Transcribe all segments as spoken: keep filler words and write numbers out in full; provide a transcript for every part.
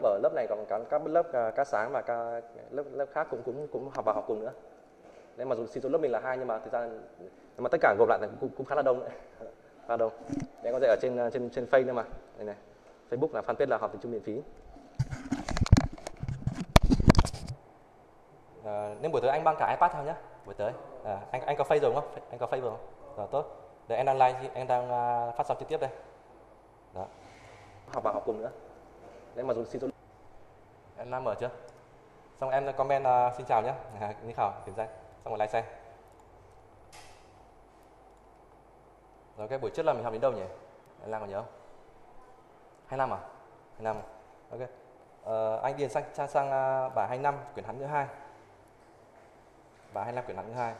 ở lớp này còn các các lớp à, ca sáng và ca lớp lớp khác cũng cũng cũng học vào học cùng nữa. Nên mà dù xin số lớp mình là hai nhưng mà thực ra nhưng mà tất cả gộp lại thì cũng, cũng khá là đông đấy. Khá là đông. Đấy có thể ở trên trên trên Facebook nữa mà. Đây này. Facebook là fanpage là học tiếng Trung miễn phí. À, nên buổi tới anh mang cả iPad theo nhé. Buổi tới. À, anh anh có Facebook rồi đúng không? Anh có Facebook không? Rồi tốt. Để anh đang live anh đang uh, phát sóng trực tiếp đây. Đó. Học vào học cùng nữa. Đấy mà dù xin số em đang mở chưa? Xong em comment uh, xin chào nhé. À, Ni Khảo, điểm danh. Xong rồi like xe. Rồi cái buổi trước là mình học đến đâu nhỉ? Em Lan còn nhớ không? hai mươi lăm à? hai mươi lăm. Ok. Ờ, anh điền sang sang, sang uh, bài hai mươi lăm quyển hắn thứ hai. Bài hai mươi lăm quyển hắn thứ hai.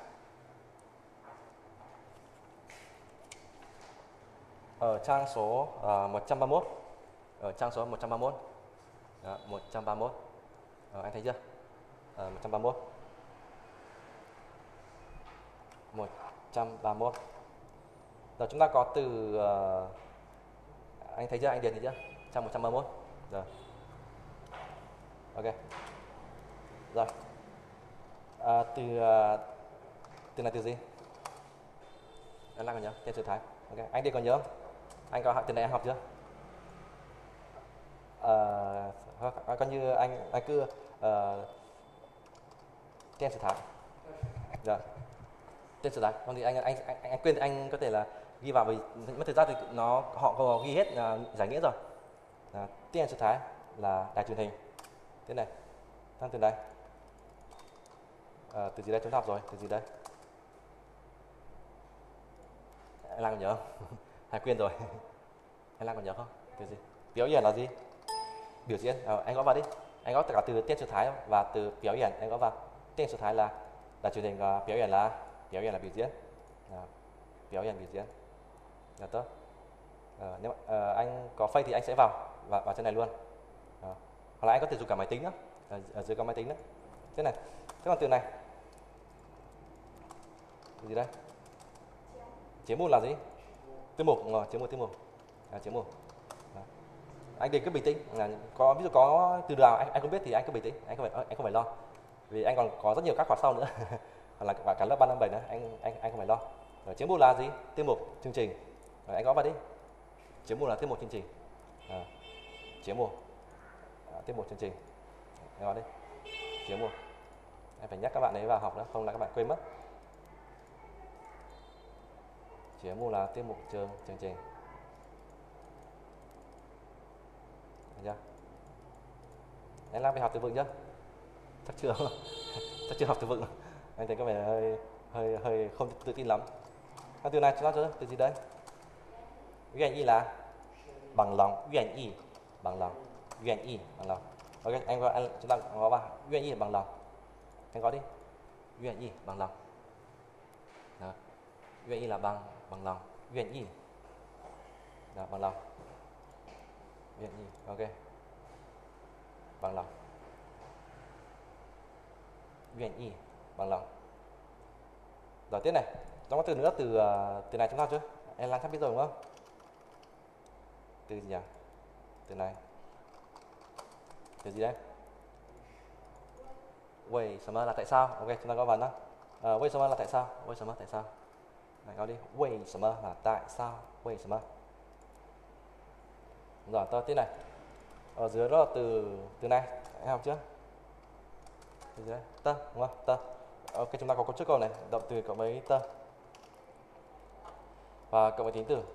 Ở trang số uh, một trăm ba mươi mốt. Ở trang số một trăm ba mươi mốt. Đó, một trăm ba mươi mốt. Ờ, anh thấy chưa? Ờ, một trăm ba mươi mốt. một trăm ba mươi mốt. Rồi chúng ta có từ uh, anh thấy chưa? Anh điền thấy chưa? Trang một trăm ba mươi mốt. Rồi. Ok. Rồi. À, từ uh, từ này từ gì? Anh Lan còn nhớ? Tên Sư Thái. Ok. Anh điền còn nhớ không? Anh có từ này em học chưa? À, coi như anh anh cứ uh, tên Sư Thái. Rồi. Tên Sư Thái. Còn thì anh anh anh, anh quên thì anh có thể là ghi vào vì mất thời gian thì nó họ có ghi hết uh, giải nghĩa rồi. À, tên Sư Thái là đài truyền hình. Thế này. Sang từ đây. À, từ gì đây chúng ta học rồi? Từ gì đây? Anh Lan còn nhớ không? Hay quên rồi. Anh Lan còn nhớ không? Từ gì? Biểu diễn là gì? Biểu diễn. À, anh gõ vào đi. Anh gõ tất cả từ tên Sư Thái và từ biểu diễn anh gõ vào. Tên Sư Thái là là truyền hình, uh, biểu diễn là biểu diễn là biểu diễn. À, biểu diễn biểu diễn. Là tốt. À, nếu mà, uh, anh có face thì anh sẽ vào vào, vào trên này luôn. À, hoặc là anh có thể dùng cả máy tính nữa. Ở, ở dưới có máy tính nữa. Thế này. Thế còn từ này. Từ gì đây? Chế mục là gì? Tiết mục, rồi, chế mục tiết mục. À, chế mục. Đó. Anh thì cứ bình tĩnh, là có ví dụ có từ nào anh anh không biết thì anh cứ bình tĩnh, anh không phải anh không phải lo. Vì anh còn có rất nhiều các khóa sau nữa. Hoặc là cả, cả lớp ba năm bảy nữa, anh anh anh không phải lo. Rồi chế mục là gì? Tiết mục, chương trình. Rồi anh gõ vào đi. Chế mục là tiết mục chương trình. À, chế mục. À, tiết mục chương trình. Anh gõ đi. Chế mục. Em phải nhắc các bạn ấy vào học nữa, không là các bạn quên mất. Chế mục là tiết mục chương chương trình. Được chưa? Anh Lan phải học từ vựng chưa? Chắc chưa. Chắc chưa học từ vựng. Anh thấy có vẻ hơi hơi hơi không tự tin lắm. Các từ này chúng ta chưa? Từ gì đấy? Nguyện y là bằng lòng, nguyện y bằng lòng, nguyện y bằng lòng. Ok, anh gọi anh chúng ta gõ vào nguyện y bằng lòng. Anh gõ đi. Nguyện y bằng lòng. Đó. Nguyện y là bằng bằng lòng, nguyện y. Đó, bằng lòng. Nguyện y. Ok. Bằng lòng. Nguyện y bằng lòng. Rồi tiếp này, nó có từ nữa từ uh, từ này chúng ta chưa? Em Lan chắc biết rồi đúng không? Từ gì nhỉ? Từ này. Từ gì đấy? Vì sao là tại sao? Ok, chúng ta có vào đó. Uh, vì sao là tại sao? Vì sao tại sao? Này gọi đi. Vì sao là tại sao? Vì sao? Rồi, tôi tiếp này. Ở dưới đó là từ từ này, em học chưa? Từ dưới đây, tơ, đúng không? Tơ. Ok, chúng ta có cấu trúc câu này, động từ cộng với tơ. Và cộng với tính từ.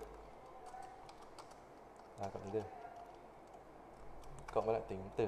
À, cộng tính từ. Cộng với lại tính từ.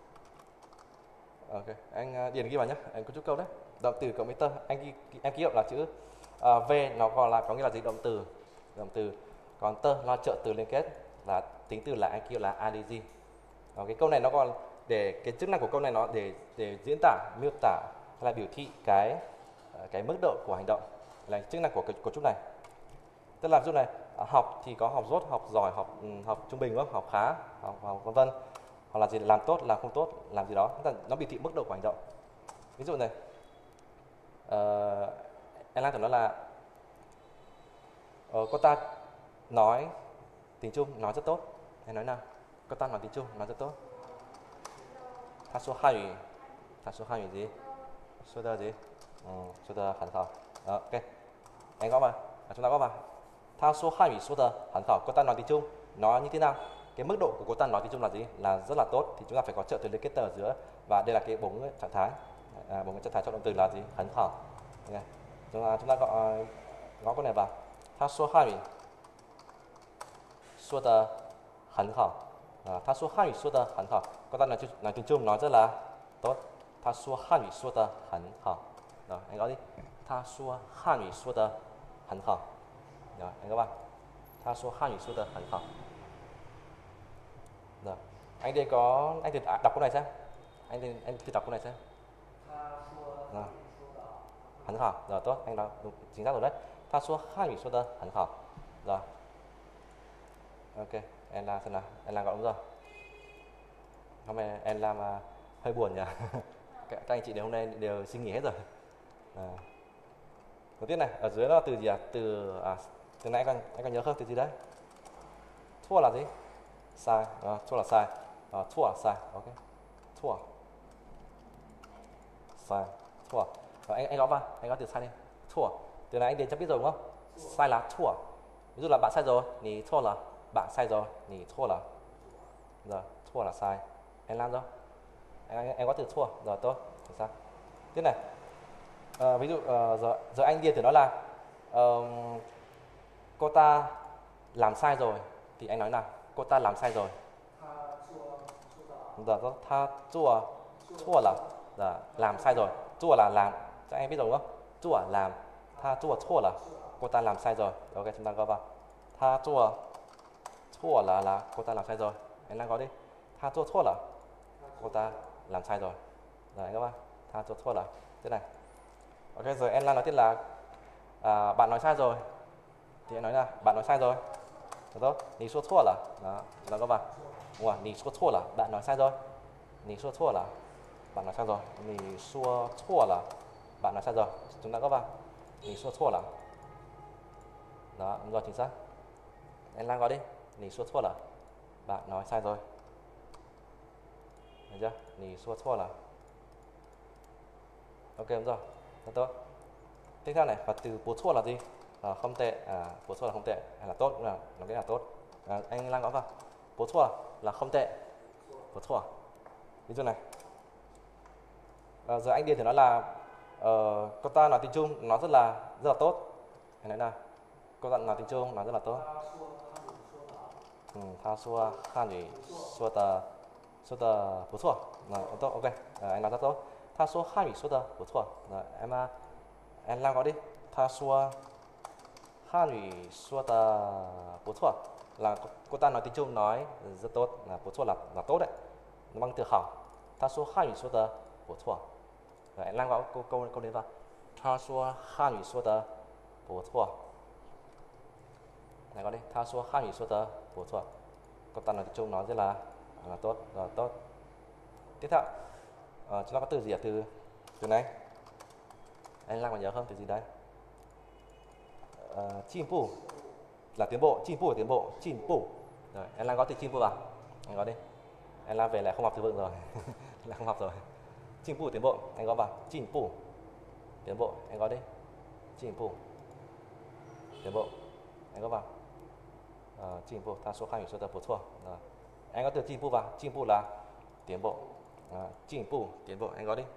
Ok, anh điền ghi vào nhé, anh cấu trúc câu đấy. Động từ cộng với tơ, anh ghi em ký hiệu là chữ uh, V nó còn là có nghĩa là gì? Động từ. Động từ. Còn tơ là trợ từ liên kết, là tính từ là anh ký hiệu là adg. Đó, cái câu này nó còn để cái chức năng của câu này nó để để diễn tả, miêu tả hay là biểu thị cái cái mức độ của hành động là chức năng của cái cấu trúc này. Tức là ví dụ này, học thì có học dốt, học giỏi, học học trung bình đúng không? Học khá, học, học vân vân. Hoặc là gì làm tốt, làm không tốt, làm gì đó, nó biểu thị mức độ của hành động. Ví dụ này, uh, em Lan tưởng nó là uh, cô ta nói tiếng Trung nói rất tốt. Em nói nào? Cô ta nói tiếng Trung nói rất tốt. 他说汉语，他说汉语gì?说的gì? Ừ,说的很好. Đó, ok. Anh có mà, à, chúng ta có mà. Tha số Hàn Ủy số tờ hẳn khảo. Cô ta nói tiếng Trung, nó như thế nào? Cái mức độ của cô ta nói tiếng Trung là gì? Là rất là tốt. Thì chúng ta phải có trợ từ liên kết tờ ở giữa. Và đây là cái bốn trạng thái. À, bốn trạng thái cho động từ là gì? Hẳn khảo. Okay. Chúng ta chúng ta gọi uh, gõ con này vào. Tha số Hàn Ủy số tờ hẳn khảo. À, tha số Hàn Ủy số tờ hẳn khảo. Cô ta nói, nói tiếng Trung nói rất là tốt. Tha số Hàn Ủy số tờ hẳn khảo. Rồi, anh gọi đi. Tha số Hàn Ủy số tờ hẳn khảo. Rồi, anh các bạn. Tha số Hàn Ủy số tờ hẳn khảo. Rồi, anh đây có anh thử đọc câu này xem. Anh thử, anh thử đọc câu này xem. Rồi. Hẳn khảo. Rồi tốt, anh đọc đúng, chính xác rồi đấy. Tha số Hàn Ủy số tờ hẳn khảo. Rồi. Ok, em làm xem nào. Em làm gọi đúng rồi. Hôm nay em làm uh, hơi buồn nhỉ. Các anh chị đều hôm nay đều xin nghỉ hết rồi. À. Đầu tiên này, ở dưới nó là từ gì à? Từ à, từ nãy anh anh còn nhớ không? Từ gì đấy? Thua là gì? Sai. À, thua là sai. À, thua là sai. Ok. Thua. Sai. Thua. Rồi, anh anh gõ vào, anh gõ từ sai đi. Thua. Từ nãy anh đến chắc biết rồi đúng không? Sai là thua. Ví dụ là bạn sai rồi, thì thua là bạn sai rồi, thì thua là. Rồi, thua là sai. Anh làm rồi. Anh em có từ thua. Rồi tốt. Thì sao? Tiếp này. À, ví dụ uh, giờ, giờ anh Điền thì nói là uh, cô ta làm sai rồi thì anh nói là cô ta làm sai rồi. Giờ có tha chua chua là giờ làm sai rồi. Chua là làm, các anh biết rồi đúng không? Chua làm, tha chua chua là cô ta làm sai rồi. Ok, chúng ta gõ vào. Tha chua chua là là cô ta làm sai rồi. Anh đang có đi. Tha chua chua là cô ta làm sai rồi. Rồi anh các bạn. Tha chua chua là thế này. Ok, rồi em nói tiếp là à, bạn nói sai rồi thì em nói là bạn nói sai rồi. Được tốt. Nì số thua là đó, là các bạn. Wow, nì số thua là bạn nói sai rồi. Nì số thua là bạn nói sai rồi. Nì số thua là bạn nói sai rồi. Chúng ta có vào. Nì số thua là. Đó, đúng rồi, chính xác. Em đang gọi đi. Nì số thua là bạn nói sai rồi. Được chưa? Nì số thua là. Ok, đúng rồi. Rất tốt. Tiếp theo này, và từ bố thua là gì? À, không tệ, à, bố thua là không tệ hay là tốt cũng là nó cái là tốt. À, anh Lan gõ vào. Bố thua là không tệ. Bố thua. Ví dụ này. À, giờ anh Điền thì nói là uh, cô ta nói tiếng Trung nó rất là rất là tốt. Anh nói là cô ta nói tiếng Trung nó rất là tốt. Ừ, tha xua Hàn Ủy xua tờ xua tờ bố thua. Rồi, tốt, ok. À, anh nói rất tốt. Tha số Hàn Ủy số tờ bố thua. Rồi, em em làm gọi đi. Tha số Hàn Ủy số tờ bố thua là cô ta nói tiếng Trung nói rất tốt, là bố thua là là tốt đấy, nó bằng từ hảo. Tha số Hàn Ủy số tờ bố thua. Rồi em làm gọi câu câu câu đến vào. Tha số Hàn Ủy số tờ bố thua. Này gọi đi. Tha số Hàn Ủy số tờ bố thua. Cô ta nói tiếng Trung nói rất là là tốt, là tốt. Tiếp theo. Ờ, chúng ta có từ gì ở từ từ này? Anh Lang có nhớ không? Từ gì đấy? Ờ, chim bù là tiến bộ, chim bù là tiến bộ, chim bù. Rồi, anh Lang có từ chim bù vào. Anh có đi. Anh Lang về lại không học từ vựng rồi. Là không học rồi. Chim bù tiến bộ, anh có vào. Chim bù tiến bộ, anh có đi. Chim bù tiến bộ, anh có vào. Ờ, chim bù, tha số Hàn Ủy số tờ bố thua. Rồi. Anh có từ chim bù vào. Chim bù là tiến bộ. À, chỉnh bù tiến bộ, anh có đi.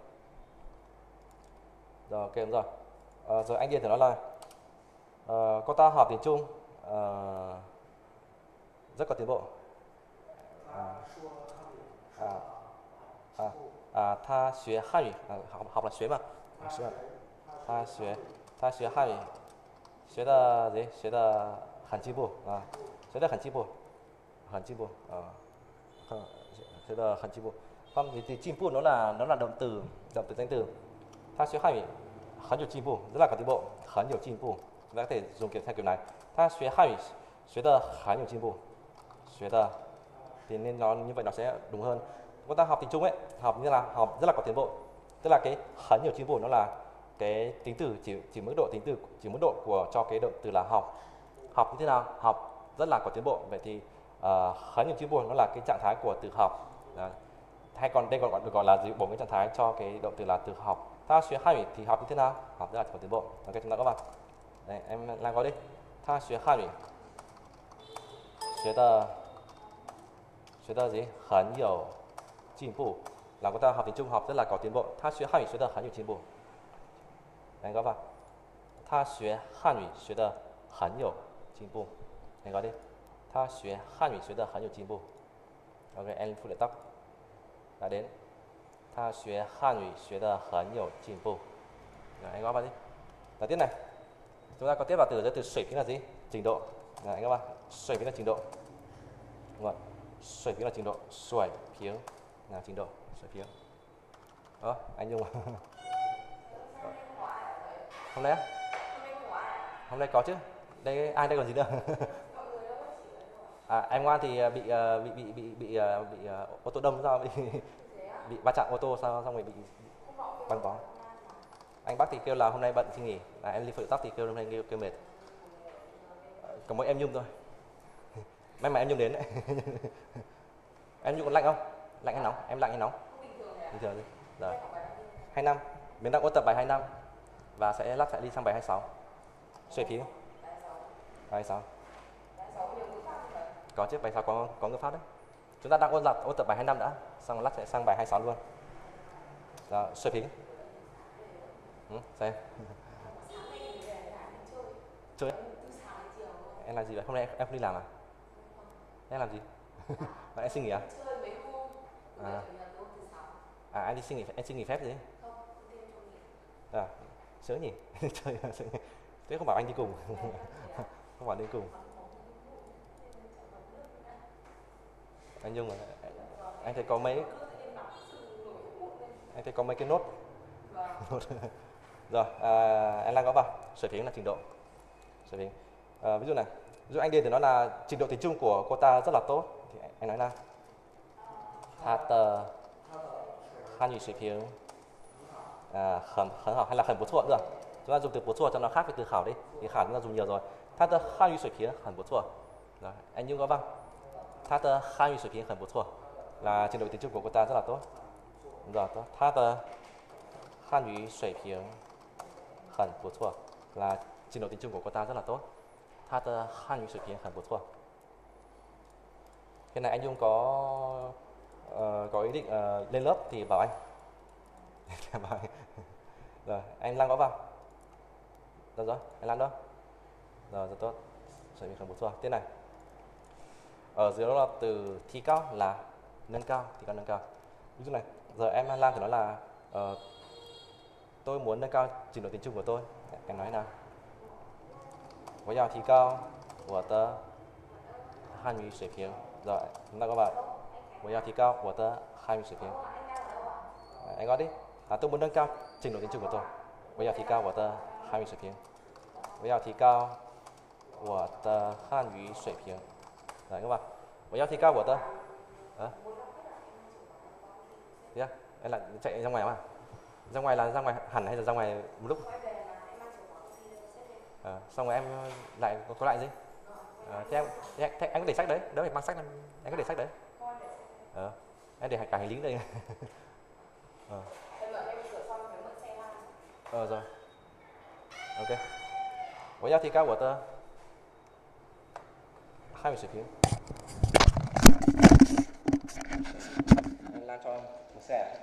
Rồi, ok, đúng rồi. À, rồi anh Điền thì nói là uh, cô ta học tiếng Trung uh, rất có tiến bộ. À, à, à, à, tha xuế Hàn Ủy, à, học, học là xuế mà. À, xuế. Tha xuế, tha xuế Hàn Ủy, xuế的 gì? Xuế的很进步啊，xuế的很进步，很进步啊，xuế的很进步。Không, thì, thì chim bù nó là nó là động từ, động từ danh từ. Tha xuế Hàn Ủy khá nhiều chim bù, rất là có tiến bộ, khá nhiều chim bù. Chúng ta có thể dùng kiểu theo kiểu này. Tha xuế Hàn Ủy xuế de khá nhiều chim bù. Xuế de thì nên nó như vậy nó sẽ đúng hơn. Chúng ta học tiếng Trung ấy, học như là học rất là có tiến bộ. Tức là cái khá nhiều chim bù nó là cái tính từ chỉ chỉ mức độ tính từ chỉ mức độ của cho cái động từ là học. Học như thế nào? Học rất là có tiến bộ. Vậy thì uh, khá nhiều chim bù nó là cái trạng thái của từ học. Đấy. hay còn đây còn gọi được gọi là bốn cái trạng thái cho cái động từ là từ học. Ta xuyên Hàn Quốc thì học như thế nào? Học tức là có tiến bộ. Ok, chúng ta các bạn. Đấy, em làm có đi. Ta xuyên Hàn Quốc. Xuyên的 xuyên的gì? 很有进步. Là cô ta học tiếng Trung học rất là có tiến bộ. Ta xuyên Hàn Quốc xuyên 的很有进步. Đấy các bạn. Ta xuyên Hàn Quốc xuyên 的很有进步. Đấy có đi. Ta xuyên Hàn Quốc xuyên 的很有进步. Ok, em phụ lại tóc. Đã đến. Ta xuyên Hàn Quốc xuyên 的很有进步. Rồi anh góp vào đi. Đầu tiên này, chúng ta có tiếp vào từ từ水平là gì? Trình độ. Rồi anh các bạn,水平là trình độ. Đúng rồi. 水平 là trình độ. 水平 là trình độ. 水平. Đó, anh Dung. Hôm nay á? Hôm nay có chứ. Đây ai đây còn gì nữa? À, em ngoan thì bị bị bị bị bị bị ô tô đâm sao bị bị va chạm ô tô sao xong rồi bị băng bó. Anh Bắc thì kêu là hôm nay bận xin nghỉ. À, em đi phượt tóc thì kêu hôm nay kêu, kêu mệt. Có mỗi em Nhung thôi. May mà em Nhung đến đấy. Em Nhung còn lạnh không? Lạnh hay nóng? Em lạnh hay nóng? Bình thường đi. Rồi. hai năm. Mình đang ôn tập bài hai năm và sẽ lát sẽ đi sang bài hai sáu. Suy phí không? Bài hai sáu. Có chứ, bài sáu có có ngữ pháp đấy. Chúng ta đang ôn tập ôn tập bài hai năm đã, xong lát sẽ sang bài hai sáu luôn. Rồi, suy phí. Ừ, xem. Chơi. Em làm gì vậy? Hôm nay em, em không đi làm à? Em làm gì? Mà em xin nghỉ à? À, à anh đi xin nghỉ, em xin nghỉ phép gì? À, sướng nhỉ? Chơi, thế không bảo anh đi cùng. Không bảo đi cùng. Anh Nhung à, anh thấy có mấy anh thấy có mấy cái nốt. Rồi, à, em đang có vào水平 là trình độ.水平. À, ví dụ này, ví dụ anh Điền thì nói là trình độ tiếng Trung của cô ta rất là tốt, thì anh nói là 他的汉语水平 à, 很很好 hay là 很不错được. Chúng ta dùng từ 不错 cho nó khác với từ khảo đi. Thì khảo chúng ta dùng nhiều rồi. 他的汉语水平很不错. Rồi, anh Nhung có vâng. 他的汉语水平很不错 là trình độ tiếng Trung của cô ta rất là tốt. Rồi, 他的汉语水平很不错 là trình độ tiếng Trung của cô ta rất là tốt. 他的汉语水平很不错. Khi này anh Nhung có uh, có ý định uh, lên lớp thì bảo anh. Bảo anh. Rồi, anh Lăng có vào. Rồi rồi, anh Lăng đó. Rồi, rất tốt.水平很不错. Tiếp này. Ở dưới đó là từ thi cao là nâng cao, thì cao nâng cao. Ví dụ này, giờ em Lan thì nói là uh, tôi muốn nâng cao trình độ tiếng Trung của tôi. Em nói nào. 我要提高我的汉语水平. Rồi, chúng ta có vào. 我要提高我的汉语水平. Anh gọi đi. À, tôi muốn nâng cao trình độ tiếng Trung của tôi. 我要提高我的汉语水平. 我要提高我的汉语水平. Rồi các bạn. 我要提高我的. À. Yeah. Em lại chạy ra ngoài mà. Ra ngoài là ra ngoài hẳn hay là ra ngoài một lúc? À, xong rồi em lại có, có lại gì? À, thế em, thế, thế em có để sách đấy, đỡ phải mang sách, em, em có để sách đấy. À, em để cả hành lý đây. À. Ờ rồi. Ok. 我要提高我的汉语水平. Em Lan cho em một xe.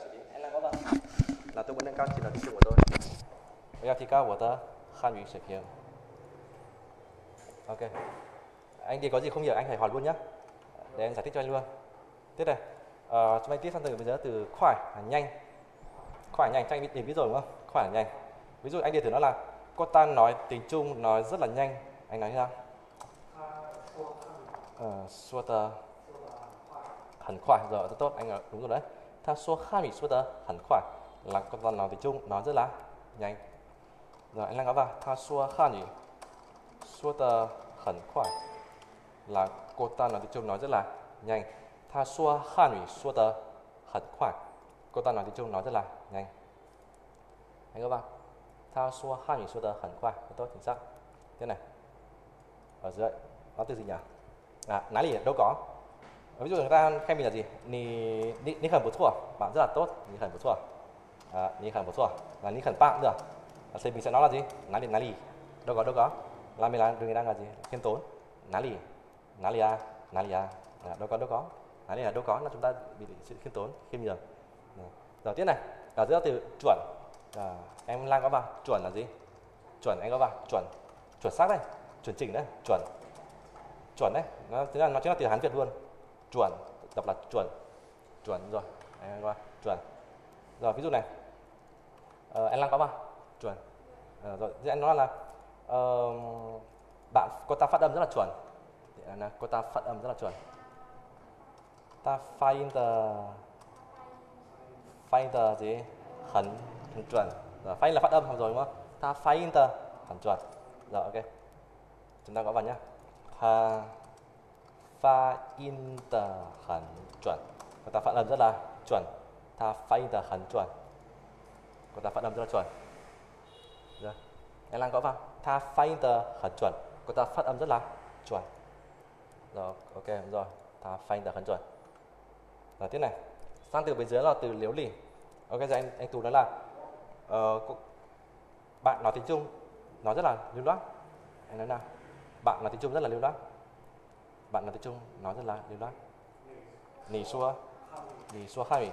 xử lý. Anh Lan có vâng. Là tôi muốn nâng cao trình độ tiếng Trung của tôi. Bây giờ thì cao của tớ Hàn Ngữ水平. Ok. Anh thì có gì không hiểu anh phải hỏi luôn nhé. Để anh giải thích cho anh luôn. Tiếp này. Ờ, chúng ta tiếp sang từ bây giờ từ khoải là nhanh. Khoải nhanh, cho anh biết ví dụ đúng không? Khoải là nhanh. Ví dụ anh điền thử nó là cô ta nói tiếng Trung nói rất là nhanh. Anh nói như nào? Ờ, xua tờ hẳn khoải. Rồi, rất tốt, anh nói đúng rồi đấy. Tha xua Hàn Ngữ xua tờ hẳn khoải là cô ta nói tiếng Trung nói rất là nhanh. Rồi, anh Lan có vào. Tha xua Hàn Ngữ xua tờ hẳn khoải là cô ta nói tiếng Trung nói rất là nhanh. Tha xua Hàn Ngữ xua tờ hẳn khoải. Cô ta nói tiếng Trung nói rất là nhanh. Anh có vào. Tha xua Hàn Ngữ xua tờ hẳn khoải. Rất tốt, chính xác. Thế này. Ở dưới nó từ gì nhỉ? À, nái lì đâu có. Ví dụ người ta khen mình là gì? Nì nì nì khẩn bút thua, bạn rất là tốt, nì khẩn bút thua. À, nì khẩn bút thua, là nì khẩn bạn cũng được. À, thì mình sẽ nói là gì? Nái lì nái lì. Đâu có đâu có. Là mình là người đang là gì? Khiêm tốn. Nái lì, nái lì à, nái lì à. À, đâu có đâu có. Nái lì là đâu có là chúng ta bị sự khiêm tốn, khiêm nhường. Rồi tiếp này, ở giữa từ chuẩn. À, em Lan có vào chuẩn là gì? Chuẩn anh có vào chuẩn, chuẩn xác đây, chuẩn chỉnh đấy, chuẩn, chuẩn đấy. Nó tức là nó chính là từ Hán Việt luôn. Chuẩn, đọc là chuẩn, chuẩn rồi. Anh có chuẩn. Rồi ví dụ này, ờ, anh Lan có vào chuẩn. Ờ, rồi anh nói là uh, bạn cô ta phát âm rất là chuẩn. Là cô ta phát âm rất là chuẩn. Ta phát the phát the gì? Hẳn hẳn chuẩn. Rồi phát là phát âm rồi đúng không? Ta phát the hẳn chuẩn. Rồi ok. Chúng ta có vào nhá. Ta phát the hẳn chuẩn. Cô ta phát âm rất là chuẩn. Ta phát the hẳn chuẩn. Cô ta phát âm rất là chuẩn. Rồi. Anh Lan có vào. Ta phát the hẳn chuẩn. Cô ta phát âm rất là chuẩn. Rồi ok rồi. Ta phát the hẳn chuẩn. Rồi tiếp này. Sang từ bên dưới là từ liếu lì. Ok giờ anh anh Tú nói là uh, bạn nói tiếng Trung nói rất là lưu loát. Anh nói nào. Bạn nói tiếng Trung rất là lưu loát. Bạn nói tiếng Trung nói rất là lưu loát. Nì xua Nì xua Hàn Ngữ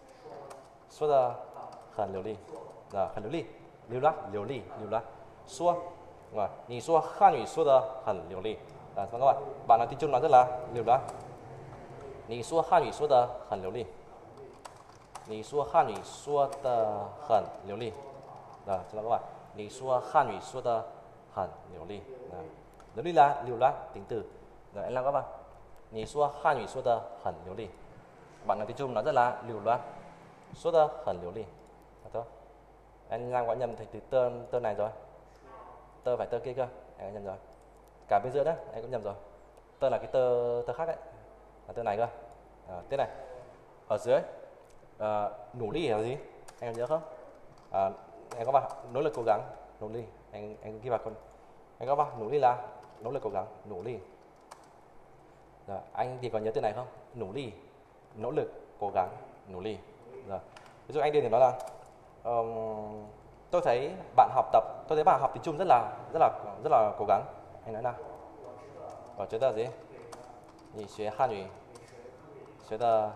xua的很流利. Rồi,很流利, lưu loát, liều lì, lưu loát. Xua. Rồi, nì xua Hàn Ngữ xua的很流利. Rồi, các bạn. Bạn nói tiếng Trung nói rất là lưu loát. Nì xua Hàn Ngữ xua的很流利. Nì xua Hàn Ngữ xua的很流利. Rồi, chúng ta các bạn. Nì xua Hàn Ngữ xua的很流利. Rồi. Liều lì là lưu loát, tính từ. Rồi, anh làm các bạn. Nì xua Hàn Ngữ xua de hẳn liều lì. Bạn nói tiếng Trung nó rất là lưu loát. Xua de hẳn liều lì. Tốt. Anh làm có nhầm thành từ tơ, tơ này rồi. Tơ phải tơ kia cơ. Anh có nhầm rồi. Cả bên giữa đấy, anh cũng nhầm rồi. Tơ là cái tơ, tơ khác đấy. Là tơ này cơ. À, tiếp này. Ở dưới. À, nỗ lì là gì? Anh có nhớ không? À, anh có bạn nỗ lực cố gắng. Nỗ lì. Anh, anh ghi vào con. Anh có bạn nỗ lì là nỗ lực cố gắng, nỗ lì. Rồi, anh thì còn nhớ từ này không? Nỗ lì, nỗ lực, cố gắng, nỗ lì. Rồi. Ví dụ anh điền thì nói là um, tôi thấy bạn học tập, tôi thấy bạn học tiếng Trung rất là rất là rất là cố gắng. Anh nói nào? Và chúng ta gì? Nì xuế Hàn Ngữ xuế de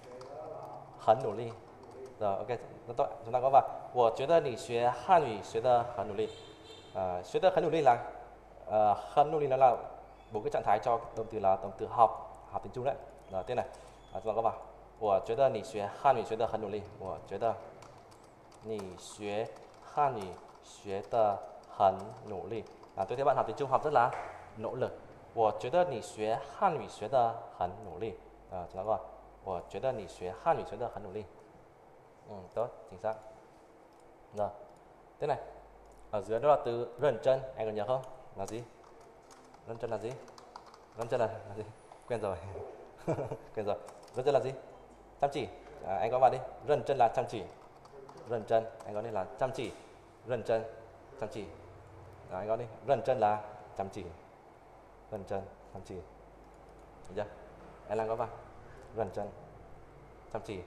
hẳn nỗ lì. Rồi, ok, rất tốt. Chúng ta có vào. Wo觉得你学汉语学得很努力. À, 学得很努力 là uh, 很努力 nó là bốn cái trạng thái cho động từ là động từ học, học tiếng Trung đấy. Rồi tiếp này. À, chúng ta có vào. 我觉得你学汉语学得很努力. 我觉得你学汉语学得很努力. À, tôi thấy bạn học tiếng Trung học rất là nỗ lực. 我觉得你学汉语学得很努力. À, chúng ta có vào. 我觉得你学汉语学得很努力. Ừ, tốt, chính xác. Rồi. Thế này. Ở dưới đó là từ rần chân, anh còn nhớ không? Là gì? Rần chân là gì? Rần chân là, là gì? Quen rồi. Quen rồi. Rần chân là gì? Chăm chỉ. À, anh có vào đi. Rần chân là chăm chỉ. Rần chân, anh có đi là chăm chỉ. Rần chân, chăm chỉ. À, anh có đi. Rần chân là chăm chỉ. Rần chân, chăm chỉ. Được chưa? Anh Lan có vào. Rần chân, chăm chỉ.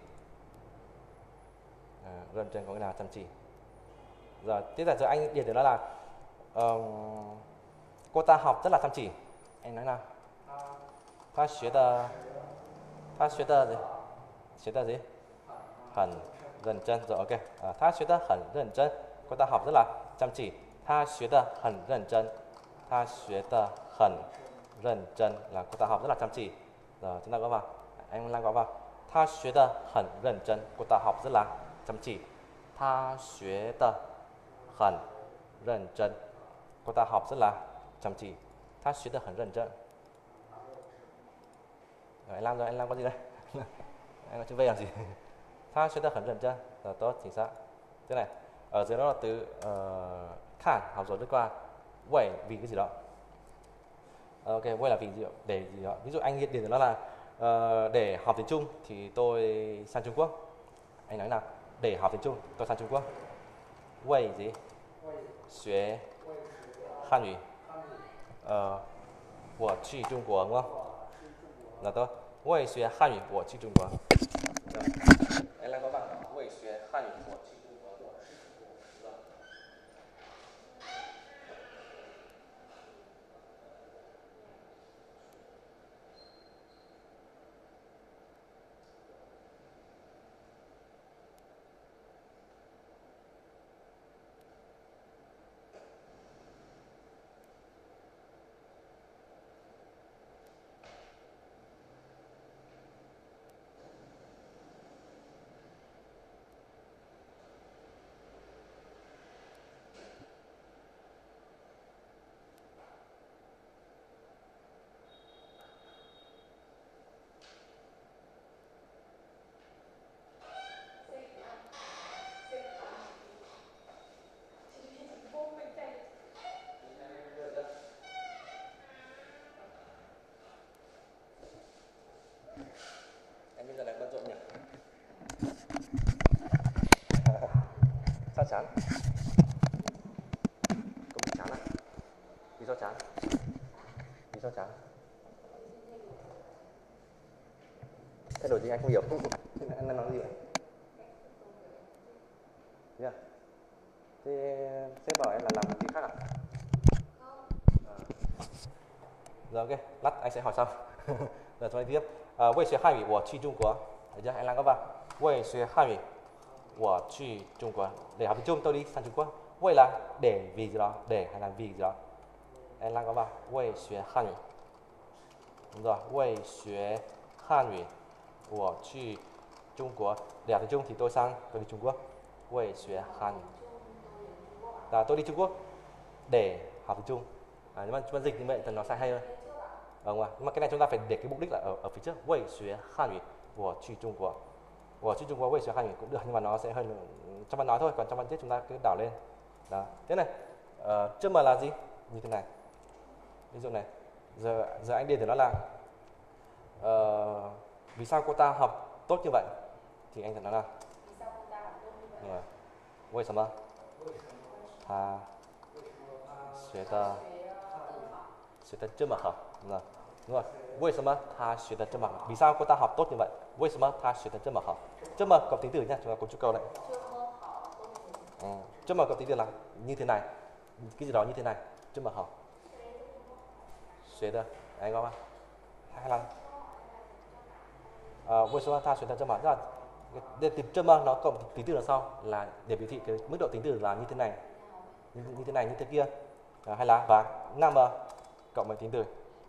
À, rần chân có nghĩa là chăm chỉ. Rồi, tiếp theo anh điền từ đó là um, cô ta học rất là chăm chỉ. Anh nói nào? Ta học de ta học de gì? Học de gì? 很认真. Rồi ok. À, 他学得很认真. Cô ta học rất là chăm chỉ. 他学得很认真. 他学得很认真 là cô ta học rất là chăm chỉ. Rồi chúng ta có vào. Anh Lan có vào. 他学得很认真. Cô ta học rất là chăm chỉ. 他学得很认真. Cô ta học rất là chăm chỉ. 他学得很认真. Rồi anh Lan rồi, anh Lan có gì đây? Anh có chữ V làm gì? 他学得很认真. Rồi tốt, chính xác. Thế này, ở dưới đó là từ uh, khả học rồi lướt qua. Wait vì cái gì đó. Ok, wait là vì gì đó, để gì đó. Ví dụ anh điền nó là uh, để học tiếng Trung thì tôi sang Trung Quốc. Anh nói nào, để học tiếng Trung tôi sang Trung Quốc. Wait gì? 学汉语. Ờ, 我去中国 đúng không? Là tốt. 为学汉语我去中国. Anh Lan có bằng 为学汉语我去中国. Bây giờ lại bận rộn nhỉ? Sao chán? Công việc chán à? Vì sao chán? Vì sao chán? Thay đổi gì anh không hiểu. Anh đang nói gì vậy? Yeah. Thế sếp bảo em là làm gì khác à? À. Rồi ok, lát anh sẽ hỏi sau. Rồi chúng ta tiếp. 呃，为学汉语我去中国. Được chưa? Anh Lan có vào. 为学汉语我去中国. Để học tiếng Trung tôi đi sang Trung Quốc. 为 là để vì gì đó, để hay là vì gì đó. Anh Lan có vào. 为学汉语. Đúng rồi. 为学汉语我去中国. Để học tiếng Trung thì tôi sang tôi đi Trung Quốc. 为学汉语. Là tôi đi Trung Quốc để học tiếng Trung. À, nhưng mà chúng ta dịch như vậy thì nó sai hay hơn. Ờ, nhưng mà cái này chúng ta phải để cái mục đích là ở, ở phía trước. 为学汉语我去中国. 我去中国为学汉语cũng được, nhưng mà nó sẽ hơi trong văn nói thôi, còn trong văn tiết chúng ta cứ đảo lên. Đó. Thế này, uh, châm mà là gì? Như thế này. Ví dụ này, giờ giờ anh điền thì nó là uh, vì sao cô ta học tốt như vậy? Thì anh sẽ nói là vì sao cô ta học tốt như vậy? 为什么她学的学的这么好? Đúng rồi. Đúng rồi. 为什么她学的这么好? Vì sao cô ta học tốt như vậy? 为什么她学的这么好? 这么 cộng tính từ nhá, chúng ta có chữ câu đấy. Ừ. 这么 cộng tính từ là như thế này, cái gì đó như thế này. 这么好. 学的, anh có không? Hay là à, 为什么她学的这么好? Tức là để từ 这么 nó cộng tính từ đằng sau là để biểu thị cái mức độ tính từ là như thế này, như, như thế này, như thế kia. À, hay là và 那么 cộng với tính từ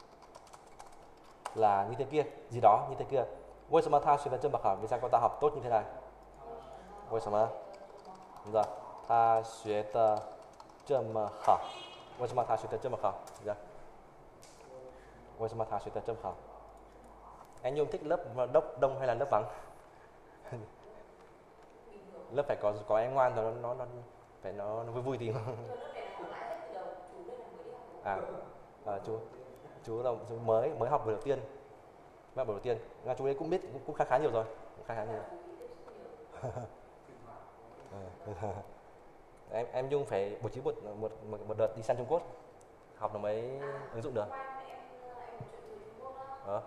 là như thế kia, gì đó như thế kia. 为什么她学得这么好? Vì sao cô ta học tốt như thế này? 为什么? Đúng rồi. 她学得这么好. 为什么她学得这么好? Được chưa? 为什么她学得这么好? Anh Nhung thích lớp đông, đông hay là lớp vắng? Lớp phải có có em ngoan rồi nó nó phải nó, nó vui vui tí. À, à chú chú là chú mới mới học buổi đầu tiên. Mới buổi đầu tiên. Nga chú ấy cũng biết cũng, cũng khá khá nhiều rồi, cũng khá khá nhiều. em em Nhung phải bố trí một một một, một đợt đi sang Trung Quốc học nó mới ứng dụng được. Ờ.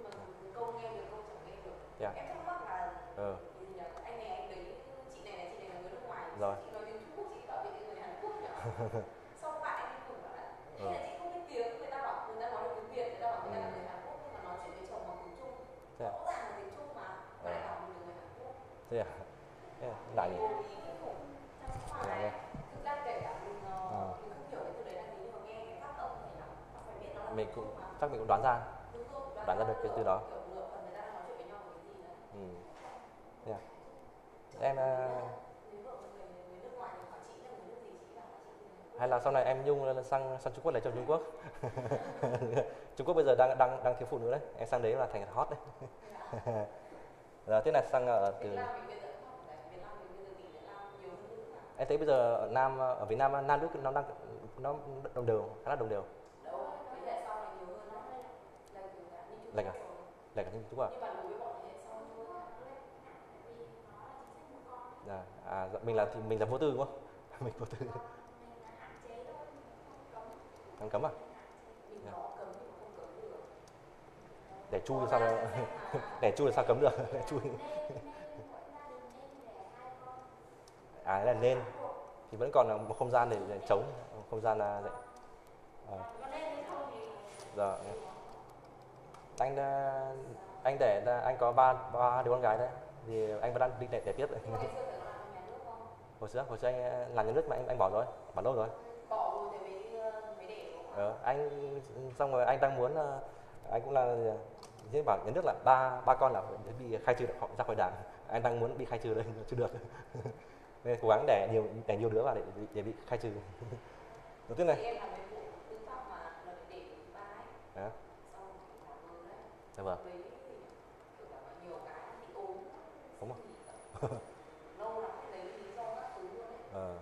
Yeah. Em thắc mắc là ừ. Anh này anh đấy, chị này này, chị này là người nước ngoài. Rồi. Chị nói tiếng Trung Quốc, chị bảo chị người Hàn Quốc nhỉ? Sau bạn anh cũng bảo là thế là chị không biết tiếng, người ta bảo người ta nói được tiếng Việt, người ta bảo người ta là người Hàn Quốc nhưng mà nói chuyện với chồng bằng tiếng Trung. Rõ ràng là tiếng Trung mà, lại bảo mình là người Hàn Quốc. Thế à? Thế lại nhỉ. Lại đây. Ờ. Mình cũng chắc mình cũng đoán ra đoán ra được cái từ đó. Ừ. Yeah. Em uh, hay là sau này em Nhung sang sang Trung Quốc lấy chồng Trung Quốc. Trung Quốc bây giờ đang đang đang thiếu phụ nữ đấy, em sang đấy là thành hot đấy. Rồi thế này sang ở từ em thấy bây giờ ở Nam ở Việt Nam nam nước nó đang nó đồng đều khá là đồng đều. Lệch à? Lệch ở Trung Quốc à? À, à mình là thì mình là vô tư đúng không? Mình vô tư. Cấm cấm à? Yeah. Để chui sao nó để chui sao cấm được? Để chui. À đấy là nên thì vẫn còn là một không gian để, để chống không gian là để à. Rồi anh anh để anh có ba ba đứa con gái đấy thì anh vẫn đang định để, để tiếp đấy. Hồi xưa hồi xưa anh làm nhà nước mà anh anh bỏ rồi, bỏ lâu rồi. Ờ, anh xong rồi anh đang muốn anh cũng là thế bảo nhà nước là ba ba con là bị khai trừ ra khỏi đảng, anh đang muốn bị khai trừ đây chưa được. Nên cố gắng để nhiều để nhiều đứa vào để để bị khai trừ. Đầu tiên này. À. Dạ vâng. Đúng không? Ờ.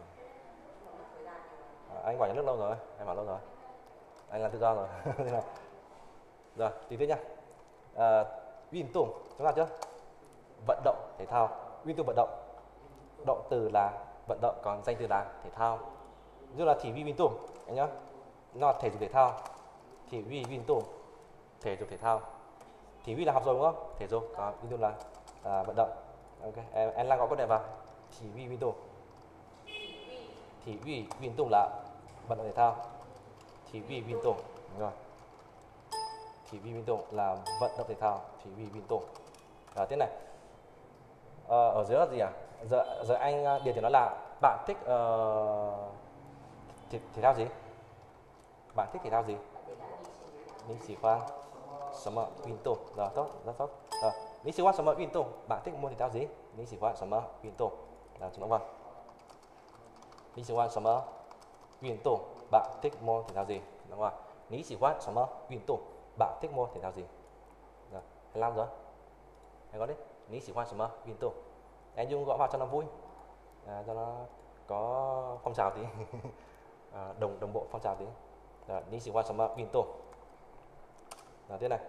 À, anh bỏ nhà nước lâu rồi, anh bỏ lâu rồi. Anh làm tự do rồi. Thế này. Rồi, tí tiếp nha. À, Uyên Tùng, chúng ta chưa? Vận động thể thao. Uyên Tùng vận động. Động từ là vận động, còn danh từ là thể thao. Như là thể vi Uyên Tùng, anh nhá. Nó là thể dục thể thao. Thể vi Uyên Tùng, thể dục thể thao. Thể vi là học rồi đúng không? Thể dục, còn Uyên Tùng là à, vận động. Ok, em em đang có câu này vào. Thể vi Uyên Tùng. Thể vi Uyên Tùng là vận động thể thao. Thể vi Uyên Tùng, đúng rồi. Thể vi Uyên Tùng là vận động thể thao. Thể vi Uyên Tùng. Rồi tiếp này. Ờ, ở dưới là gì à? Giờ giờ anh điền thì nó là bạn thích uh, thể, thể thao gì? Bạn thích thể thao gì? Mình chỉ khoan什么运动? Rồi tốt, rất tốt. Rồi, mình chỉ khoan什么运动? Bạn thích môn thể thao gì? Mình chỉ khoan什么运动? Là chúng nó vâng. Mình chỉ khoan什么运动? Bạn thích môn thể thao gì? Đúng không? Mình chỉ khoan 什么运动? Bạn thích môn thể thao gì? Rồi, anh làm rồi. Anh có đấy. Mình chỉ khoan 什么运动? Anh Dung gõ vào cho nó vui, à, cho nó có phong trào tí. À, đồng đồng bộ phong trào tí. Rồi, ní chỉ quan sớm Uyên Tùng. Rồi tiếp này.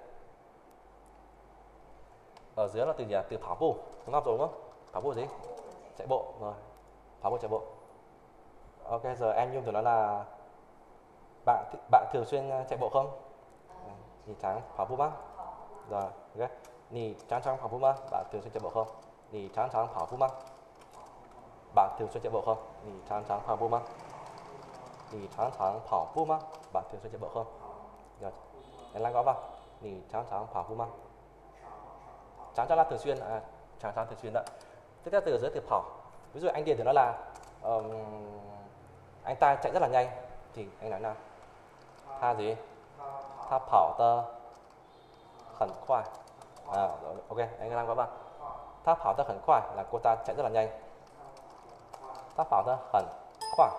Ở dưới là từ gì? Từ pháo bù. Chúng học rồi đúng không? Pháo bù gì? Chạy bộ rồi. Pháo bù chạy bộ. Ok, giờ em Dung từ nó là bạn bạn thường xuyên chạy bộ không? Nì trắng pháo bù吗? Rồi, ok. Nì trắng trắng pháo bù吗? Bạn thường xuyên chạy bộ không? Nì trắng trắng pháo bù吗? Bạn thường xuyên chạy bộ không? Nì trắng trắng pháo bù吗? Nì trắng trắng pháo bù吗? Bạn thường xuyên chạy bộ không? Rồi, em lại gõ vào. Nì trắng trắng pháo bù吗? Trắng trắng là thường xuyên, à, trắng trắng thường xuyên đó. Tiếp theo từ dưới từ phảo. Ví dụ anh điền thì nó là um, anh ta chạy rất là nhanh thì anh nói nào? Tha gì? Tha phảo tơ khẩn khoai. À, rồi, ok, anh làm gõ vào. Tha phảo tơ khẩn khoai là cô ta chạy rất là nhanh. Tha phảo tơ khẩn khoai.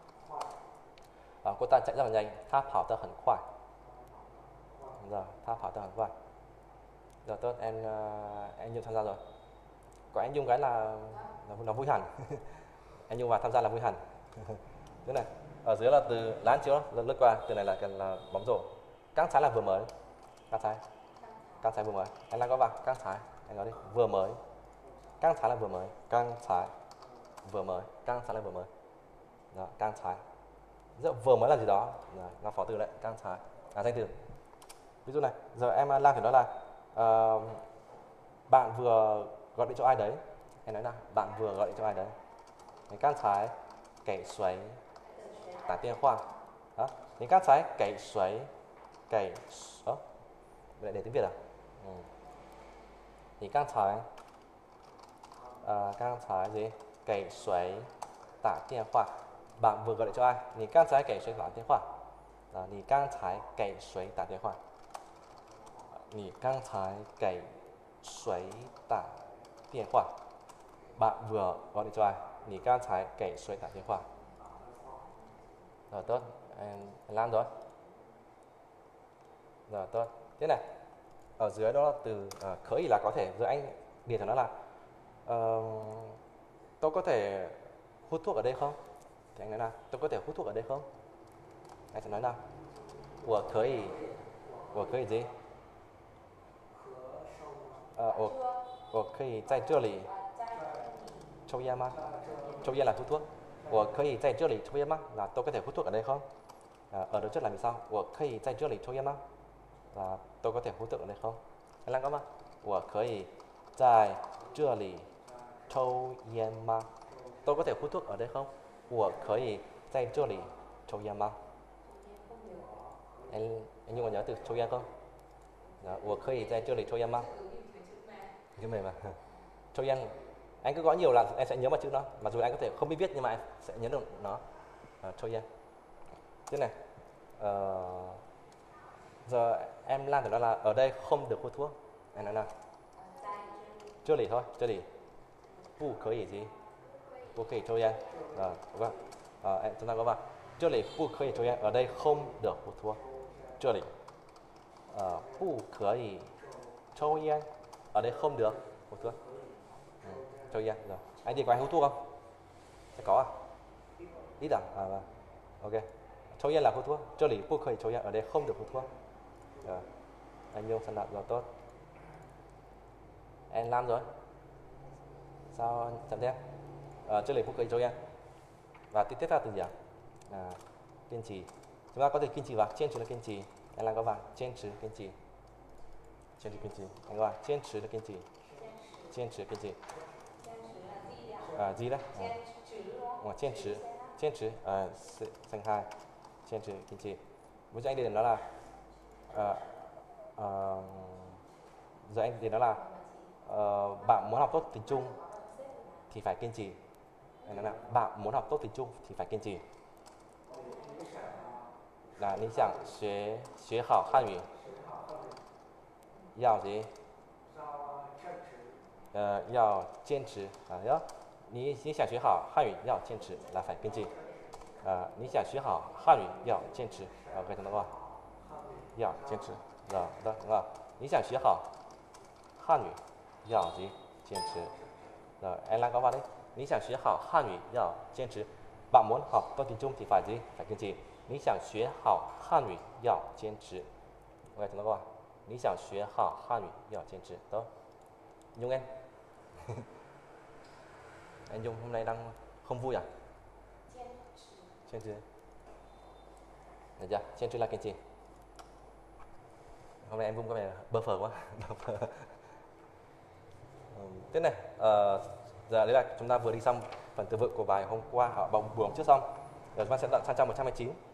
À, cô ta chạy rất là nhanh. Tha phảo tơ khẩn khoai. Rồi, tha phảo tơ khẩn khoai. Rồi tốt, em uh, em Nhung tham gia rồi. Có anh Nhung cái là là, là vui hẳn. Anh Nhung vào tham gia là vui hẳn. Thế này, ở dưới là từ lán chiếu lướt qua, từ này là cần là bóng rổ. Căng trái là vừa mới. Căng trái. Căng trái vừa mới. Anh đang có vào căng trái. Anh nói đi, vừa mới. Căng trái là vừa mới. Căng trái vừa mới. Căng trái là vừa mới. Đó, căng trái. Giờ vừa mới là gì đó. Rồi, nó phó từ đấy, căng trái. À, danh từ. Ví dụ này, giờ em làm thì nó là uh, bạn vừa gọi điện cho ai đấy. Em nói nào, bạn vừa gọi điện cho ai đấy. Mình刚才给谁打电话啊？你刚才给谁给哦？lại để tiếng Việt à? Ừ. 你刚才 uh, Gang thái gì? Gãy suối打电话. Bạn vừa gọi điện cho ai? Nì gang thái gãy suối打电话. Đó, nì gang thái gãy suối打电话. Nì gang thái gãy suối打电话. Bạn vừa gọi điện cho ai? Nì gang thái gãy suối打电话. Rồi tốt, anh, anh làm rồi. Rồi tốt. Thế này, ở dưới đó là từ uh, khởi là có thể, rồi anh điền cho nó là uh, tôi có thể hút thuốc ở đây không? Thì anh nói là tôi có thể hút thuốc ở đây không? Anh sẽ nói nào? 我可以我可以 gì? 呃我我可以在这里抽烟吗? 抽烟là hút thuốc. 我可以在这里抽烟吗? Là tôi có thể hút thuốc ở đây không? À, ở đó trước là vì sao? 我可以在这里抽烟吗? Là tôi có thể hút thuốc ở đây không? Anh làm có mà? 我可以在这里抽烟吗? Tôi có thể hút thuốc ở đây không? 我可以在这里抽烟吗? Anh anh Nhung có nhớ từ抽烟không? Đó, 我可以在这里抽烟吗? Cái mày mà. 抽烟 anh cứ gõ nhiều là em sẽ nhớ một chữ đó, mặc dù anh có thể không biết viết nhưng mà em sẽ nhớ được nó. À,抽烟. Thế này. Uh, giờ em làm thì nó là ở đây không được hút thuốc. Anh nói nào? 这里 thôi, 这里 不可以 gì? 不可以抽烟. Rồi, đúng không? À, em chúng ta có vào 这里不可以抽烟, ở đây không được hút thuốc. 这里 uh, 不可以抽烟, ở đây không được hút thuốc. Ừ,抽烟rồi. Anh đi có anh hút thuốc không? Sẽ có à? Ít à? À vâng. Ok. 抽烟 là hút thuốc. 这里不可以抽烟, ở đây không được hút thuốc. Rồi. Anh Nhung sẵn đặt rồi, tốt. Em làm rồi. Sao chậm thế? Ờ, 这里不可以抽烟. Và tiếp tiếp theo từ gì ạ? À, kiên trì. Chúng ta có thể kiên trì vào, 坚持 là kiên trì. Em làm có vào, 坚持 kiên trì. 坚持 kiên trì. Anh có vào, 坚持 là kiên trì. 坚持 kiên trì. À, gì đấy? À, 坚持 坚持 à, xanh hai. 坚持 kiên trì. Với anh điền nó là à, à, giờ anh điền nó là uh, bạn muốn học tốt tiếng Trung thì phải kiên trì. Anh nói là bạn muốn học tốt tiếng Trung thì phải kiên trì. Là 你想学学好汉语要gì? 呃要坚持啊要你你想学好汉语要坚持 là phải kiên trì. À, 你想学好汉语要坚持. Ok, chúng ta có 要坚持. Rồi, đó, đúng không? 你想学好汉语要gì? 坚持. Rồi, em làm có vào đấy. 你想学好汉语要坚持. Bạn muốn học tốt tiếng Trung thì phải gì? Phải kiên trì. 你想学好汉语要坚持. Ok, chúng ta có 你想学好汉语要坚持. Tốt. Nhung em. Anh Nhung hôm nay đang không vui à? Kiên trì. Được chưa? Kiên trì là kiên trì. Hôm nay em vung cái này bơ phờ quá. Tiếp này, uh, giờ đấy là chúng ta vừa đi xong phần từ vựng của bài hôm qua ở buổi buổi trước xong. Giờ chúng ta sẽ đoạn sang trang một trăm hai mươi chín.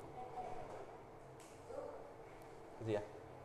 Cái gì ạ?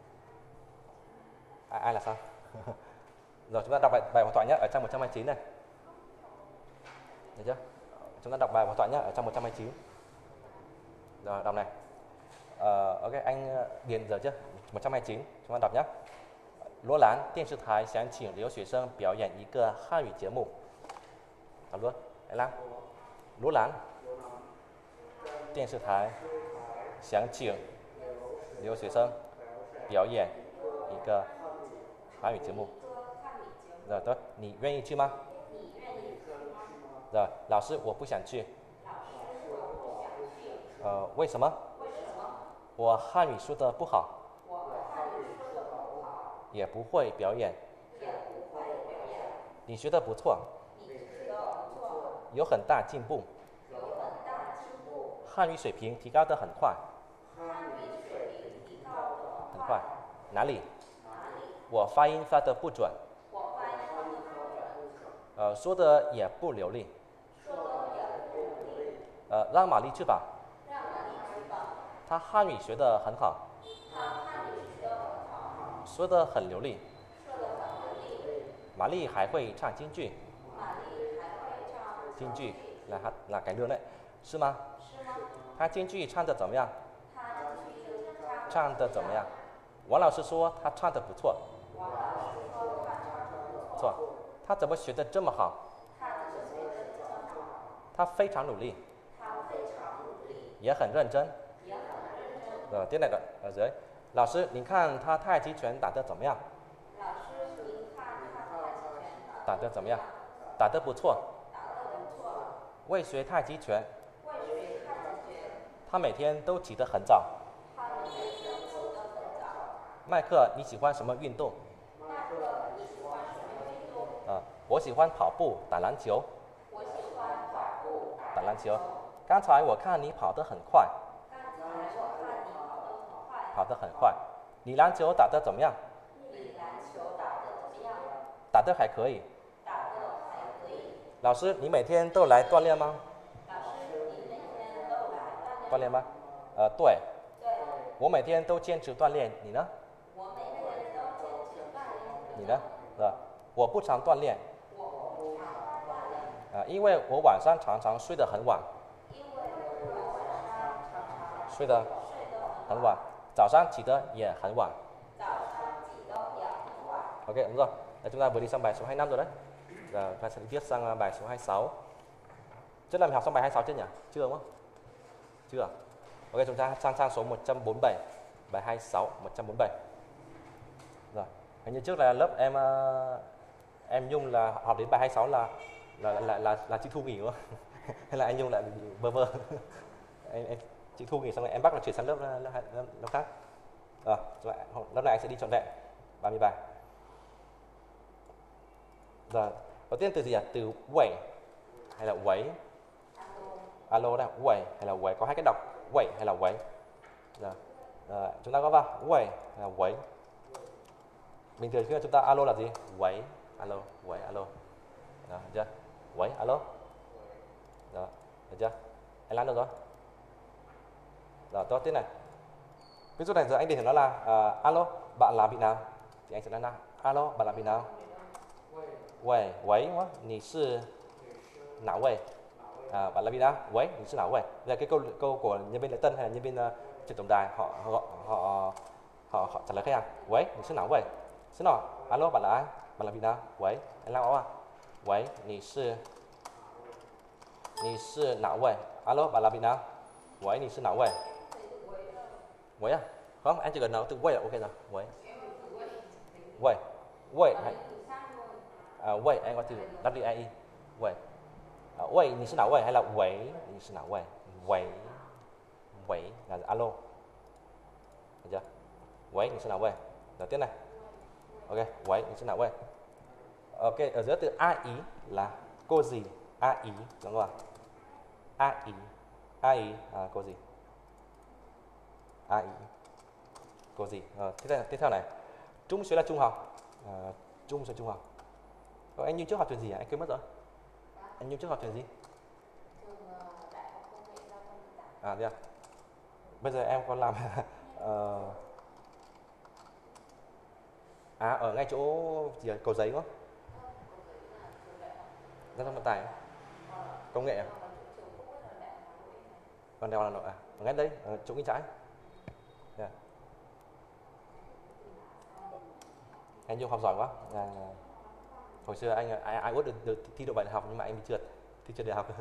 À, ai là sao? Rồi chúng ta đọc bài, bài hội thoại nhé ở trang một trăm hai mươi chín này. Được chưa? Chúng ta đọc bài hội thoại nhé ở trang một trăm hai mươi chín. Rồi đọc này. Uh, ok, anh điền giờ chưa? một trăm hai mươi chín, chúng ta đọc nhé. 罗兰电视台想请留学生表演一个汉语节目。Đọc luôn, hãy làm. 罗兰电视台想请留学生表演一个汉语节目。Rồi tốt, 你愿意去吗? Rồi, 老师我不想去。呃，为什么？我汉语说得不好。也不会表演。你学得不错。有很大进步。汉语水平提高得很快。很快。哪里？我发音发得不准。呃，说得也不流利。呃，让玛丽去吧。她汉语学得很好。说得很流利。玛丽还会唱京剧。 京剧 là hát là cải lương đấy. 是吗？他京剧唱得怎么样？唱得怎么样？王老师说他唱得不错。不错。他怎么学得这么好？他非常努力。也很认真。呃，tiếp này rồi, ở dưới. 老师，您看他太极拳打得怎么样？打得怎么样？打得不错。为学太极拳。他每天都起得很早。麦克，你喜欢什么运动？啊，我喜欢跑步、打篮球。打篮球。刚才我看你跑得很快。跑得很快。你篮球打得怎么样？打得还可以。老师，你每天都来锻炼吗？锻炼吗？呃，对。我每天都坚持锻炼，你呢？你呢？是吧？我不常锻炼。啊，因为我晚上常常睡得很晚。睡得很晚，早上起得也很晚。Ok, đúng rồi. Là chúng ta vừa đi sang bài số hai mươi lăm rồi đấy. Giờ ta sẽ đi tiếp sang bài số hai mươi sáu. Chắc là mình học xong bài hai mươi sáu chưa nhỉ? Chưa đúng không? Chưa. Ok, chúng ta sang sang số một trăm bốn mươi bảy. Bài hai mươi sáu, một trăm bốn mươi bảy. Rồi. Hình như trước là lớp em em Nhung là học đến bài hai mươi sáu là là là là, là chị Thu nghỉ đúng không? Hay là anh Nhung lại bơ vơ? em, em chị Thu nghỉ xong rồi em bắt là chuyển sang lớp lớp, lớp, lớp khác. Rồi, lớp này anh sẽ đi trọn vẹn ba mươi bài. Rồi, đầu tiên từ gì ạ? À? Từ quẩy hay là quấy? Alo đây, quẩy hay là quấy? Có hai cái đọc, quẩy hay là quấy. Rồi, rồi chúng ta có vào quẩy hay là quấy. Bình thường khi mà chúng ta alo là gì? Quấy, alo, quấy, alo. Rồi, được chưa? Quấy, alo. Rồi, được chưa? Anh làm được rồi. Rồi, tốt tiếp này. Ví dụ này giờ anh định nó là uh, alo, bạn làm việc nào? Thì anh sẽ nói là alo, bạn làm việc nào? 喂喂，你是哪位？À, bạn là vị nào?喂, 你是哪位？ Là cái câu câu của nhân viên lễ tân hay là nhân viên uh, trực tổng đài họ họ họ họ, họ trả lời khách hàng.喂, 你是哪位？ Xin lỗi, alo, bạn là ai? Bạn là vị nào?喂, anh Lao à?喂, 你是你是哪位？ Alo, bạn là vị nào?喂, 你是哪位？ 喂à? Không, anh chỉ cần nói từ喂là ok rồi.喂,喂,喂hay à, 喂 anh có từ W I E 喂 à, 喂 你是哪位 hay là 喂 你是哪位 喂 喂 là alo, được chưa? 喂 你是哪位? Đầu tiên này, ok, 喂 你是哪位? Ok, ở giữa từ a ý là cô gì, a ý, đúng không ạ? A ý, a ý, à, cô gì, a ý, cô gì. À, tiếp theo tiếp theo này, trung学là trung học, à, trung学trung học. Rồi, anh Như trước học trường gì à? Anh quên mất rồi. Anh Như trước học trường gì? À, thế à? Bây giờ em có làm uh... à, ở ngay chỗ gì à? Cầu Giấy đúng không? Giao thông vận tải, công nghệ à? Còn đèo Hà Nội à? Ở ngay đây, ở chỗ Kinh Trái. Yeah. Anh Dung học giỏi quá. À, hồi xưa anh ai, ai út được, được thi đậu đại học nhưng mà anh bị trượt thi trượt đại học.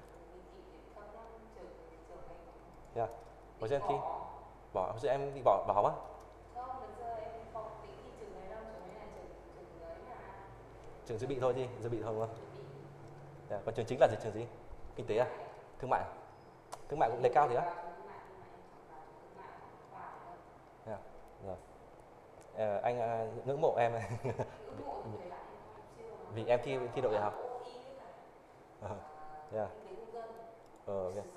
Yeah. Hồi xưa em thi bỏ, hồi xưa em đi bỏ bỏ học á. Trường dự bị thôi gì, dự bị thôi đúng không? Yeah. Còn trường chính là gì? Trường gì? Kinh tế à? Thương mại à? Thương mại cũng lấy cao thế á? Yeah. Rồi. À, anh uh, ngưỡng mộ em vì em thi thi đậu đại học. Uh, yeah. uh, okay.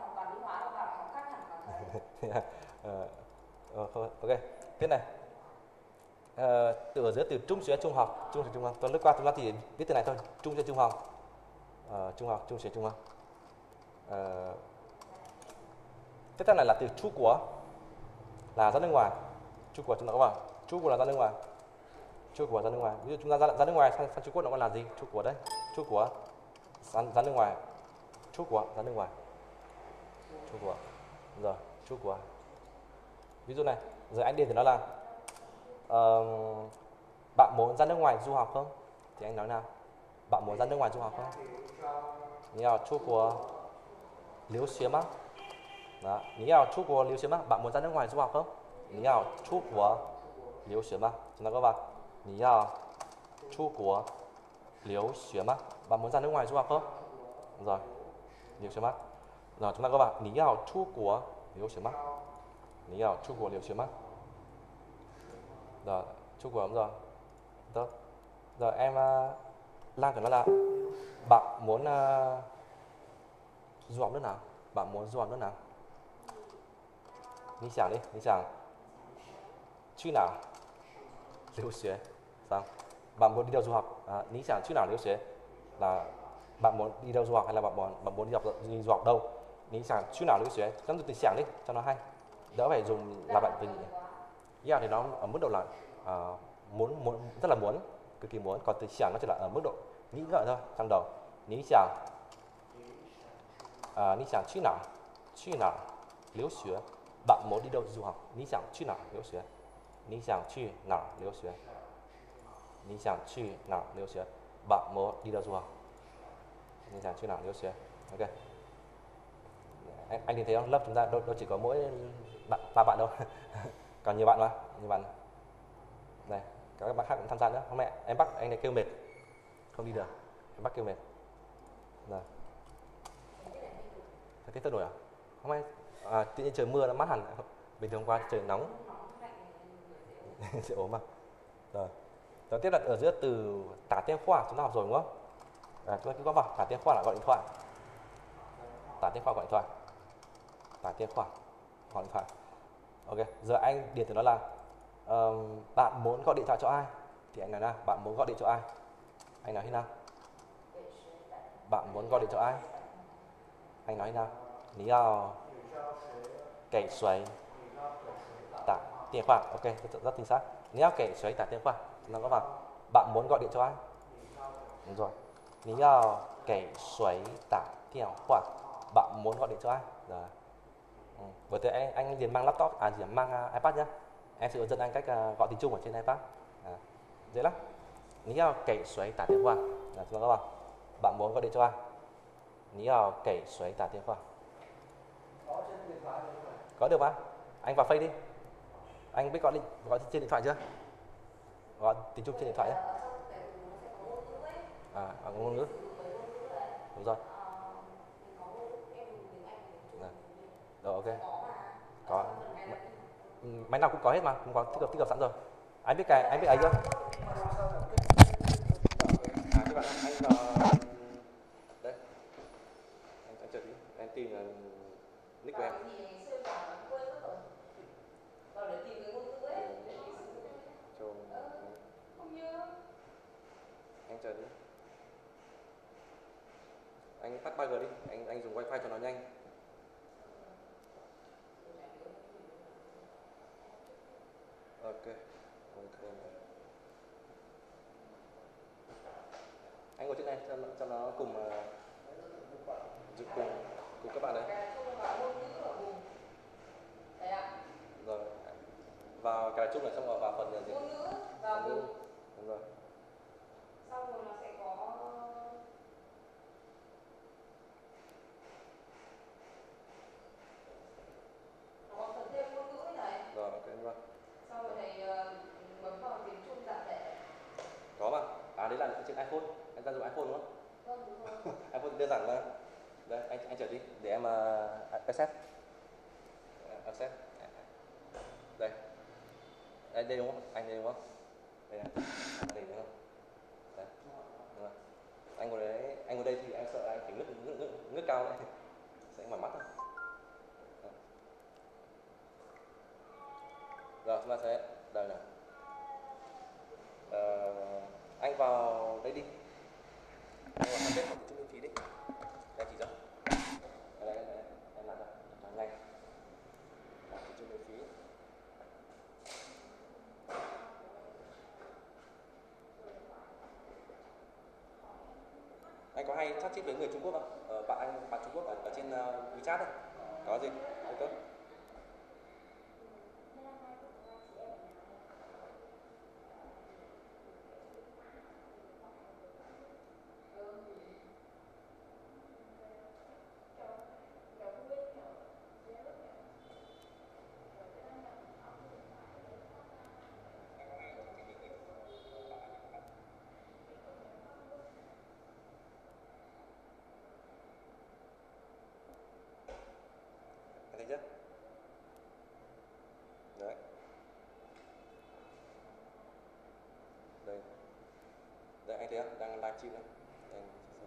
yeah. uh, uh, ok, tiếp này. Uh, từ ở giữa từ trung学trung học, trung学trung học. Tuần lướt qua chúng ta chỉ viết từ này thôi, trung学trung học, uh, trung học, trung学trung học. Uh, tiếp theo này là từ Trung Quốc, là ra nước ngoài. Trung Quốc chúng ta có vào Trung Quốc là ra nước ngoài. Trung Quốc ra nước ngoài. Ví dụ chúng ta ra, ra nước ngoài sang, sang Trung Quốc nó còn là gì? Trung Quốc đấy. Trung Quốc Dán, dán nước ngoài. Chú của, dán nước ngoài. Chú của. Rồi, chú của. Ví dụ này, giờ anh điền thì nó là uh, bạn muốn ra nước ngoài du học không? Thì anh nói nào? Bạn muốn ra nước ngoài du học không? Ni hao出国留学吗? Đó, ni hao出国留学吗? Bạn muốn ra nước ngoài du học không? Ni hao出国留学吗? Chúng ta có vào ni hao出国留学吗? Bạn muốn ra nước ngoài du học không? Rồi,留学吗? Rồi chúng ta có vào ni hao出国留学吗? Ni hao出国留学吗? Rồi,出国đúng rồi. Tốt. Rồi em uh, Lan của nó là bạn muốn uh, du học nước nào? Bạn muốn du học nước nào? Ni想đi, ni想去哪留学? Sao? Bạn muốn đi đâu du học? À, ni想去哪留学là bạn muốn đi đâu du học hay là bạn muốn bạn muốn đi học đi du học đâu? Ni想去哪留学? Trong từ想đi cho nó hay. Đỡ phải dùng là bạn từ yeah thì nó ở mức độ là uh, muốn muốn rất là muốn, cực kỳ muốn, còn từ想nó chỉ là ở mức độ nghĩ ngợi thôi trong đầu. Ni想à, ni想去哪去哪留学? Bạn muốn đi đâu du học? Ni想去哪留学? Ni想去哪留学? Ni想去哪留学? Bạn muốn đi đâu du học? Ni想去哪留学? Ok. Anh, anh nhìn thấy không? Lớp chúng ta đâu, đâu chỉ có mỗi bạn, ba bạn đâu. Còn nhiều bạn mà, nhiều bạn. Này, các bạn khác cũng tham gia nữa. Hôm nay em bắt anh này kêu mệt, không đi được. Em bắt kêu mệt. Rồi. Thời tiết thay đổi à? Hôm nay à, tự nhiên trời mưa nó mát hẳn. Bình thường hôm qua trời nóng. Sẽ ốm mà. Rồi. Đầu tiếp là ở giữa từ tả tiên khoa chúng ta học rồi đúng không? À, chúng ta cứ có vào tả tiên khoa là gọi điện thoại. Tả tiên khoa gọi điện thoại. Tả tiên khoa gọi điện thoại. Ok, giờ anh điền từ nó là um, bạn muốn gọi điện thoại cho ai? Thì anh nói nào, bạn muốn gọi điện cho ai? Anh nói thế nào? Bạn muốn gọi điện cho ai? Anh nói thế nào? Ni hao给谁打电话? Ok, rất, rất chính xác. Ni hao给谁打电话? Nó có vào bạn muốn gọi điện cho ai? Đúng rồi. Ni hao给谁打电话? Bạn muốn gọi điện cho ai? Rồi. Ừ. Với thế anh anh liền mang laptop à chỉ mang uh, iPad nhá. Em sẽ hướng dẫn anh cách uh, gọi tiếng Trung ở trên iPad. À, dễ lắm. Ni hao给谁打电话? Là chúng ta có vào bạn muốn gọi điện cho ai? Ni hao给谁打电话? Có được mà. Anh vào Face đi. Anh biết gọi điện gọi trên điện thoại chưa? Gọi tiếng Trung trên điện thoại nhé. À, bằng ngôn ngữ. Đúng rồi. Rồi ok. Có. Máy nào cũng có hết mà, cũng có tích hợp tích hợp sẵn rồi. Anh biết cái anh biết ấy chưa? À các bạn anh vào đây. Anh anh chờ tí, em tìm là nick của em. Anh chờ đi. Anh tắt ba G đi, anh anh dùng wifi cho nó nhanh. Ok. Ok. Anh ngồi trên này cho nó, cho nó cùng uh, cùng cùng các bạn đấy. Rồi. Vào cài chung này xong rồi vào phần gì? Ngôn ngữ. Vào ngữ. Đúng rồi. Xong rồi nó sẽ có nó có phần thêm ngôn ngữ này. Rồi ok rồi. Xong rồi thầy uh, bấm vào tiếng Trung giản thể. Có mà. À đấy là trên iPhone. Anh ta dùng iPhone đúng không? Vâng đúng rồi. iPhone đơn giản mà. Đây anh anh chờ đi để em uh, accept. Uh, accept. Đây. Đây, đây đúng không? Anh đây đúng không? Đây này. Đây đúng không? Đấy. Đúng rồi. Anh ngồi đấy, anh ngồi đây thì em sợ anh phải ngước ngước ngước, ngước cao đấy. Sẽ mỏi mắt thôi. Rồi chúng ta sẽ đây này. Ờ, anh vào đây đi. Anh vào fanpage học tiếng Trung miễn phí đi. Đây chỉ cho. Đây đây đây, em làm cho cho nhanh. Học tiếng Trung miễn phí. Anh có hay chat chít với người Trung Quốc không? Ờ, bạn anh bạn Trung Quốc ở, ở trên uh, WeChat ấy. Có gì? Ok. Anh thấy chưa? Đấy. Đây. Đây anh thấy không? Đang live stream đấy. Đây.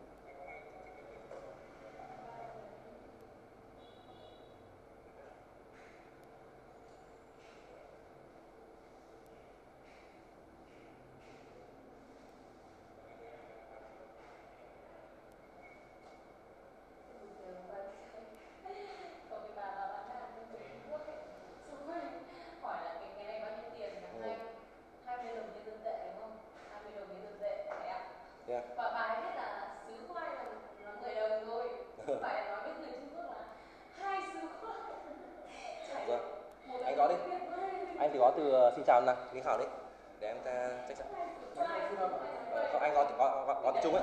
Yeah. Và bà ấy biết là sứ khoai là, là mười đồng rồi. Phải nói với người Trung Quốc là hai sứ khoai. Rồi. Anh gõ đi. Anh thì gõ từ uh, xin chào nào, Linh Khảo đi. Để em ta check chắn. Ờ, không, anh gõ gõ gõ, gõ từ Trung ấy.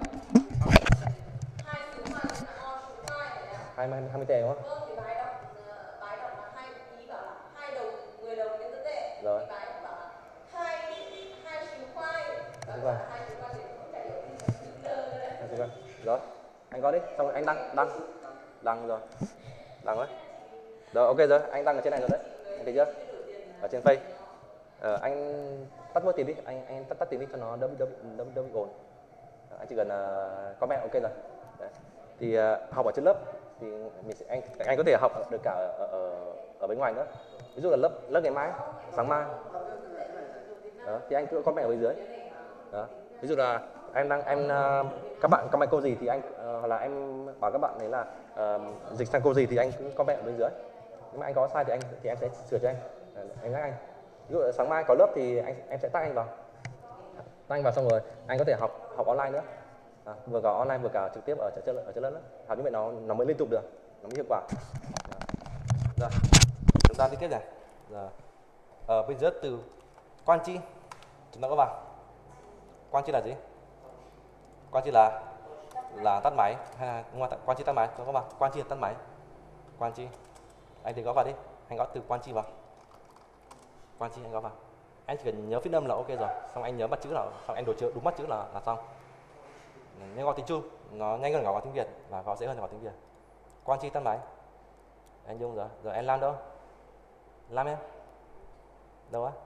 Hai sứ khoai là o sứ khoai phải không? hai mươi hai mươi tệ đúng không? Vâng, thì bà ấy đọc bà ấy đọc là hai ý bảo là hai đồng mười đồng nhân dân tệ. Rồi. Thì bà ấy bảo là hai hai sứ khoai. Sứ khoai. Hai sứ khoai thì không trả hiểu gì sứ lơ đấy. Hai sứ khoai. Rồi. Anh gõ đi, xong rồi anh đăng đăng. Đăng rồi. Đăng đấy. Rồi ok rồi, anh đăng ở trên này rồi đấy. Anh thấy chưa? Ở trên Face. Ờ, anh tắt bớt tiếng đi, anh anh tắt tắt tiếng đi cho nó đỡ đỡ đỡ đỡ bị ồn. Anh chỉ cần uh, comment ok rồi. Đấy. Thì uh, học ở trên lớp thì mình sẽ, anh anh có thể học được cả ở ở, ở bên ngoài nữa. Ví dụ là lớp lớp ngày mai, sáng mai. Đó, thì anh cứ comment ở bên dưới. Đó. Ví dụ là em đang em uh, các bạn comment câu gì thì anh uh, hoặc là em bảo các bạn ấy là uh, dịch sang câu gì thì anh cứ comment ở bên dưới. Nếu mà anh có sai thì anh thì em sẽ sửa cho anh. Em nhắc anh. Ví dụ là sáng mai có lớp thì anh em sẽ tag anh vào. Tag anh vào xong rồi anh có thể học học online nữa. À, vừa có online vừa cả trực tiếp ở trên ở trên lớp nữa. Học như vậy nó nó mới liên tục được, nó mới hiệu quả. Rồi, chúng ta đi tiếp này. Rồi. Ở bây giờ từ quan chi chúng ta có vào. Quan chi là gì? Quan chi là là tắt máy hay là ngoài quan chi tắt máy? Chúng ta có vào. Quan chi là tắt máy. Quan chi. Anh thì gõ vào đi. Anh gõ từ quan chi vào. Quan chi anh gõ vào. Anh chỉ cần nhớ phiên âm là ok rồi. Xong anh nhớ bắt chữ là xong anh đối chiếu đúng bắt chữ là là xong. Nên gõ tiếng Trung nó nhanh hơn gõ tiếng Việt và gõ dễ hơn gõ tiếng Việt. Quan chi tắt máy. Anh Dung rồi. Rồi em Lam đâu? Lam em? Đâu á?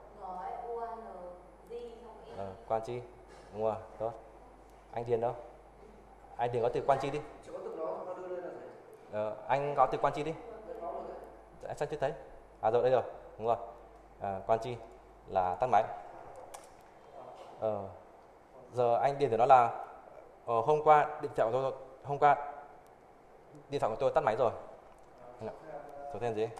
Ờ, quan chi. Đúng rồi, tốt. Anh Thiền đâu? Anh Thiền có từ quan chi đi. Ờ, anh có từ quan chi đi. Anh sao chưa thấy? À rồi đây rồi, đúng rồi. À, quan chi là tắt máy. Ờ, giờ anh Điền thì nó là ờ, hôm qua điện thoại của tôi hôm qua điện thoại của tôi tắt máy rồi. Số tên gì?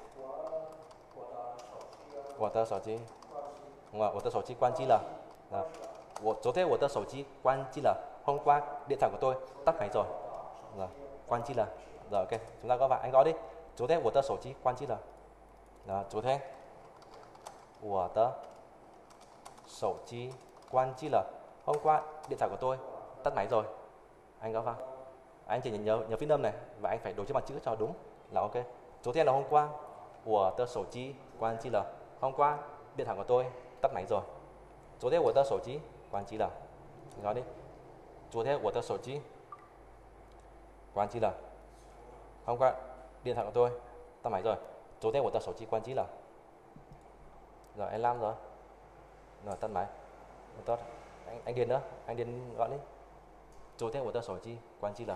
Của tờ sổ chi. Đúng rồi, của tờ sổ chi quan chi là. Rồi.昨天我的手机关机了. Hôm qua điện thoại của tôi tắt máy rồi. Rồi, quan chi là. Rồi ok, chúng ta có bạn anh gõ đi. 昨天我的手机关机了. Đó, 昨天我的手机关机了. Hôm qua điện thoại của tôi tắt máy rồi. Anh gõ vào. Anh chỉ nhớ nhớ phiên âm này và anh phải đối chiếu bằng chữ cho đúng là ok. 昨天 là hôm qua. 我的手机关机了. Hôm qua điện thoại của tôi tắt máy rồi. 昨天我的手机关机了. Anh nói đi. 昨天我的手机关机了. Hôm qua điện thoại của tôi tắt máy rồi. 昨天我的手机关机了. Rồi anh Lam rồi. Rồi tắt máy. Tốt. Anh anh Điền nữa, anh Điền gọi đi. 昨天我的手机关机了.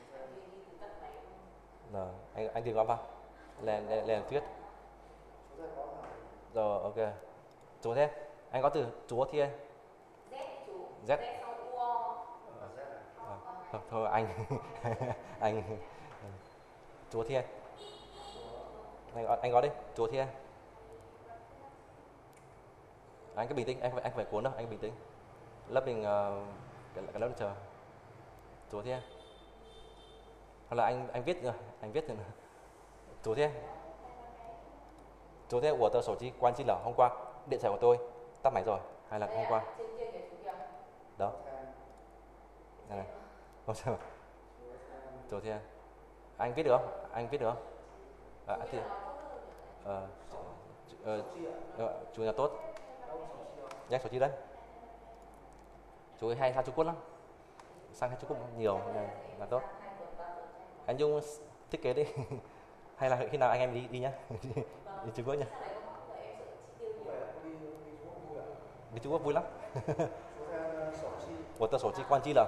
Rồi anh anh Điền gọi vào. Lên lên lên thuyết. Rồi ok. 昨天 anh có từ 昨天. Z. Thôi, thôi anh anh 昨天 anh gọi anh gọi đi 昨天 anh cứ bình tĩnh anh phải anh phải cuốn đâu anh bình tĩnh lớp mình uh, cái, cái lớp chờ 昨天 hoặc là anh anh viết rồi, anh viết rồi. 昨天 昨天我的手机关机了，hôm qua điện thoại của tôi tắt máy rồi, hay là hôm qua đó này, không sao. 昨天 anh viết được không? Anh viết được không? À, thì, ờ, ờ, ờ, chủ nhật tốt. Nhắc số chi đấy. Chú ấy hay sang Trung Quốc lắm, sang Trung Quốc nhiều là, là tốt. Anh Dung thiết kế đi. Hay là khi nào anh em đi đi nhá. Đi Trung Quốc nhá. Đi Trung Quốc vui lắm. 我的手机关机了。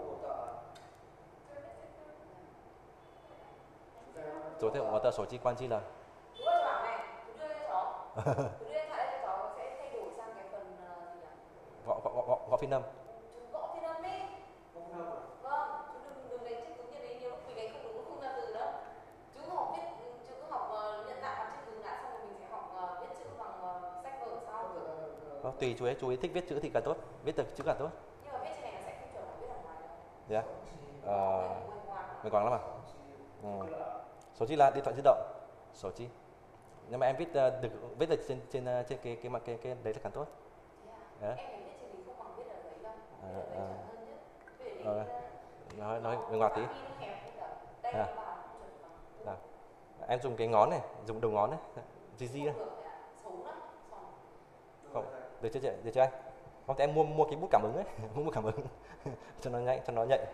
昨天我的手机关机了。 Chú ơi bảo này, chú đưa cho cháu. Chú đưa điện thoại cho cháu sẽ thay đổi sang cái phần uh, gì nhỉ? Gõ gõ gõ gõ phiên âm. Chú gõ phiên âm đi. Vâng, chú đừng đừng đánh chữ cứng như đấy, nhiều lúc mình đánh không đúng không ra từ đâu. Chú cứ học viết, chú cứ học uh, nhận dạng bằng chữ cứng đã, xong rồi mình sẽ học uh, viết chữ bằng uh, sách vở sau. Đó, tùy chú ấy, chú ấy thích viết chữ thì càng tốt, viết được chữ càng tốt. Nhưng mà viết trên này nó sẽ không chuẩn là viết ở ngoài đâu. Dạ. Ờ, mình còn lắm à? Ừ. Số chi là điện thoại di động. Số chi. Nhưng mà em viết uh, được viết được trên trên uh, trên cái cái mặt cái, cái đấy là càng tốt. Yeah. Em phải viết trên thì không bằng viết ở giấy đâu. À, Viết à. ở giấy chuẩn hơn nhất. Viết ở Rồi. đấy, Nói nói người ngoặt tí. đây À. là bảo không chuẩn bằng. Nào. Em dùng cái ngón này, dùng đầu ngón này. Gì gì đấy. Xấu lắm. Không, được chưa chị? Được chưa anh? Không thì em mua mua cái bút cảm ứng ấy, mua bút cảm ứng cho nó nhanh, cho nó nhạy.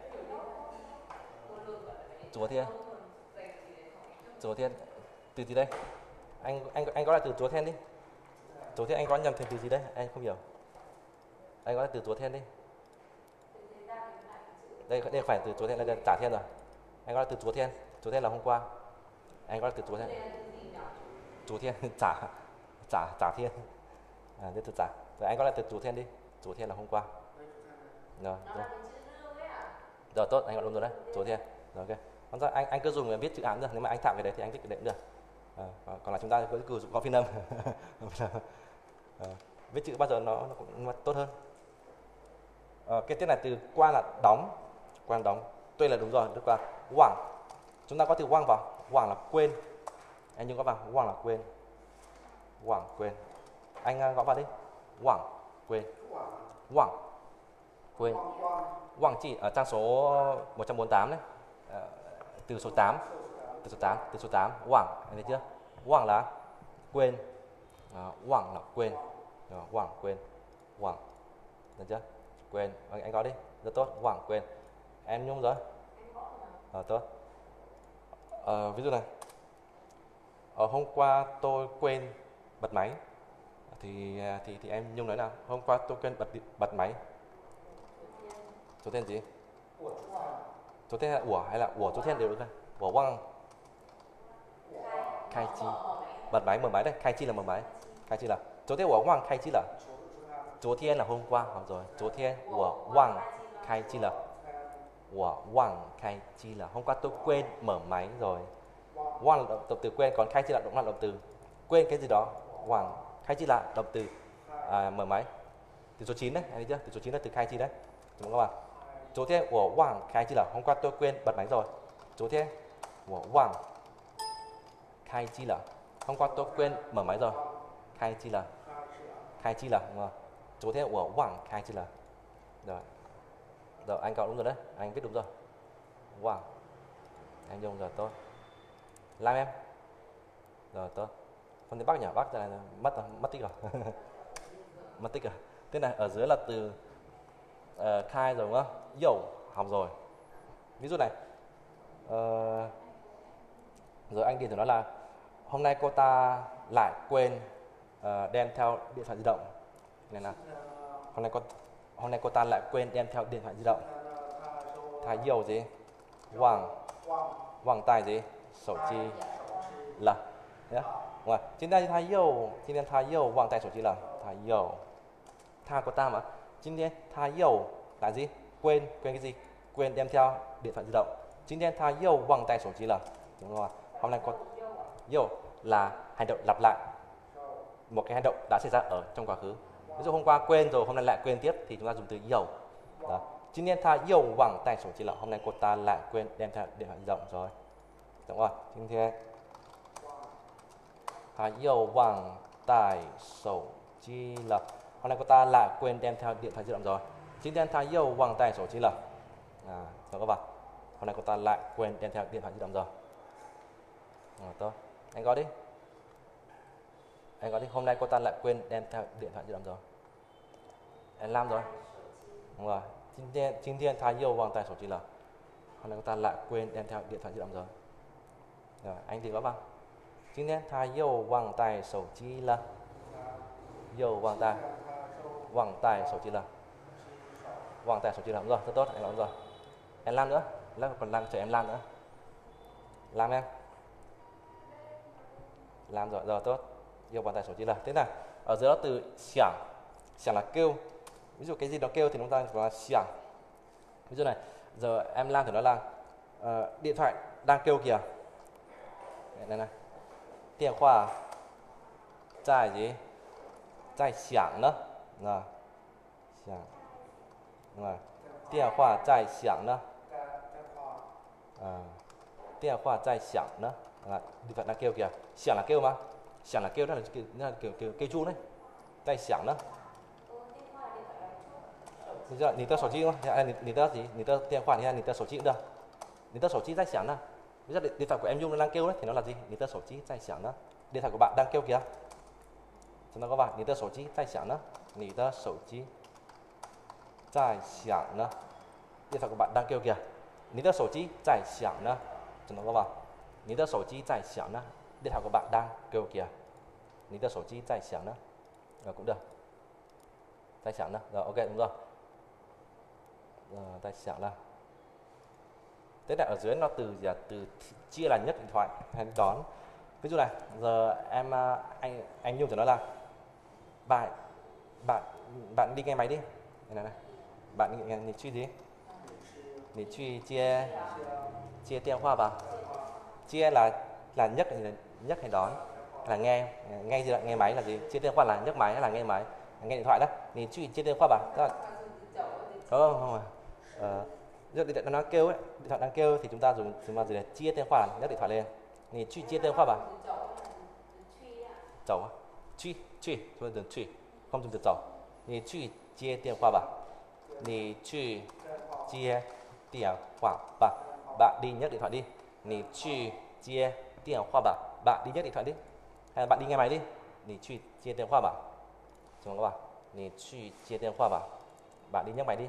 昨天 昨天 từ gì đây? Anh anh anh có là từ 昨天 đi. 昨天 anh có nhầm thành từ gì đấy? Anh không hiểu. Anh có là từ 昨天 đi. Đây đây không phải từ 昨天, đây là trả thiên rồi. Anh có là từ 昨天, 昨天 là hôm qua. Anh có là từ 昨天. 昨天 trả trả trả thiên. À, đây từ trả. Rồi anh có là từ 昨天 đi. 昨天 là hôm qua. Rồi, rồi. Rồi tốt, anh gọi đúng rồi đấy. 昨天. Rồi ok. Còn anh anh cứ dùng viết chữ án được, nếu mà anh thạo cái đấy thì anh viết cái đấy cũng được. À, còn là chúng ta cứ cứ có phiên âm. À, viết chữ bao giờ nó, nó cũng nó tốt hơn. À, cái tiếp này từ qua là đóng, quan đóng. Tuy là đúng rồi, được qua. Quảng. Chúng ta có từ quang vào. Quảng là quên. Anh Nhung có vào. Quảng là quên. Quảng quên. Anh gõ vào đi. Quảng quên. Quảng quên. Quảng chỉ ở trang số một trăm bốn mươi tám đấy. À, từ số tám. Từ số tám, từ số tám. Quảng, anh thấy chưa? Quảng là quên. À, quảng là quên. À, quảng quên. Quảng. Được chưa? Quên. Anh, anh gõ đi. Rất tốt. Quảng quên. Em Nhung rồi. À, tốt. À, ví dụ này. Ở hôm qua tôi quên bật máy. Thì thì thì em Nhung nói nào? Hôm qua tôi quên bật bật máy. 昨天 gì? 昨天 là ủa hay là ủa 昨天 đều được thôi. 我忘 khai chi. Bật máy, mở máy đây. Khai chi là mở máy. Khai chi là 昨天我忘开机了. 昨天 là hôm qua. Học rồi. 昨天我忘开机了. 我忘开机了. Hôm qua tôi quên mở máy rồi. 忘 là động, động từ quên, còn khai chi là động là động từ quên cái gì đó. 忘 khai chi là động từ à, mở máy. Từ số chín đấy, anh thấy chưa? Từ số chín là từ khai chi đấy. Đúng không ạ? 昨天我忘开机了. Hôm qua tôi quên bật máy rồi. 昨天我忘开机了. Hôm qua tôi quên mở máy rồi. 开机了. 开机了, đúng không? 昨天我忘开机了. Rồi. Rồi anh có đúng rồi đấy. Anh viết đúng rồi. Wow. Anh dùng rồi tốt. Làm em. Rồi tốt. Không thấy bác nhỉ? Bác là mất rồi, mất tích rồi. Mất tích rồi. Thế này ở dưới là từ uh, khai rồi đúng không? Dầu học rồi. Ví dụ này. Uh, rồi anh Điền thử nói là hôm nay cô ta lại quên uh, đem theo điện thoại di động. Này là hôm nay cô hôm nay cô ta lại quên đem theo điện thoại di động. Thái dầu gì? Hoàng Hoàng tài gì? Sổ chi là nhé. Đúng rồi.今天他又今天他又忘带手机了。他又他cô ta mà. 今天他又 là gì? Quên quên cái gì? Quên đem theo điện thoại di động. 今天他又忘带手机了. Đúng rồi. Hôm nay cô yo là hành động lặp lại một cái hành động đã xảy ra ở trong quá khứ. Ví dụ hôm qua quên rồi hôm nay lại quên tiếp thì chúng ta dùng từ yo. Đó. 今天他又忘带手机了. Hôm nay cô ta lại quên đem theo điện thoại di động rồi. Đúng rồi. 今天他又忘带手机了. Hôm nay cô ta lại quên đem theo điện thoại di động rồi. 今天他又忘带手机了. À, rồi các bạn. Hôm nay cô ta lại quên đem theo điện thoại di động rồi. Rồi, tốt. Anh có đi. Anh có đi. Hôm nay cô ta lại quên đem theo điện thoại di động rồi. Anh làm rồi. Đúng rồi. 今天今天他又忘带手机了. Hôm nay cô ta lại quên đem theo điện thoại di động rồi. Rồi, anh thì có bằng. 今天他又忘带手机了. 又忘带忘带手机了. 忘带手机了. Đúng rồi, rất tốt, anh nói rồi. Em làm nữa. Lớp còn làm chờ em làm nữa. Làm em. Làm rồi, rồi tốt. Yêu bàn tay số chỉ là thế nào. Ở dưới đó từ xảng, xảng là kêu. Ví dụ cái gì nó kêu thì chúng ta gọi là xảng. Ví dụ này, giờ em làm thì nó là uh, điện thoại đang kêu kìa. Này này. Điện thoại tại gì? Tại xảng nữa. Rồi. Xảng. Rồi. Điện thoại tại xảng nữa. À. Điện thoại tại xảng nữa. Là điện thoại đang kêu kìa. Xảng là kêu mà. Xảng là kêu đó là kiểu là kiểu kiểu kêu chuông đấy. Tại xảng đó. Bây giờ nhìn tờ sổ chi không? Nhìn tờ gì? Nhìn tờ tiền khoản hay nhìn tờ sổ chi cũng được. Nhìn tờ sổ chi tại xảng đó. Bây giờ điện thoại của em Dung nó đang kêu đấy thì nó là gì? Nhìn tờ sổ chi tại xảng đó. Điện thoại của bạn đang kêu kìa. Chúng ta có bạn nhìn tờ sổ chi tại xảng đó. Nhìn tờ sổ chi tại xảng đó. Điện thoại của bạn đang kêu kìa. Nhìn tờ sổ chi tại xảng đó. Chúng ta có bạn. Nhìn tờ sổ chi tại xảng đó. Điện thoại của bạn đang kêu kìa. Nhìn tờ sổ chi tại xảng đó. Rồi cũng được. Tại xảng đó. Rồi ok đúng rồi. Rồi tại xảng là. Thế là ở dưới nó từ giờ từ chia là nhất điện thoại hay đón. Ví dụ này, giờ em anh anh Nhung cho nó là bạn bạn bạn đi nghe máy đi. Này này này. Bạn nghe你去gì? 你去接接电话吧. Chia là là nhấc nhấc hay đón là nghe nghe gì là nghe máy là gì? Chia điện thoại là nhấc máy hay là nghe máy? Nghe điện thoại đó. 你去接电话吧. Không không à. Ờ, điện thoại nó kêu ấy, điện thoại đang kêu thì chúng ta dùng dùng gì này? Chia điện thoại nhấc điện thoại lên. 你去接电话吧. Chầu á. Truy truy chúng ta dùng truy không dùng từ chầu. 你去接电话吧. 你去接电话吧. Bạn đi nhấc điện thoại đi. 你去接电话吧. Bạn đi nhấc điện thoại đi. Hay là bạn đi nghe máy đi. 你去接电话吧. Chúng các bạn. 你去接电话吧. Bạn đi nhấc máy đi.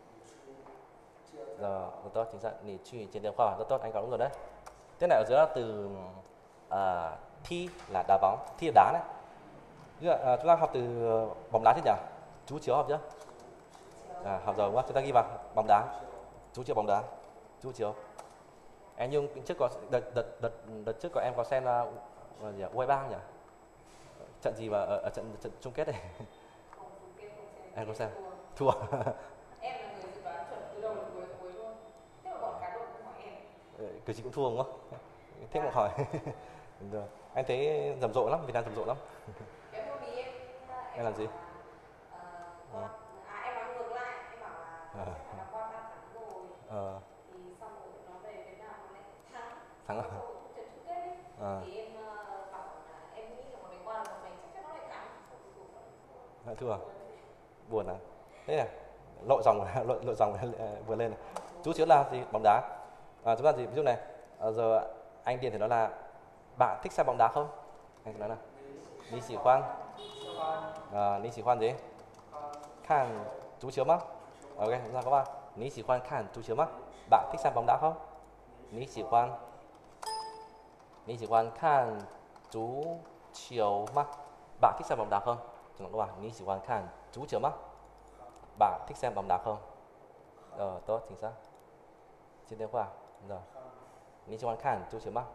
Rồi, rất tốt, chính xác. 你去接电话吧. Rất tốt, anh có đúng rồi đấy. Thế này ở dưới là từ uh, thi là đá bóng, thi là đá đấy. Uh, chúng ta học từ bóng đá chứ nhỉ? Chú chiếu học chưa? À, học rồi đúng không? Chúng ta ghi vào bóng đá. Chú chiếu bóng đá. Chú chiếu. Em Nhung trước có đợt đợt đợt đợt trước có em có xem là uh, gì U hai mươi ba không nhỉ? Trận gì mà ở, ở trận trận chung kết này? Em có xem? Thua. Em là người dự đoán chuẩn từ đầu đến cuối cuối luôn. Thế mà bọn cá độ cũng hỏi em. Cử chỉ cũng thua đúng không? Thế mà hỏi. Rồi. Anh thấy rầm rộ lắm, Việt Nam rầm rộ lắm. Em mua bí em, em, em làm gì? À, con, à, em nói ngược lại, em bảo là à. Sẽ là con đã thắng rồi. À. Thì xong rồi nó về Việt Nam nó lại thắng. Thắng à? Xong rồi trận chung kết ấy. À. Thì em uh, bảo là em nghĩ là một ngày qua là một ngày chắc chắn nó lại thắng. Lại thua à? Buồn à? Thế này, lộ dòng lộ, lộ dòng vừa lên này. Chú chiếu là gì? Bóng đá. À, chúng ta gì? Ví dụ này, à, giờ anh Điền thì nói là bạn thích xem bóng đá không? Anh nói là Ni喜欢. À, Ni喜欢gì? 看足球吗? Ok, chúng ta có ba. Ni喜欢看足球吗? Bạn thích xem bóng đá không? Ni喜欢. Ni喜欢看足球吗? Bạn thích xem bóng đá không? Chúng ta có ba. Ni喜欢看足球吗? Bạn thích xem bóng đá không? Ờ, tốt, chính xác. Trên điện thoại. Rồi. Ni喜欢看足球吗?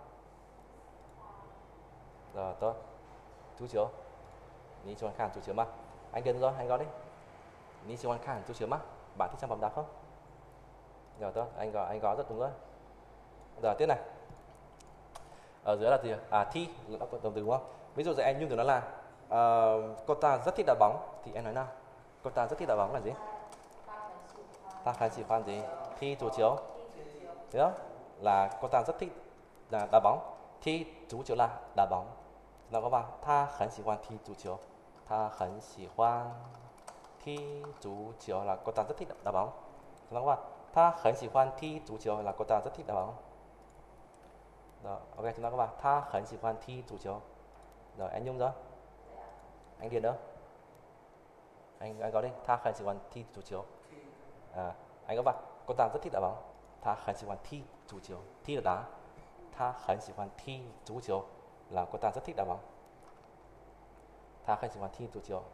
Rồi, tốt.足球. Ni喜欢看足球吗? Anh Điền rồi, anh có đi. Ni喜欢看足球吗? Bạn thích xem bóng đá không? Rồi, tốt, anh có, anh có rất đúng rồi. Rồi, tiếp này. Ở dưới là gì? À, thi, là đồng từ đúng không? Ví dụ giờ em Nhung từ nó là uh, cô ta rất thích đá bóng thì em nói nào? Cô ta rất thích đá bóng là gì? ta khá chỉ khoan gì? Thi足球. Thế đó là cô ta rất thích là đá bóng. Thi足球 là đá bóng. Nó có vào ta khá chỉ khoan thi足球. Ta khá chỉ khoan thi足球 là cô ta rất thích đá bóng. Nó có vào ta khá chỉ khoan thi足球 là cô ta rất thích đá bóng. Rồi, ok, chúng ta có vào ta khá chỉ khoan thi足球. Rồi, anh Nhung rồi. Anh Điền đâu? Anh anh có đi, ta khá chỉ khoan thi足球. À, anh có vào cô ta rất thích đá bóng. Ta khá chỉ khoan thi足球. Thi là đá. Ta khá chỉ khoan thi足球 là cô ta rất thích đá bóng. Ta khá chỉ khoan thi足球.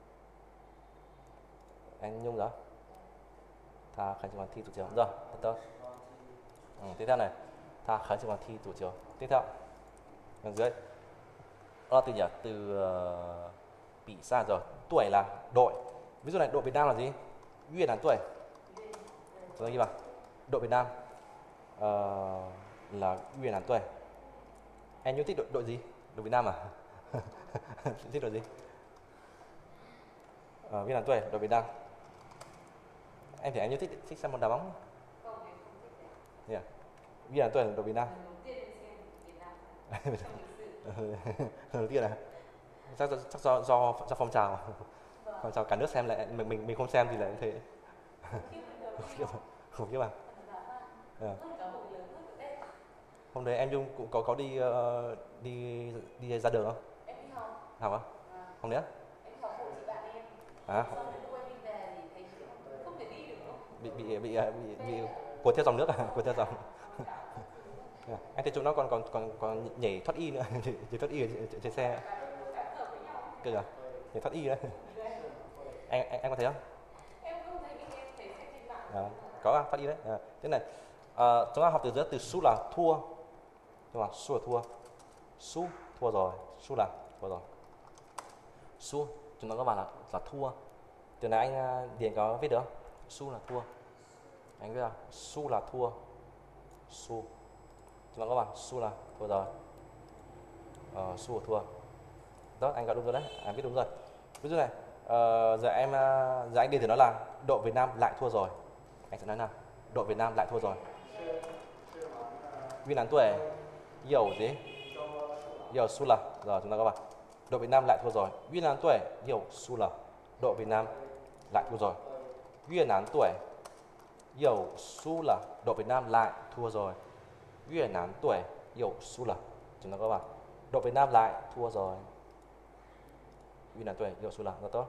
Anh Nhung rồi. Ta khá chỉ khoan thi足球. Rồi, tốt tốt. Ừ, tiếp theo này. Ta khá chỉ khoan thi足球. Tiếp theo. Đằng dưới. Đó từ nhỉ? Từ uh, bị xa rồi. Tuổi là đội. Ví dụ này đội Việt Nam là gì? Việt Nam tuổi. Chúng ta ghi vào. Đội Việt Nam uh, là Việt Nam tuổi. Em yêu thích đội, đội gì? Đội Việt Nam à? Thích đội gì? Uh, Việt Nam tuổi, đội Việt Nam. Em thấy em yêu thích thích xem môn đá bóng. Yeah. Việt Nam tuổi là đội Việt Nam. Đầu tiên là chắc, chắc do, do do phong trào, phong trào cả nước xem lại mình mình mình không xem thì lại thế. Không biết mà. Yeah. Hôm đấy em Dung cũng có có đi uh, đi đi ra đường không? Em đi học. Học á? À. Không đấy á? Em đi học hộ chị bạn em. À. Sau đấy lúc em đi về thì thấy chị không thể đi được nữa. Bị bị bị bị, bị, bị cuốn theo dòng nước à? Cuốn theo dòng. Yeah. Anh thấy chúng nó còn còn còn còn nhảy thoát y nữa, nhảy thoát y trên, trên xe. Cơ à? Nhảy thoát y đấy. Anh anh anh có thấy không? Em không thấy, nhưng em thấy xem trên mạng. À, có à, thoát y đấy. À, thế này. À, chúng ta học từ giữa từ su là thua. Đúng không? Su là thua. Su thua rồi, su là thua rồi. Su chúng ta có bảo là là thua. Từ này anh Điền có viết được không? Su là thua. Anh viết là su là thua. Su. Chúng ta có bảo su là thua rồi. Ờ, su là thua. Đó, anh có đúng rồi đấy. Anh viết đúng rồi. Ví dụ này, uh, giờ em giờ anh Điền thì nói là đội Việt Nam lại thua rồi. Anh sẽ nói nào? Đội Việt Nam lại thua rồi. Việt Nam tuổi hiểu gì? Hiểu su là. Rồi chúng ta có bảo đội Việt Nam lại thua rồi. Việt Nam tuổi hiểu su là. Đội Việt Nam lại thua rồi. Việt Nam tuổi hiểu su là. Đội Việt Nam lại thua rồi. Việt Nam tuổi hiểu su là. Chúng ta có bảo đội Việt Nam lại thua rồi. Việt Nam tuổi hiểu su là. Rất tốt.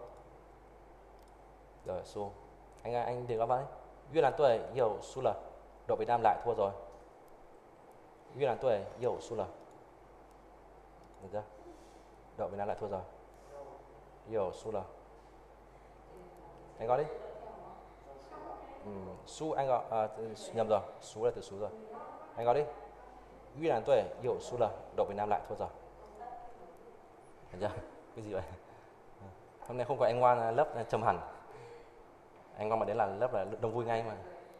Rồi su. Anh anh đừng có vào đấy. Việt Nam tuổi hiểu su là. Đội Việt Nam lại thua rồi. Việt Nam tuổi hiểu su là. Được chưa? Đội Việt Nam lại thua rồi. Hiểu su là. Anh gọi đi. Ừ, su anh gọi à, nhầm rồi. Su là từ su rồi. Anh gọi đi. Việt Nam tuổi hiểu su là. Đội Việt Nam lại thua rồi. Được chưa? Cái gì vậy? Hôm nay không có anh Ngoan lớp trầm hẳn. Anh Ngoan mà đến là lớp là đông vui ngay mà.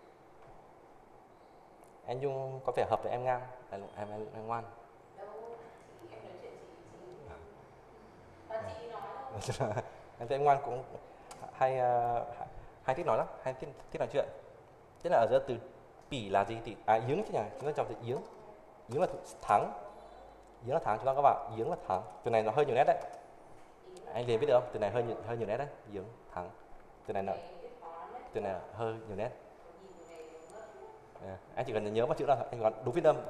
Anh Dung có vẻ hợp với em Ngang, em em, em, em Ngoan. Đâu, chị, em nói chuyện chị, chị... Và chị nói đâu. Em thấy em Ngoan cũng hay uh, hay thích nói lắm, hay thích, thích nói chuyện. Thế là ở giữa từ bỉ là gì thì à yếng chứ nhỉ? Chúng ta chọn từ yếng. Yếng là thắng. Yếng là thắng, chúng ta các bạn, yếng là thắng. Từ này nó hơi nhiều nét đấy. Anh liền biết được không? Từ này hơi nhiều, hơi nhiều nét đấy, yếng thắng. Từ này là từ này là hơi nhiều nét. Yeah. Anh chỉ cần nhớ một chữ là anh gọi đúng phiên âm.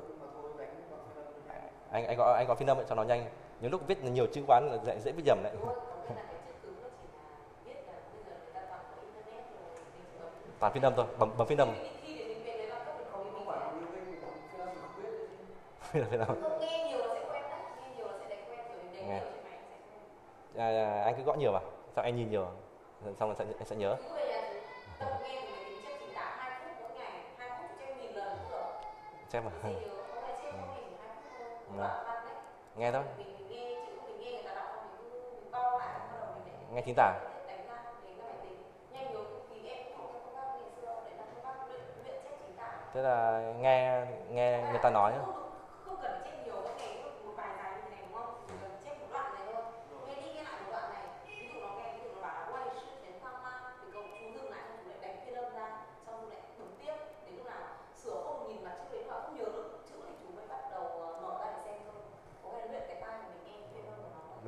Anh anh gọi anh gọi phiên âm cho nó nhanh. Những lúc viết nhiều chữ quá là dễ dễ bị nhầm đấy. Toàn phiên âm thôi, bấm bấm phiên âm. Phiên âm. Nghe. À, à, anh cứ gõ nhiều vào, sao anh nhìn nhiều, xong rồi anh sẽ nhớ. Xem mà. Ừ. Ừ. Nghe thôi. Nghe chính tả. Thế là nghe nghe người ta nói. Không cần chép nhiều cái này, một bài dài như thế này đúng không? Chỉ cần chép một đoạn này thôi. Nghe đi nghe lại một đoạn này. Ví dụ nó nghe, ví dụ nó bảo là quay sự đến thăng ma thì cậu chú dừng lại, chú lại đánh phiên âm ra.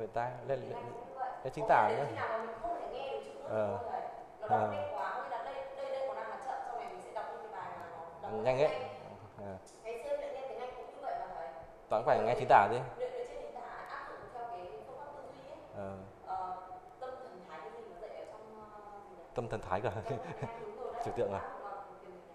luyện tai lên Tiếng lên, Anh cũng vậy. lên chính Có tả nghĩa là nữa. đến khi nào mà mình không thể nghe được chữ nữa Ờ. thôi thầy. Nó Ờ. đọc nhanh quá, có nghĩa là đây đây đây còn đang là chậm, sau này mình sẽ đọc những cái bài mà nó đọc rất Nhanh ấy. nhanh. Ờ. Ngày xưa luyện nghe tiếng Anh cũng như vậy mà thầy. Toàn phải nghe chính tả chứ. Luyện luyện trên chính tả áp dụng theo cái phương pháp tư duy ấy. Ờ. Ờ, tâm thần thái cái gì mà dạy ở trong uh, gì nhỉ? Tâm thần thái cả. Tâm thần thái đúng rồi đấy. Trừu tượng à? Vâng, kiểu gì nhỉ?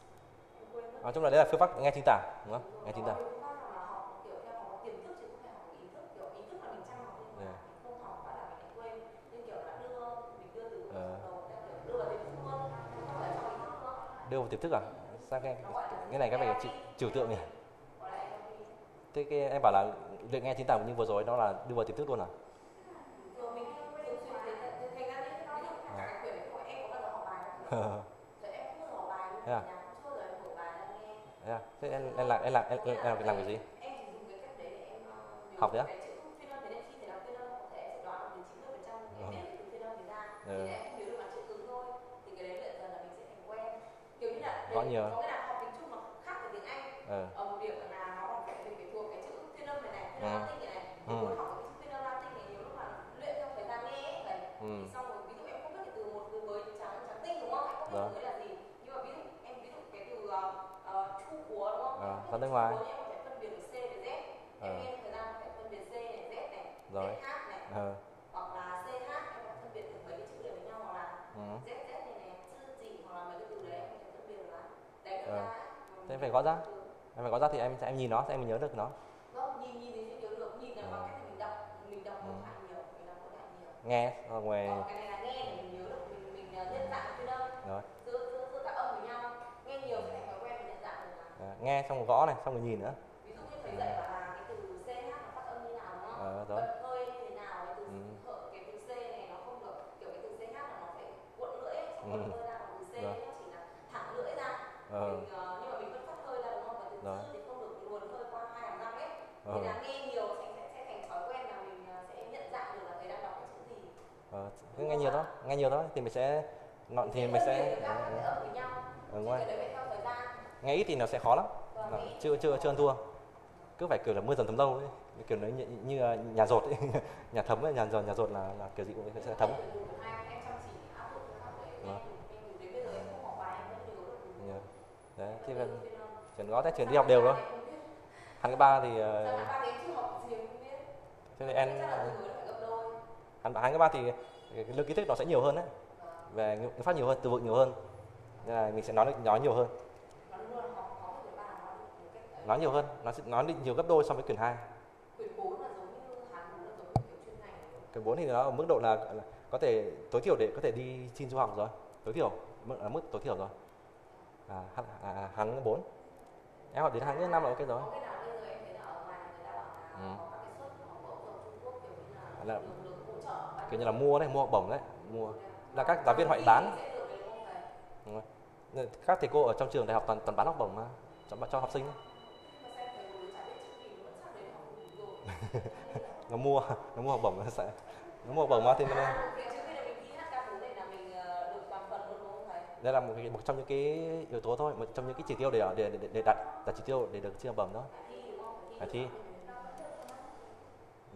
Em quên mất. Nói chung là đấy là phương pháp nghe chính tả, đúng không? Nghe chính tả. Có những phương pháp là học kiểu theo học tiềm thức chứ không phải học ý thức, kiểu ý thức là mình chăm học nhưng mà Yeah. không học phát là mình lại quên. Nhưng kiểu là đưa mình đưa từ Ờ. đầu theo kiểu đưa vào tiềm thức luôn, không phải trong ý thức nữa. Đưa vào tiềm thức à? Sao cái Nó gọi là cái này cái phải trừu, trừu tượng nhỉ? gọi là en lờ pê. Thế cái em bảo là luyện nghe chính tả như vừa rồi đó là đưa vào tiềm thức luôn à? Rồi mình thường xuyên thấy thành ra những ví dụ cả cái quyển này không phải em có bao giờ học bài đâu. Rồi em không bao giờ học bài luôn, Thế à? nhà cũng chưa bao giờ em mở bài ra nghe. Thế à? Thế em, em làm em làm em, em, em làm cái gì? Em chỉ dùng cái cách đấy để em uh, nhớ Học đấy á? cái chữ phiên âm, thế nên khi thầy làm phiên âm có thể em sẽ đoán được đến chín mươi phần trăm em biết từ phiên âm thì ra. Ừ. Thì em không nhớ được là chữ cứng thôi. Thì cái đấy luyện dần là mình sẽ thành quen. Kiểu như là Gõ nhiều. có cái là học tiếng Trung nó khác với tiếng Anh. Ờ. Ở một điểm là nó còn phải mình phải thuộc cái chữ phiên âm này này, phiên âm Ừ. Latin này này. Ừ. Muốn học cái chữ phiên âm Latin này nhiều lúc là luyện theo thời gian nghe ấy thầy. Ừ. Thì xong rồi ví dụ em không biết cái từ một từ mới trắng trắng tinh đúng không? Em không biết Rồi. từ đấy là gì. Nhưng mà ví dụ em ví dụ cái từ uh, uh, chu cúa đúng không? Ờ, Em ra biết nước chu ngoài. cúa nhưng em có thể phân biệt được C với Z. Ờ. Em nghe thời gian phải phân biệt C này, Z này, Rồi. Z H này, Ờ. hoặc là C H em có thể phân biệt được mấy cái chữ đấy với nhau, hoặc là Ừ. Z Z này này, chữ gì hoặc là mấy cái từ đấy em có thể phân biệt được là đánh được Ờ. ra. Thế em phải gõ ra. Em phải gõ ra thì em em nhìn nó sẽ em nhớ được nó. Vâng, nhìn nhìn thì sẽ nhớ được, nhìn là Ờ. bằng cách là mình đọc, mình đọc Ừ. một hạng nhiều, mình đọc một hạng nhiều. Nghe ở ngoài. Còn cái này là nghe để mình nhớ được, mình mình uh, nhận dạng phiên âm Rồi. giữa giữa giữa các âm với nhau. Nghe nhiều sẽ thành thói quen mình nhận dạng được là. Ờ, nghe xong rồi gõ này, xong rồi nhìn nữa. Ví dụ như thầy dạy bảo là cái từ C H nó phát âm như nào đúng không? Ờ, rồi. Bật hơi như thế nào, cái từ Ừ. hợ, cái từ C này nó không được, kiểu cái từ C H là nó phải cuộn lưỡi ấy, xong Ừ. cuộn hơi ra, còn từ C Rồi. nó chỉ là thẳng lưỡi ra. Ờ. Mình, uh, nhưng mà mình vẫn phát hơi ra đúng không? Và từ Rồi. dư thì không được luồn hơi qua hai hàm răng ấy. Ờ. Thì là nghe nhiều sẽ, sẽ, sẽ thành thói quen là mình uh, sẽ nhận dạng được là thầy đang đọc cái chữ gì. Ờ. Cứ nghe nhiều thôi, nghe nhiều thôi thì mình sẽ nó thì mình sẽ phân biệt được các cái âm với nhau. Ở Chứ ngoài. cái đấy phải theo thời gian. nghe ít thì nó sẽ khó lắm. Và Nó nghe ít chưa thì chưa khó. chưa ăn thua. Cứ phải kiểu là mưa dầm thấm lâu ấy, kiểu nó như, như là nhà dột ấy. Nhà thấm ấy, nhà dột nhà dột là, là kiểu gì cũng sẽ thấm. Em chăm chỉ áp dụng phương pháp đấy. Ờ. Em dùng đến bây giờ em không học bài em vẫn nhớ được. Nhiều. Đấy, thì cần chuyển gõ tới chuyển đi học đều thôi. Hắn cái ba thì uh, Ba đến chưa học gì em không biết. thế thì em Chắc là từ mới phải gấp đôi. hắn hắn cái ba thì cái lượng kiến thức nó sẽ nhiều hơn đấy, về ngữ pháp nhiều hơn, từ vựng nhiều hơn, nên là mình sẽ nói được nói nhiều hơn, Nó luôn là học có một cái bài nói được một cách ấy. nói nhiều hơn, nó sẽ nói được nhiều gấp đôi so với quyển hai. Quyển bốn là giống như Hàn bốn là giống như kiểu chuyên ngành. Quyển bốn thì nó ở mức độ là, là có thể tối thiểu để có thể đi xin du học rồi, tối thiểu mức ở mức tối thiểu rồi. À, hắn à, hắn bốn em học đến hắn năm là ok rồi. Có cái nào bây giờ em thấy là ở ngoài người ta bảo là Ừ. có các cái suất học bổng ở Trung Quốc kiểu như là Là- được được hỗ trợ. Kiểu như là mua đấy, mua học bổng đấy, mua là các giáo viên họ bán. Sẽ được đấy đúng không thầy? Đúng rồi. Nên các thầy cô ở trong trường đại học toàn toàn bán học bổng mà cho, cho học sinh ấy. Mà xem thầy vừa chả biết chữ gì nó vẫn chắc đấy học rồi. Nó mua nó mua học bổng nó sẽ nó mua học bổng mà thì nó À, cái chữ này là mình thi hát ca bốn này là mình ờ, được toàn phần luôn đúng không thầy? đây là một, cái, một trong những cái yếu tố thôi, một trong những cái chỉ tiêu để để để, để đặt đặt chỉ tiêu để được chia học bổng đó. Phải thi đúng không? Phải thi. được. Ừ.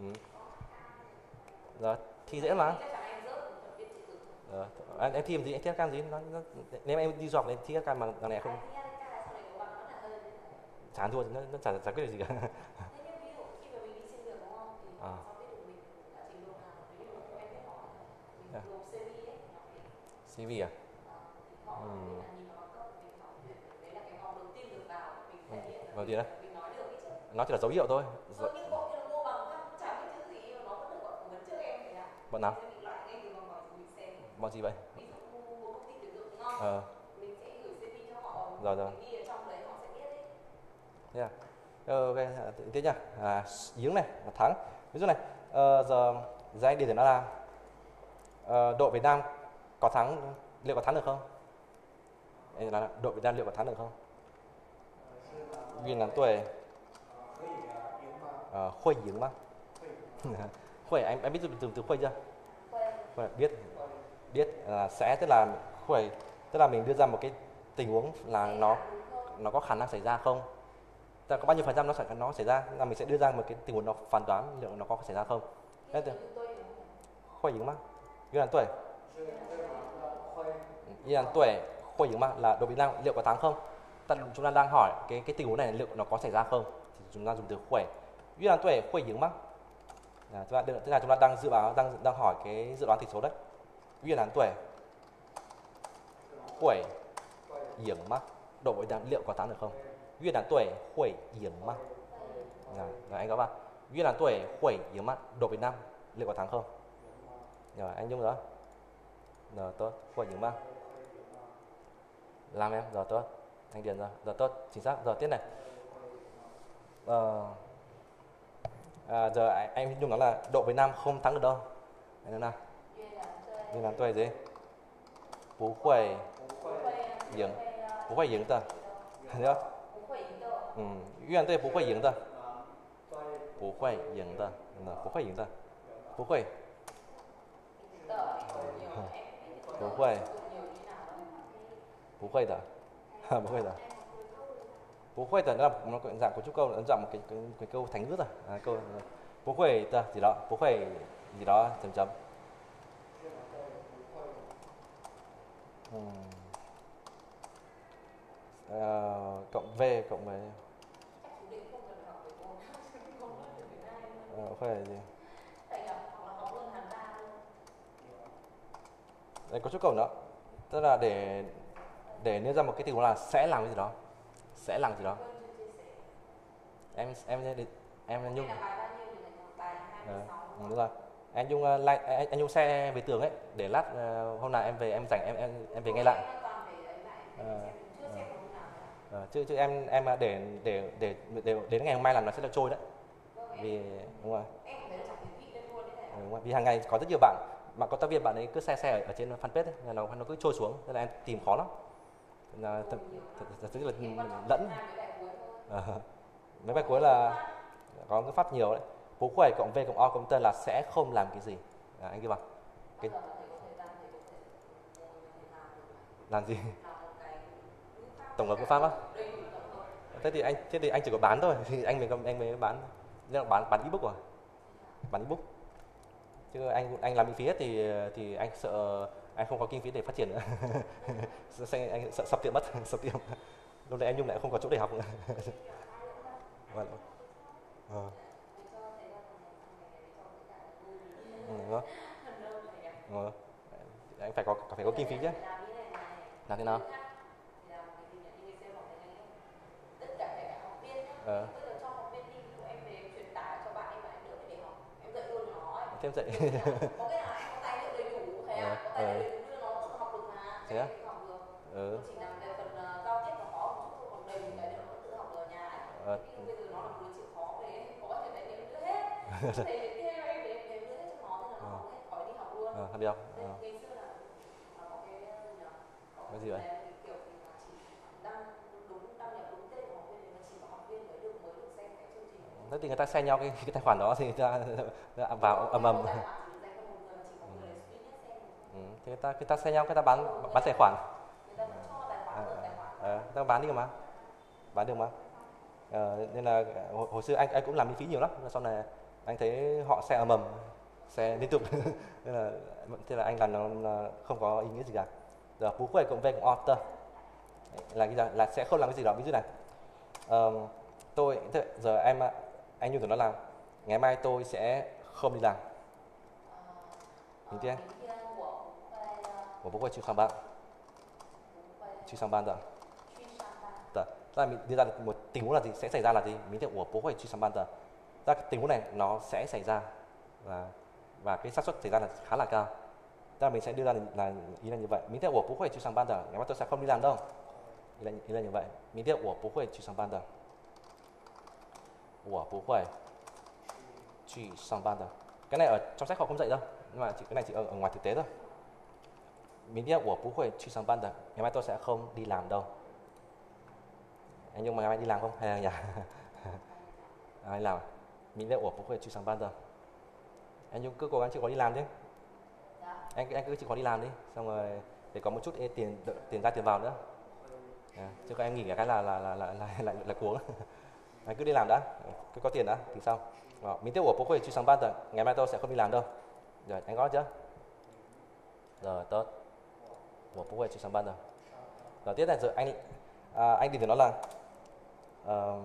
Rồi thi dễ mà. Chắc chắn em rớt phần viết chữ cứng. Rồi. Em, em thi làm gì, em thi các cam gì nó, nó, nếu em đi du học em thi các cam bằng bằng này không Ai thi hát ca sau này có bằng vẫn là hơn. chán thua nó, nó chả giải quyết được gì cả. Thế nhưng ví dụ khi mà mình đi xin việc đúng không? Thì À. sau biết được mình đã trình độ nào, nếu như mà không em biết họ mình À. nộp xê vê ấy, nó phải xê vê à? ờ, thì họ Ừ. biết là nhìn vào bằng cấp của mình họ duyệt. Đấy là cái vòng đầu tiên được vào mình thể hiện là Đầu tiên á? mình nói được ý chứ. Nó chỉ là dấu hiệu thôi. Rồi những bộ kia là mua bằng khác, chả biết chữ gì nhưng mà nó vẫn được gọi phỏng vấn trước em thì là Bọn nào? mình loại ngay từ vòng bằng của mình xem. Bằng gì vậy? Ví dụ mua một công ty tuyển dụng đúng không? Ờ. Mình sẽ gửi xê vê cho họ. Rồi, rồi. Mình ghi ở trong đấy họ sẽ biết đấy. Thế à? Ờ, ok, à, tiếp tiếp nhá. À, giếng này, là thắng. Ví dụ này, ờ, giờ giờ anh đi để nó là ờ, đội Việt Nam có thắng, liệu có thắng được không? Đây là đội Việt Nam liệu có thắng được không? Vì là tuổi uh, khuây giếng mà. Khuây, anh anh biết dùng từ từ khuây chưa? Khuây, biết biết là sẽ tức là khuây, tức là mình đưa ra một cái tình huống là nó nó có khả năng xảy ra không? Tức là có bao nhiêu phần trăm nó xảy nó xảy ra, là mình sẽ đưa ra một cái tình huống nó phán đoán liệu nó có xảy ra không. Em từ Huệ Ying mà.越南tuổi.越南tuổi Huệ Ying mà là độ Việt Nam liệu có thắng không? Ta, chúng ta đang hỏi cái cái tình huống này liệu nó có xảy ra không? Thì chúng ta dùng từ Huệ.越南tuổi Huệ Ying mà. À, tức là tức là chúng ta đang dự báo đang đang hỏi cái dự đoán tỷ số đấy.越南tuổi Huệ Ying mà độ Việt Nam liệu có thắng được không?越南tuổi Huệ Ying mà. Rồi, rồi anh có vào.越南tuổi Huệ Ying mà độ Việt Nam liệu có thắng không? Rồi anh Nhung nữa. Rồi tốt, Huệ Ying mà. Làm em, rồi tốt. Anh Điền rồi, rồi tốt, chính xác. Rồi tiếp này. Ờ, à, giờ anh, anh Nhung nói là độ Việt Nam không thắng được đâu. Anh nói nào.越南tuổi gì? 不会赢，不会赢的，对吧？嗯，越南队不会赢的，不会赢的，嗯，不会赢的，不会，不会，不会的，不会的，不会的là nó có dạng của chúc câu, nó dạng một cái, cái, cái câu thành ngữ rồi, à, câu不会的gì đó, 不会 gì đó chấm chấm. Hmm. Uh, cộng V cộng với uh, phải là gì? Đây có chút câu nữa, tức là để để nêu ra một cái tình huống là sẽ làm cái gì đó, sẽ làm gì đó. Em em em em Nhung. À, đúng rồi. Anh Nhung uh, like, anh, anh Nhung xe về tường ấy, để lát uh, hôm nào em về em rảnh em em em về nghe lại. À, à, chứ chứ em em để để để để đến ngày hôm mai làm nó sẽ là trôi đấy. Vì đúng rồi. Ừ, đúng rồi. Vì hàng ngày có rất nhiều bạn mà có tác viên bạn ấy cứ xe xe ở, ở trên fanpage ấy, là nó nó cứ trôi xuống, nên là em tìm khó lắm. Là thật thật sự là lẫn. À, mấy bài cuối là có cái phát nhiều đấy. Bố khỏe cộng V cộng O cộng T là sẽ không làm cái gì. À, anh ghi vào. Cái... Làm gì? Tổng hợp ngữ pháp á. Thế thì anh thế thì anh chỉ có bán thôi, thì anh mới anh mới bán. Nên là bán bán ebook rồi. Bán ebook. Chứ anh anh làm miễn phí hết thì thì anh sợ anh không có kinh phí để phát triển nữa. Anh sợ sập tiệm mất, sập tiệm. Lúc này em Nhung lại không có chỗ để học nữa. Vâng. À. Ừ, đúng ừ. Anh phải có phải có kinh phí chứ. Làm thế nào? Ờ. Thêm dạy. Có cái nào em có tài liệu đầy đủ, thầy ạ, có tài liệu đầy đủ đưa nó tự học được mà. Thế á? Học được. Ừ. Chỉ là về phần uh, giao tiếp nó khó một chút thôi, còn đầy đủ tài liệu nó tự học được ở nhà ấy. Ờ. Bây giờ nó là một đứa chịu khó về, có bao nhiêu tài liệu đưa hết. Thầy để kia em để em đưa hết cho nó, nên là nó không hết khỏi đi học luôn. Ờ, đi học. Ờ. Ngày xưa là có cái gì nhỉ? Cái gì vậy? Kiểu thì chỉ đăng đúng đăng nhập đúng tên của học viên thì nó chỉ có học viên mới được mới được xem cái chương trình. Thế thì người ta share nhau cái, cái tài khoản đó thì người ta, người ta vào ầm ầm. Ừ, thì người ta người ta share nhau, người ta bán bán tài khoản. À, à, người ta bán đi mà, bán được mà. À, nên là hồi, hồi xưa anh anh cũng làm miễn phí nhiều lắm, sau này anh thấy họ share ầm ầm, share liên tục, nên là thế là anh làm nó không có ý nghĩa gì cả. Giờ phú khỏe cộng V cộng O là cái gì? Là sẽ không làm cái gì đó, ví dụ này. Uh, tôi giờ em anh Nhung tưởng nó làm ngày mai tôi sẽ không đi làm. Mình tiên. 我不会去上班. 去上班的. 的. Tức là mình đưa ra một tình huống là gì, sẽ xảy ra là gì? Mình tiên 我不会去上班的. Tức là tình huống này nó sẽ xảy ra và và cái xác suất xảy ra là khá là cao. Tức là mình sẽ đưa ra là, là ý là như vậy. Mình tiên 我不会去上班的. Ngày mai tôi sẽ không đi làm đâu. Ý là, ý là như vậy. Mình tiên 我不会去上班的. 我不会去上班的. Cái này ở trong sách họ không dạy đâu, nhưng mà chỉ cái này chỉ ở, ở ngoài thực tế thôi. Mình biết 我不会去上班的. Ngày mai tôi sẽ không đi làm đâu. Anh Nhung mà ngày mai đi làm không? Hay là nhà? Ai làm? Mình biết 我不会去上班的. Anh Nhung cứ cố gắng chịu khó đi làm chứ. Anh anh cứ chịu khó đi làm đi, xong rồi để có một chút tiền tiền ra tiền vào nữa. À, chứ không em nghỉ cái là là là là là lại lại cuống. Anh cứ đi làm đã, cứ có tiền đã thì sao. Ờ, mình tiếp của bố quê去上班的, ngày mai tôi sẽ không đi làm đâu. Rồi anh có chưa? Rồi tốt. Của bố quê去上班的. Rồi tiếp này rồi anh à, anh định nói là uh,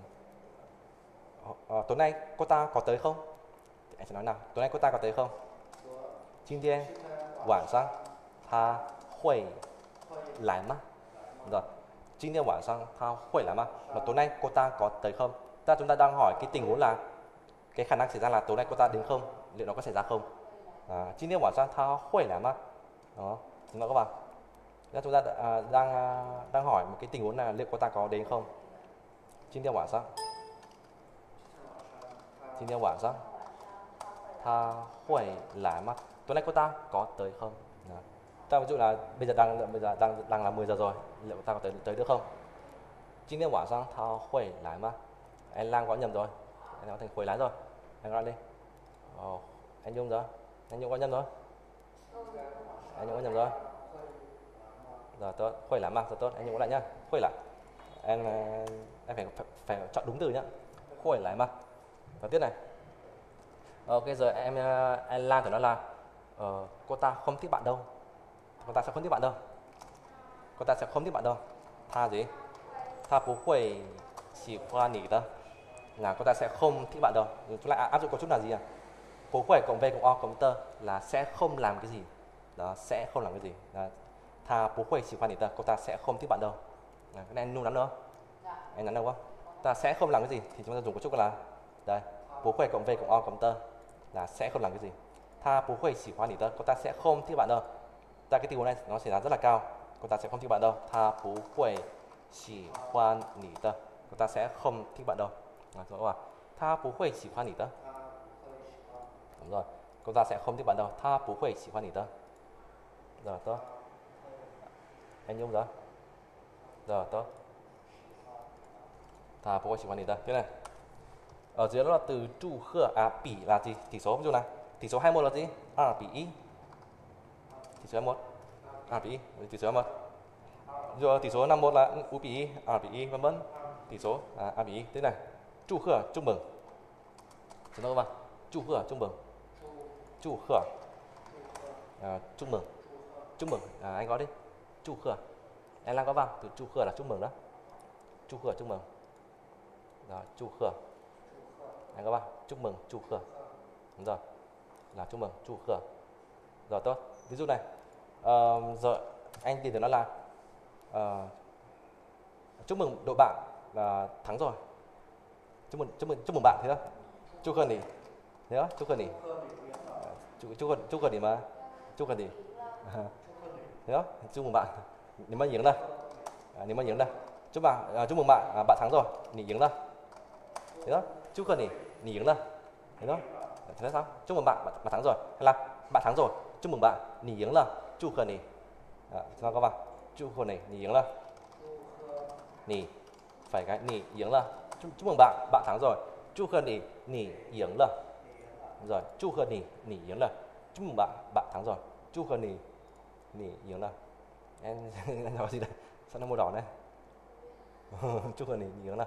uh, tối nay cô ta có tới không? Thì anh sẽ nói nào, tối nay cô ta có tới không? 今天晚上他会来吗? Rồi, 今天晚上他会来吗? Là tối nay cô ta có tới không? Ta chúng ta đang hỏi cái tình huống là cái khả năng xảy ra là tối nay cô ta đến không? Liệu nó có xảy ra không? À, 今天晚上他会来吗? Đó, chúng ta có vào. Chúng ta à, đang à, đang hỏi một cái tình huống là liệu cô ta có đến không? 今天晚上今天晚上他会来吗? Tối nay cô ta có tới không? Đó. Ta ví dụ là bây giờ đang bây giờ đang đang là mười giờ rồi, liệu cô ta có tới tới được không? 今天晚上他会来吗? Anh Lang có nhầm rồi, anh nói thành khuấy lái rồi, anh nói đi. Ồ, anh Nhung rồi, anh Nhung có nhầm rồi, anh Nhung có nhầm rồi. Rồi tốt, khuấy lái mà, rồi tốt, anh Nhung có lại nhá, khuấy lại. Em em phải, phải phải chọn đúng từ nhá, khuấy lái mà. Và tiếp này. Ok rồi em anh Lan phải nói là uh, cô ta không thích bạn đâu, cô ta sẽ không thích bạn đâu, cô ta sẽ không thích bạn đâu. Tha gì? Tha bố quẩy chỉ qua nỉ đó, là cô ta sẽ không thích bạn đâu. Chúng lại áp dụng cấu trúc là gì à? Bố quẩy cộng v cộng o cộng tơ là sẽ không làm cái gì đó, sẽ không làm cái gì. Đó. Tha bố quẩy chỉ qua nỉ đó, cô ta sẽ không thích bạn đâu. Đó. Cái này anh nung nắn nữa, anh nắn đâu quá? Ta sẽ không làm cái gì thì chúng ta dùng cấu trúc là đây, bố quẩy cộng v cộng o cộng tơ là sẽ không làm cái gì. Tha bố quẩy chỉ qua nỉ đó, cô ta sẽ không thích bạn đâu. Ta cái tình huống này nó xảy ra rất là cao, cô ta sẽ không thích bạn đâu. Tha bố quẩy chỉ khoan nỉ tơ, cô ta sẽ không thích bạn đâu. À, đúng không? Tha bố quẩy chỉ khoan nỉ tơ. Đúng rồi, cô ta sẽ không thích bạn đâu. Tha bố quẩy chỉ khoan nỉ tơ. Rồi tốt. Anh Nhung rồi. Rồi tốt. Tha bố quẩy chỉ khoan nỉ tơ. Thế này. Ở dưới đó là từ trụ khở à bỉ là gì? Tỷ số ví dụ nào. Tỷ số hai mươi mốt là gì? A bỉ y. Tỷ số hai mươi mốt. A bỉ y. Tỷ số hai mươi mốt. Rồi tỷ số năm mươi mốt là U bỉ y, A bỉ y vân vân. Tỷ số à, A bỉ y. Thế này. Trụ khở chúc mừng. Chúng ta có vào. Trụ khở chúc mừng. Trụ khở. À, chúc mừng. Chúc mừng. À, anh có đi. Trụ khở. Em đang có vào. Từ trụ khở là chúc mừng đó. Trụ khở chúc mừng. Rồi, trụ khở. Anh có vào. Chúc mừng trụ khở. Đúng rồi. Là chúc mừng trụ khở. Rồi tốt. Ví dụ này. Uh, rồi anh tìm thấy nó là uh, chúc mừng đội bạn là thắng rồi. Chúc mừng chúc mừng chúc mừng bạn thế đó. Chúc mừng đi. Thế đó, chúc mừng đi. Chúc chúc mừng chúc mừng đi mà. Chúc mừng đi. Thế đó, chúc mừng bạn. Nếu mà giếng đây. À, nếu mà giếng đây. Chúc bạn à, chúc mừng bạn à, bạn thắng rồi. Nỉ giếng đây. Thế đó, chúc mừng đi. Nỉ giếng đây. Thế đó. Thế đó sao? Chúc mừng bạn, bạn, bạn thắng rồi. Hay là bạn thắng rồi. Chúc mừng bạn. Nỉ giếng là chúc mừng nỉ. À, sao các bạn? Chúc mừng nỉ, nỉ giếng là. Nỉ phải cái nỉ giếng là. Chúc, chúc mừng bạn, bạn thắng rồi. Chúc mừng nỉ, nỉ giếng là. Rồi, chúc mừng nỉ, nỉ giếng là. Chúc mừng bạn, bạn thắng rồi. Chúc mừng nỉ, nỉ giếng là. Em anh nói gì đây? Sao nó màu đỏ này? Chúc mừng nỉ, nỉ giếng là.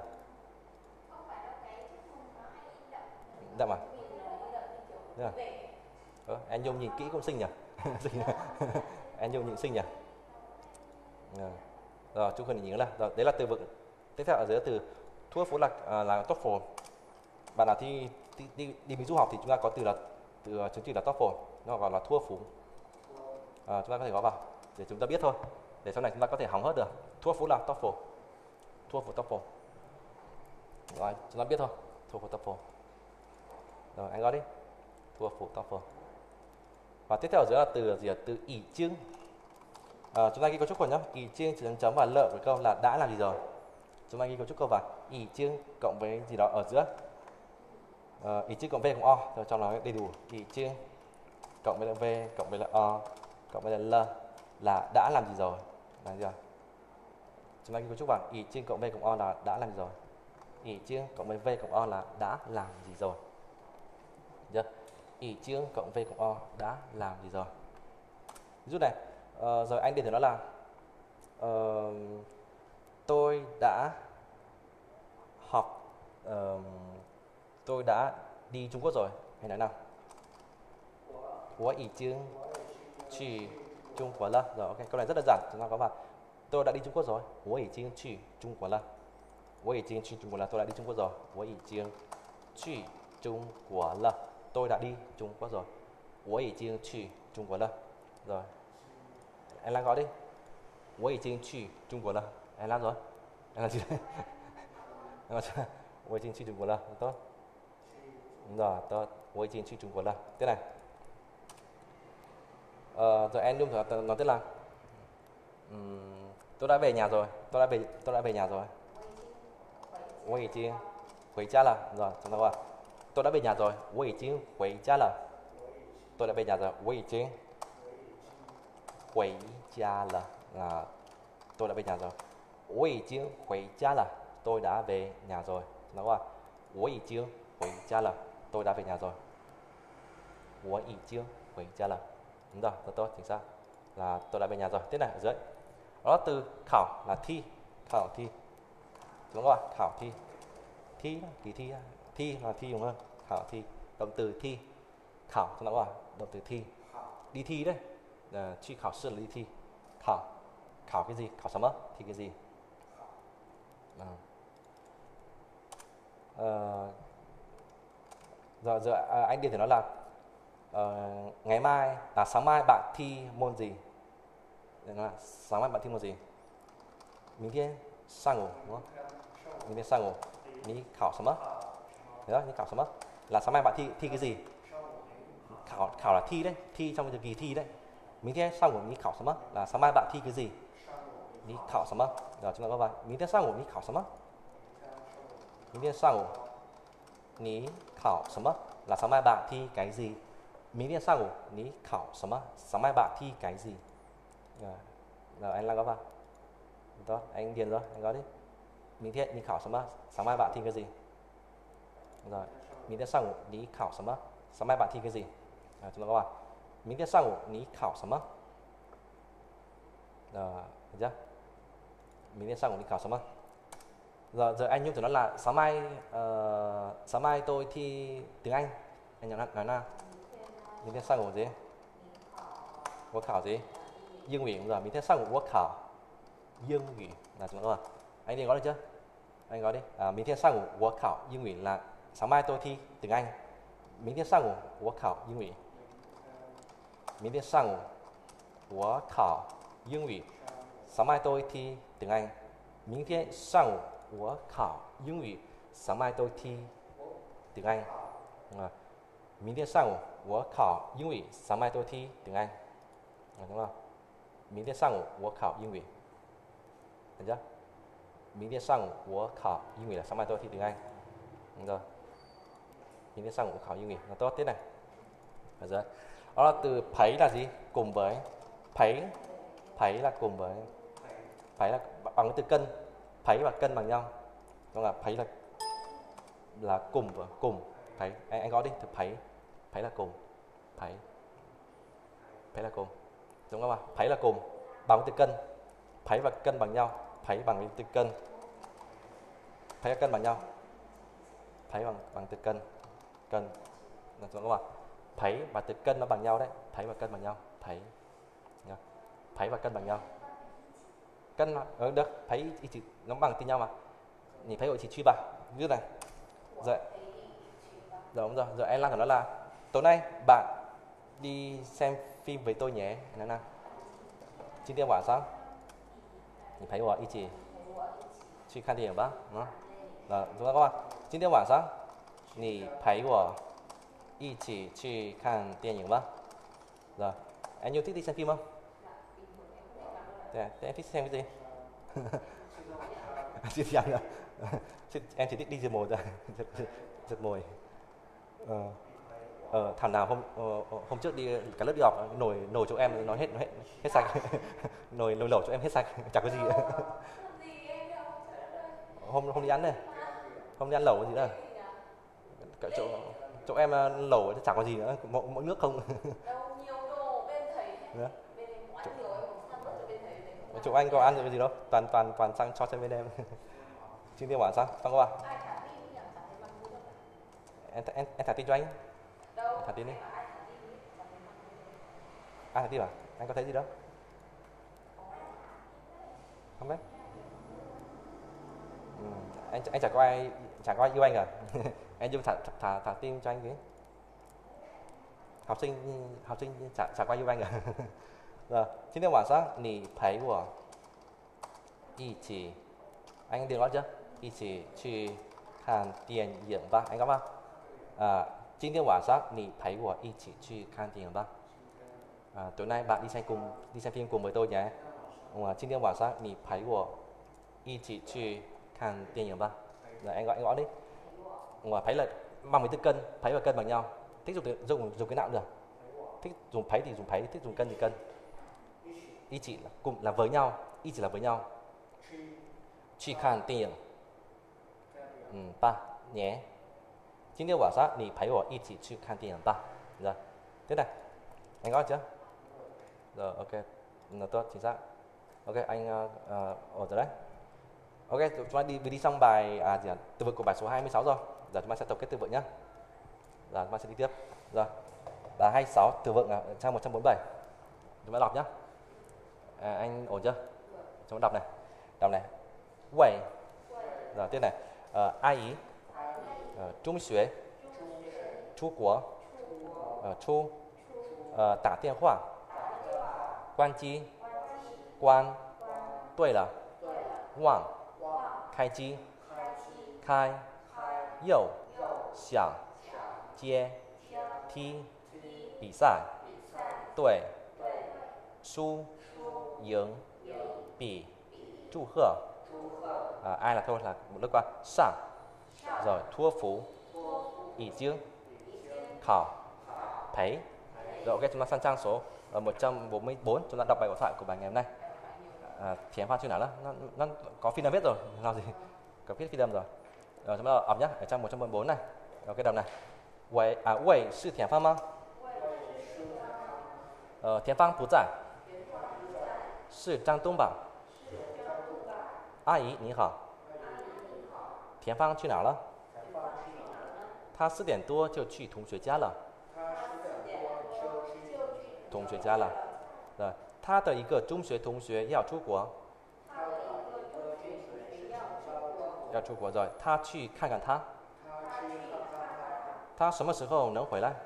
Đậm à? Được à? Ờ, anh Nhung nhìn kỹ cũng xinh nhỉ? Anh Nhung nhìn xinh nhỉ? Rồi, rồi chúc mừng nỉ giếng là. Rồi, đấy là từ vựng. Tiếp theo ở dưới là từ thuốc phố là à, là TOEFL. Bạn nào thi đi, đi, đi Mỹ du học thì chúng ta có từ là từ chứng chỉ là TOEFL, nó gọi là thua phú. À, chúng ta có thể gõ vào để chúng ta biết thôi, để sau này chúng ta có thể hóng hết được. Thua phú là TOEFL, thua phú TOEFL. Rồi chúng ta biết thôi, thua phú TOEFL. Rồi anh gõ đi, thua phú TOEFL. Và tiếp theo ở dưới là từ gì? Từ ỷ chương. À, chúng ta ghi cấu trúc của nhá, ỷ chương chấm chấm và lợi của câu là đã làm gì rồi. Chúng ta ghi cấu trúc câu vào ỷ chương cộng với gì đó ở giữa. Uh, ỷ chương cộng v cộng o rồi cho nó đầy đủ. Ỷ chương cộng với là v cộng với là o cộng với là l là đã làm gì rồi. Là gì rồi? Chúng ta ghi cấu trúc vào ỷ chương cộng v cộng o là đã làm gì rồi. Ỷ chương cộng với v cộng o là đã làm gì rồi. Được. Ỷ chương cộng v cộng o đã làm gì rồi. Ví dụ này, uh, rồi anh để thử nó là uh, tôi đã học tôi đã đi Trung Quốc rồi. Hãy nói nào. Wo yi jing qu Trung Quốc了. Rồi, ok, câu này rất đơn giản. Chúng ta có vào tôi đã đi Trung Quốc rồi. Wo yi jing qu Trung Quốc了. Wo yi jing qu Trung Quốc了. Tôi đã đi Trung Quốc rồi. Wo yi jing qu Trung Quốc了. Tôi đã đi Trung Quốc rồi. Wo yi jing qu Trung Quốc了. Rồi. Anh Lan gọi đi. Wo yi jing qu Trung Quốc了. Anh Lan rồi. Anh Lan gì đấy? Anh Lan Wo yi jing qu Trung Quốc了. Tốt. Đúng rồi, tốt. Wo yi jing qu Trung Quốc了. Tiếp này. Ờ, rồi anh Nhung nói, nói tiếp là um, tôi đã về nhà rồi. Tôi đã về tôi đã về nhà rồi. Wo yi jing hui jia了. Rồi, chúng ta qua. Tôi đã về nhà rồi. Wo yi jing hui jia了. Tôi đã về nhà rồi. Wo yi jing hui jia了. Là tôi đã về nhà rồi. Wo yi jing hui jia了. Tôi đã về nhà rồi. Chúng ta qua. Wo yi jing hui jia了. Tôi đã về nhà rồi. Wo yi jing hui jia了. Đúng rồi, rất tốt, chính xác. Là tôi đã về nhà rồi. Tiếp này ở dưới. Đó từ khảo là thi, khảo thi. Đúng không ạ? Khảo thi. Thi đó, kỳ thi. Thi là thi đúng không? Khảo thi. Động từ thi. Khảo chúng ta gọi là động từ thi. Đi thi đấy. À, truy khảo sư là đi thi. Khảo. Khảo cái gì? Khảo sớm á? Thi cái gì? À. À, rồi, rồi à, anh Điền thì nói là uh, ngày mai là sáng mai bạn thi môn gì? Là, sáng mai bạn thi môn gì? 明天上午 đúng không? 明天上午你考什么? Đấy đó,你考什么? Là sáng mai bạn thi thi cái gì? Khảo khảo là thi đấy, thi trong kỳ thi đấy. 明天上午你考什么? Là sáng mai bạn thi cái gì? 你考什么? Rồi chúng ta có vào 明天上午你考什么? 明天上午你考什么? Là sáng mai bạn thi cái gì? 明天上午你考什么? Sáng mai bạn thi cái gì? Rồi, rồi anh Lan có vào. Đó, anh Điền rồi, anh có đi. 明天你考什么? Sáng mai bạn thi cái gì? Rồi, 明天上午你考什么? Sáng mai bạn thi cái gì? Rồi, chúng ta có vào. 明天上午你考什么? Rồi, được chưa? 明天上午你考什么? Rồi, giờ anh Nhung thì nói là sáng mai uh, sáng mai tôi thi tiếng Anh. Anh nói, nói nào. 明天上午gì? 我考gì? 英语rồi, 明天上午我考英语. Là chúng ta có vào. Anh Điền có được chưa? Anh có đi. À, 明天上午我考英语 là sáng mai tôi thi tiếng Anh. 明天上午我考英语. 明天上午我考英语. Sáng mai tôi thi tiếng Anh. 明天上午我考英语. Sáng mai tôi thi tiếng Anh. À, 明天上午我考英语. Sáng mai tôi thi tiếng Anh. À, đúng không? 明天上午我考英语. Được chưa? 明天上午我考英语 là sáng mai tôi thi tiếng Anh. Đúng rồi. 明天上午我考英语. Nó tốt thế này. Được rồi. Đó là từ thấy là gì? Cùng với. Thấy. Thấy là cùng với. Thấy là bằng cái từ cân. Thấy và cân bằng nhau. Đúng là thấy là là cùng và cùng. Thấy. Anh, anh gọi đi. Từ thấy. Thấy là cùng. Thấy. Thấy là cùng. Đúng không ạ? Thấy là cùng. Bằng cái từ cân. Thấy và cân bằng nhau. Thấy bằng cái từ cân. Thấy và cân bằng nhau. Thấy bằng bằng từ cân. Cân. Đúng không ạ? Thấy và từ cân nó bằng nhau đấy. Thấy và cân bằng nhau. Thấy. Thấy và cân bằng nhau. Cân mà. Ừ, được. Thấy chỉ nó bằng tin nhau mà. Nhìn thấy hội chỉ truy bằng. Như này. Rồi. Rồi đúng rồi. Rồi em Lan phải nói là tối nay bạn đi xem phim với tôi nhé. Nói nào. 今天晚上你陪我一起去看电影吧. Rồi, chúng ta có không? 今天晚上你陪我一起去看电影吧. Rồi, em yêu thích đi xem phim không? Thế, thế em thích xem cái gì? Chưa xem nữa. Em chỉ thích đi rượt mồi rồi. Rượt mồi. Ờ. Ờ, thằng nào hôm ờ, hôm trước đi cả lớp đi học nồi nồi chỗ em nó hết nó hết hết sạch. nồi nồi lẩu chỗ em hết sạch, chẳng có gì nữa. hôm hôm đi ăn này, hôm đi ăn lẩu cái gì nữa. Cả chỗ chỗ em lẩu chẳng có gì nữa, mỗi, mỗi nước không. chỗ, chỗ anh có ăn được cái gì đâu, toàn toàn toàn sang cho xem bên em. Chính tiêu bản sao, xong không ạ? em em em thả tin cho anh. Đâu? Thả tin đi. Ai thả tin đi? Ai thả tin à? Anh có thấy gì đâu? Không đấy. Ừ. Anh anh chẳng có ai chẳng có ai yêu anh à? Anh dùng thả thả thả tin cho anh cái. Học sinh học sinh chẳng chẳng có ai yêu anh à? Rồi, 今天晚上你陪我一起 anh đừng nói chưa? 一起去看电影吧 anh có không? À, 今天晚上你陪我一起去看电影吧 à, tối nay bạn đi xem cùng đi xem phim cùng với tôi nhé. À, 今天晚上你陪我一起去看电影吧 rồi anh gọi anh gọi đi. À, thấy là bằng với từ cân, thấy và cân bằng nhau. Thích dùng dùng dùng cái nào cũng được. Thích dùng thấy thì dùng thấy, thích dùng cân thì cân. Ý chỉ là cùng là với nhau, ý chỉ là với nhau. 去看电影 ừ, ba nhé. 今天晚上你陪我一起去看电影吧 rồi thế này anh nói chưa? Rồi ok là tốt chính xác. Ok anh uh, uh, ổn rồi đấy. Ok chúng ta đi đi xong bài à gì à, từ vựng của bài số hai mươi sáu rồi. Giờ chúng ta sẽ tổng kết từ vựng nhé. Rồi chúng ta sẽ đi tiếp. Rồi bài hai mươi sáu từ vựng à, trang một trăm bốn mươi bảy. Chúng ta đọc nhé. À, anh ổn chưa? Chúng ta đọc này. Đọc này. Quầy. Rồi tiếp này. Uh, ai ý. Uh, trung xuế. Chu quốc. Uh, chu. Uh, đả điện thoại. Quan chi. Quan. 对了 忘 开机 开 右 想 接 踢 比赛 对 输 赢 比 祝贺 à, ai là thôi là một lớp qua sang rồi thua phú ý chứ khảo thấy rồi ok chúng ta sang trang số một trăm bốn mươi bốn chúng ta đọc bài hội thoại của bài ngày hôm nay. À, thì em pha chưa nào đó nó, nó có phim viết rồi làm gì có viết phim rồi. Rồi chúng ta đọc nhé ở trang một trăm bốn mươi bốn này. Rồi cái đọc này Wei à Wei sư Thiền Phan吗? Ờ, Thiền Phan 不在 是张东宝 阿姨你好 田芳去哪儿了？他四点多就去同学家了。同学家了。对，他的一个中学同学要出国。要出国rồi，他去看看他。他什么时候能回来？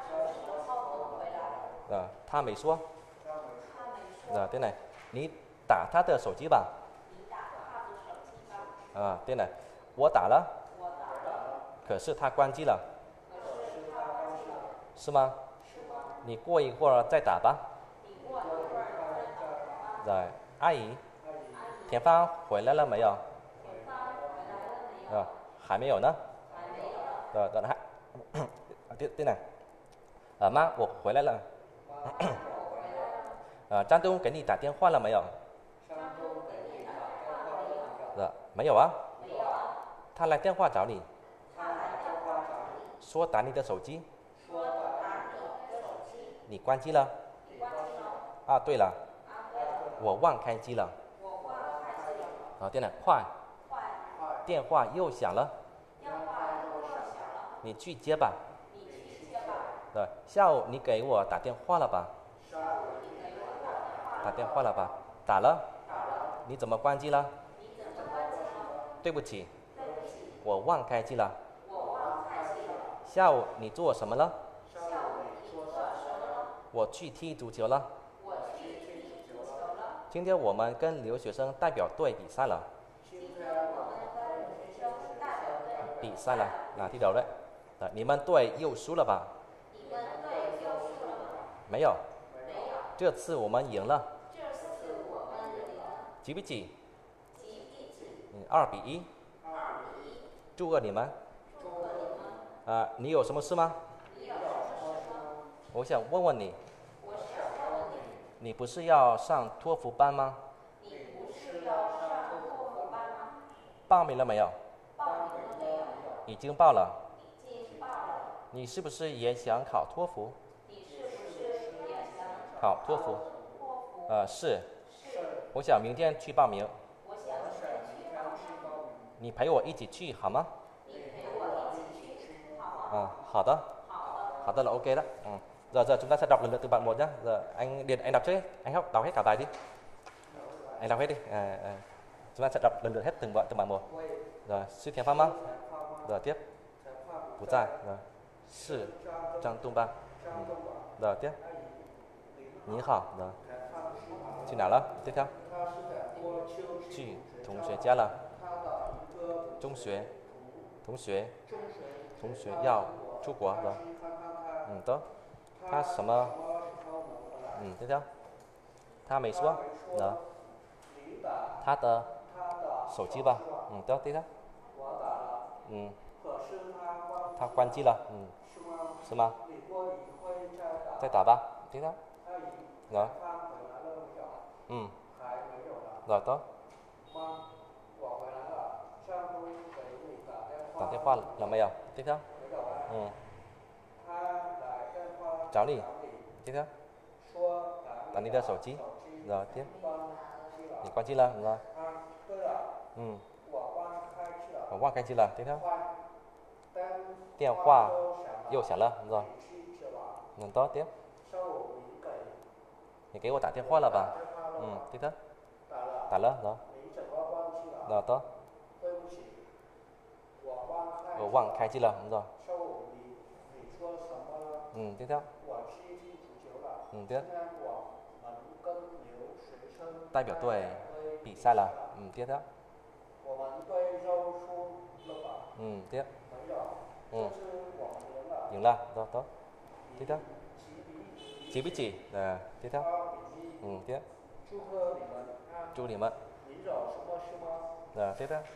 呃，他没说。呃，对呢，你打他的手机吧。啊，对呢，我打了，可是他关机了。是吗？你过一会儿再打吧。rồi，阿姨，田芳回来了没有？啊，还没有呢。rồi，đoạn hai tiếp tiếp này. À, má, 我回来了。啊，张东给你打电话了没有？对，没有啊。他来电话找你。说打你的手机。你关机了。啊，对了，我忘开机了。啊，对了，快，电话又响了。你去接吧。对，下午你给我打电话了吧？打电话了吧？打了。你怎么关机了？对不起，我忘开机了。下午你做什么了？我去踢足球了。今天我们跟留学生代表队比赛了。比赛了，哪踢球đấy？你们队又输了吧？没有，这次我们赢了。几比几？二比一。祝贺你们。啊，你有什么事吗？我想问问你，你不是要上托福班吗？报名了没有？已经报了。你是不是也想考托福？考托福？呃，是。我想明天去报名。你陪我一起去好吗？ À, hảo đó. Hảo đó là ok đó. Ừ. Giờ giờ chúng ta sẽ đọc lần lượt từ bạn một nhé. Giờ anh Điền anh đọc trước, anh học đọc hết cả bài đi. Anh đọc hết đi. À, à. Chúng ta sẽ đọc lần lượt hết từng bạn từng bạn một. Rồi, sư thiền pháp吗? Rồi tiếp. Bù tại. Rồi. Sư Trang Tung Ba. Ừ. Rồi tiếp. Ní hảo. Rồi.去哪了？tiếp theo. 去同学家了。中学同学同学要出国了。嗯，得。他什么？嗯，tiếp theo. 他没说。得。他的手机吧。嗯，得，tiếp theo. 嗯，他关机了。嗯，是吗？再打吧。tiếp theo. Rồi. Ừ. Rồi tốt.打电话了没有？ tiếp theo. Ừ. 找你。tiếp theo. 打你的手机。rồi tiếp. 你关机了。rồi. Ừ. 我忘开机了。tiếp theo. 电话又响了。rồi. Ừ, tốt tiếp. 你给我打电话了吧？嗯，对的。打了，rồi. Rồi tốt. 我忘开机了。rồi. Ừ, tiếp theo. Ừ, tiếp. 代表队比赛了。嗯，tiếp theo. Ừ, tiếp. Ừ. 赢了。rồi tốt. tiếp theo. 几比几？呃，tiếp theo. Ừ, tiếp. 祝你们。rồi tiếp theo.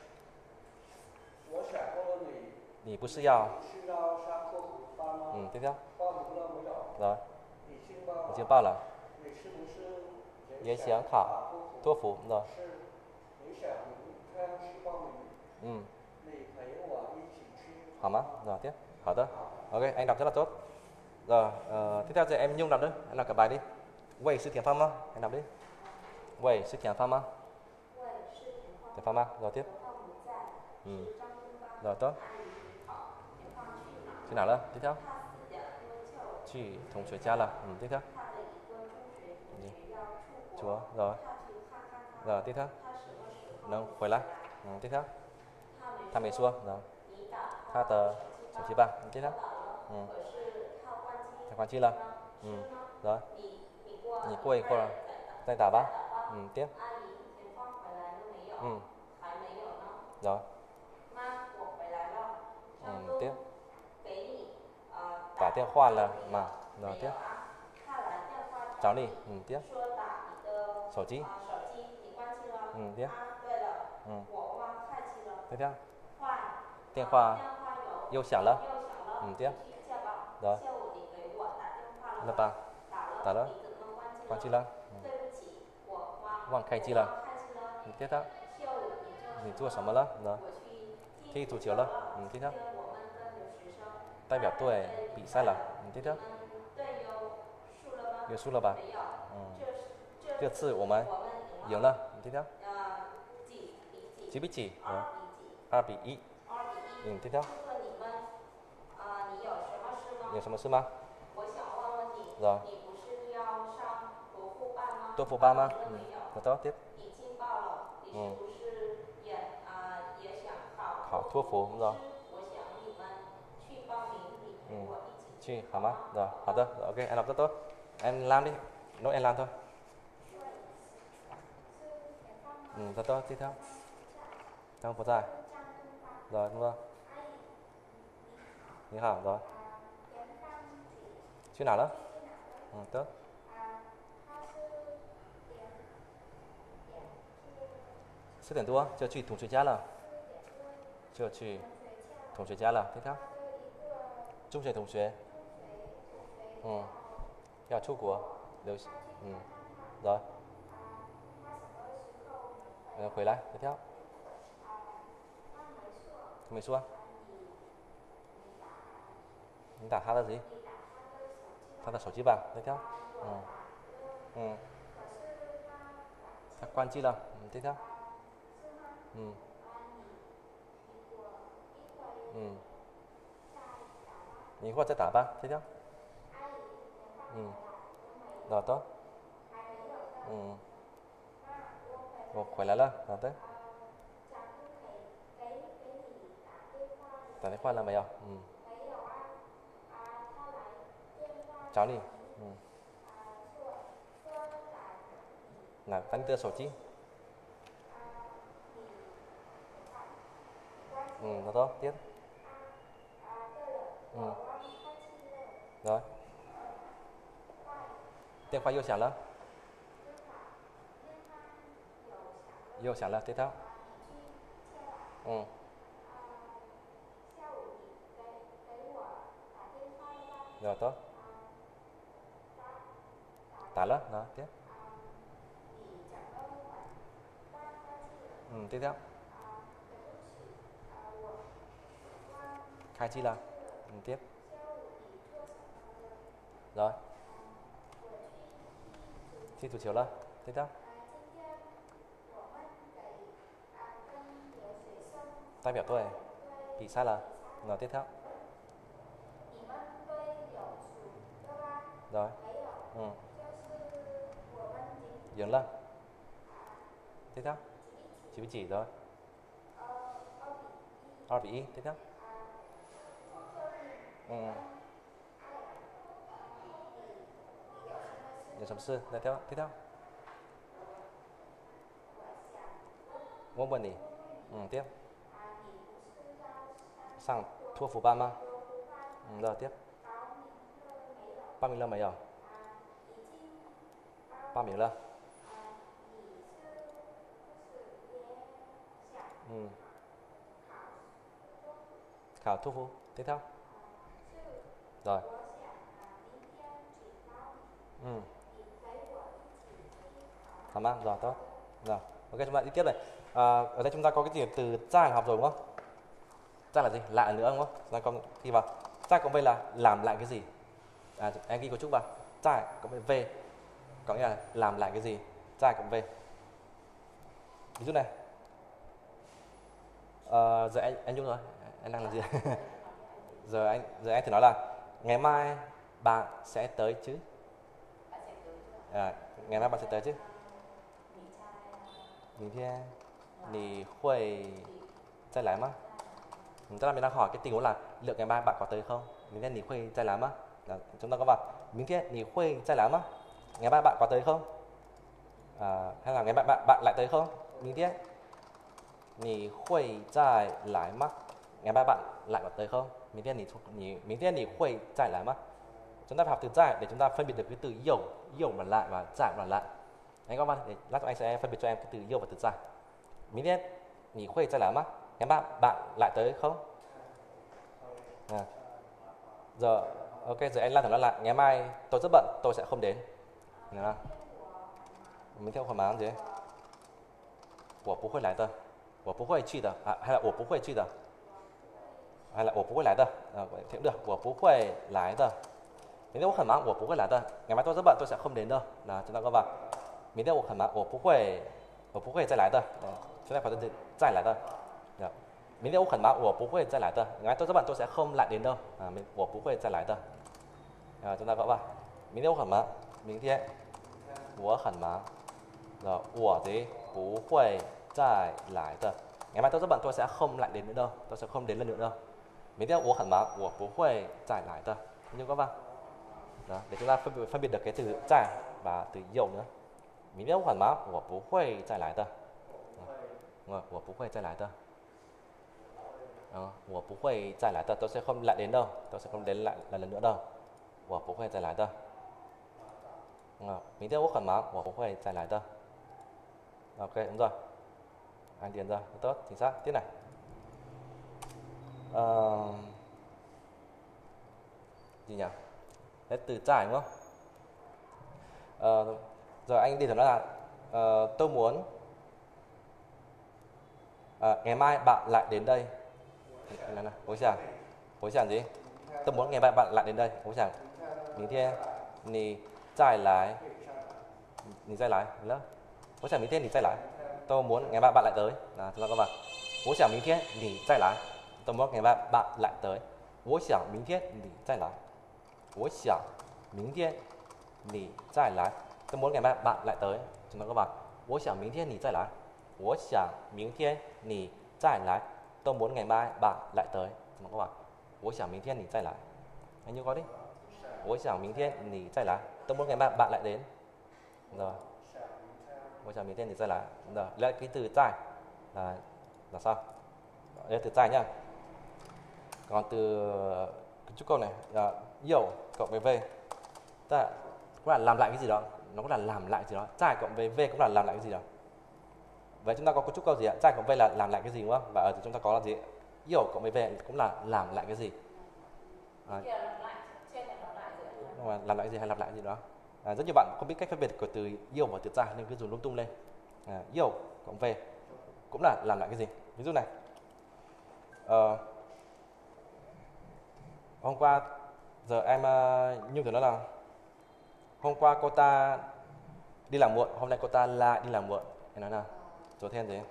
你不是要？嗯，tiếp theo. rồi. 已经报了。也想考托福。rồi. 嗯。好吗？rồi tiếp. 好的。ok, anh đọc rất là tốt. Rồi, uh, tiếp theo thì em Nhung đọc nữa, em đọc cả bài đi. Vậy sư thiền pháp吗? Em đọc đi. Vậy sư thiền pháp吗? Thiền pháp吗? Rồi tiếp. Ừ. Rồi tốt.去哪了？ tiếp theo. 去同学家了。嗯，tiếp theo. Chúa. Rồi. Rồi tiếp theo.能回来。嗯，tiếp theo. 他没说。rồi. 他的手机吧。嗯，tiếp theo. 嗯。他关机了。嗯。rồi. 你过一会儿再打吧。嗯，tiếp. 嗯。rồi. 嗯，tiếp. 打电话了吗？ rồi tiếp. 找你。嗯，tiếp. 手机。嗯，tiếp. 嗯。tiếp theo. 电话又响了。嗯，tiếp. rồi. 了吧？打了。关机了。嗯。忘开机了。嗯，tiếp theo. 你做什么了？ rồi. 踢足球了。嗯，tiếp theo. 代表队比赛了。嗯，tiếp theo. 有输了吧？嗯。这次我们赢了。嗯，tiếp theo. 几比几？嗯，二比一。嗯，tiếp theo. 有什么事吗？rồi. 托福班吗？嗯，好的，tiếp. 嗯。考托福。rồi. 嗯，去好吗？rồi, 好的 rồi, ok, em đọc rất tốt. Em làm đi, nốt em làm thôi. Ừ, rất tốt, tiếp theo. Trong phó giải. Rồi, đúng rồi. 你好 rồi. 去哪了？嗯，得。四点多就去同学家了。就去同学家了，tiếp theo. 中学同学。嗯，要出国留学。嗯， rồi. 呃，回来，tiếp theo. 他没说。你打他的gì？他的手机吧，tiếp theo. 嗯。嗯。他关机了。嗯，tiếp theo. 嗯。嗯。 你或者打吧，tiếp theo. Ừ. Rồi tốt. Ừ. Ồ, khỏe lại là, rồi tới. Tại khoa là mày à? Ừ. Cháu đi. Ừ. Là phán tơ sổ chi. Ừ, nó tốt, tiếp. Ừ. Rồi. Điện thoại yêu sáng了. Yêu sáng了, tiếp theo. Ừ. Rồi tốt. Tả了, rồi tiếp. Ừ, tiếp theo. Khai chi là. Ừ, tiếp. Rồi. Thi thủ chiếu là. Tiếp theo.代表队比赛了. Rồi tiếp theo. Rồi. Ừ. Dừng lên. Tiếp theo. Chỉ với chỉ rồi. R bị tiếp theo. Ừ. Giờ sầm sư, tiếp theo, tiếp theo. Ngôn bần đi. Ừ, tiếp. Sang thua phủ ban mà. Ừ, rồi tiếp. Ba mình là mấy rồi? Ba mình là. Ừ. Khảo thu phu, tiếp theo. Rồi. Ừ. Thảo mang, rồi tốt. Rồi, ok chúng ta đi tiếp này. À, ở đây chúng ta có cái gì từ trai học rồi đúng không? Trai là gì? Lại nữa đúng không? Chúng ta còn khi vào trai cộng v là làm lại cái gì? À, em ghi cấu trúc vào. Trai cộng với v có nghĩa là làm lại cái gì? Trai cộng v. Ví dụ này. À, giờ anh anh Nhung rồi, anh đang làm gì? giờ anh giờ anh thử nói là ngày mai bạn sẽ tới chứ? À, ngày mai bạn sẽ tới chứ? 明天你会再来吗? Tức là mình đang hỏi cái tình huống là liệu ngày mai bạn có tới không? 明天你会再来吗? Là chúng ta có vào 明天你会再来吗? Ngày mai bạn có tới không? À, hay là ngày mai bạn bạn lại tới không? 明天你会再来吗? Ngày mai bạn lại có tới không? 明天你你明天你会再来吗? Chúng ta phải học từ giải để chúng ta phân biệt được cái từ yêu, yêu là lại và giải là lại. Anh các bạn, để lát nữa anh sẽ phân biệt cho em cái từ yêu và từ giải. 明天你会再来吗? Ngày mai bạn lại tới không? À. Giờ ok, giờ anh Lan thử nói lại ngày mai tôi rất bận, tôi sẽ không đến. Được không? Mình theo khoảng bán gì? 我不会来的，我不会去的，啊，hay là 我不会去的，hay là 我不会来的，啊，thì cũng được，我不会来的。明天我很忙，我不会来的。ngày mai tôi rất bận, tôi sẽ không đến đâu. Là chúng ta có vào 明天我很忙，我不会，我不会再来的。chúng ta phải từ 再来的。明天我很忙，我不会再来的。ngày mai tôi rất bận, tôi sẽ không lại đến đâu. À, 我不会再来的。À, chúng ta có vào 明天我很忙，明天我很忙。rồi 我 gì 不会再来的。ngày mai tôi rất bận, tôi sẽ không lại đến nữa đâu, tôi sẽ không đến lần nữa đâu. 明天我很忙，我不会再来的。nhưng có vào đó, để chúng ta phân biệt, phân biệt được cái từ 在 và từ 有 nữa. 明天我很忙，我不会再来的。Rồi, 我不会再来的。Đó, 我不会再来的, tôi sẽ không lại đến đâu, tôi sẽ không đến lại lần nữa đâu. 我不会再来的。Rồi, 明天我很忙，我不会再来的。Ok, đúng rồi. Anh điền rồi, tốt, chính xác. Tiếp này. Uh, gì nhỉ? Đấy, từ trải đúng không? Uh, giờ anh đi thử nói là uh, tôi muốn uh, ngày mai bạn lại đến đây. Này này, bố chàng. Bố chàng gì? Tôi muốn ngày mai bạn lại đến đây. Bố chàng. 明天你再来. 你再来, đúng không? 我想明天你再来. Tôi muốn ngày mai bạn lại tới. Là chúng ta có vào 我想明天你再来. Tôi muốn ngày mai bạn lại tới. 我想明天你再来我想明天你再来tôi muốn ngày mai bạn lại tới chúng ta có bảo我想明天你再来我想明天你再来tôi muốn ngày mai bạn lại tới chúng ta có bảo我想明天你再来anh nhớ có đi 我想明天你再来 tôi muốn ngày mai bạn lại đến rồi 我想明天你再来 rồi lấy cái từ tại là là sao đây từ tại nhá còn từ chúc câu này là yêu cộng với v tức là cũng là làm lại cái gì đó nó cũng là làm lại gì đó tại cộng với v cũng là làm lại cái gì đó vậy chúng ta có cấu trúc câu gì ạ tại cộng v là làm lại cái gì đúng không và ở chúng ta có là gì yêu cộng với v cũng là làm lại cái gì à, mà làm lại cái gì hay làm lại cái gì đó à, rất nhiều bạn không biết cách phân biệt của từ yêu và từ tại nên cứ dùng lung tung lên à, yêu cộng v cũng là làm lại cái gì ví dụ này uh, hôm qua giờ em uh, Nhung thử nói là hôm qua cô ta đi làm muộn hôm nay cô ta lại đi làm muộn em nói nào昨天gì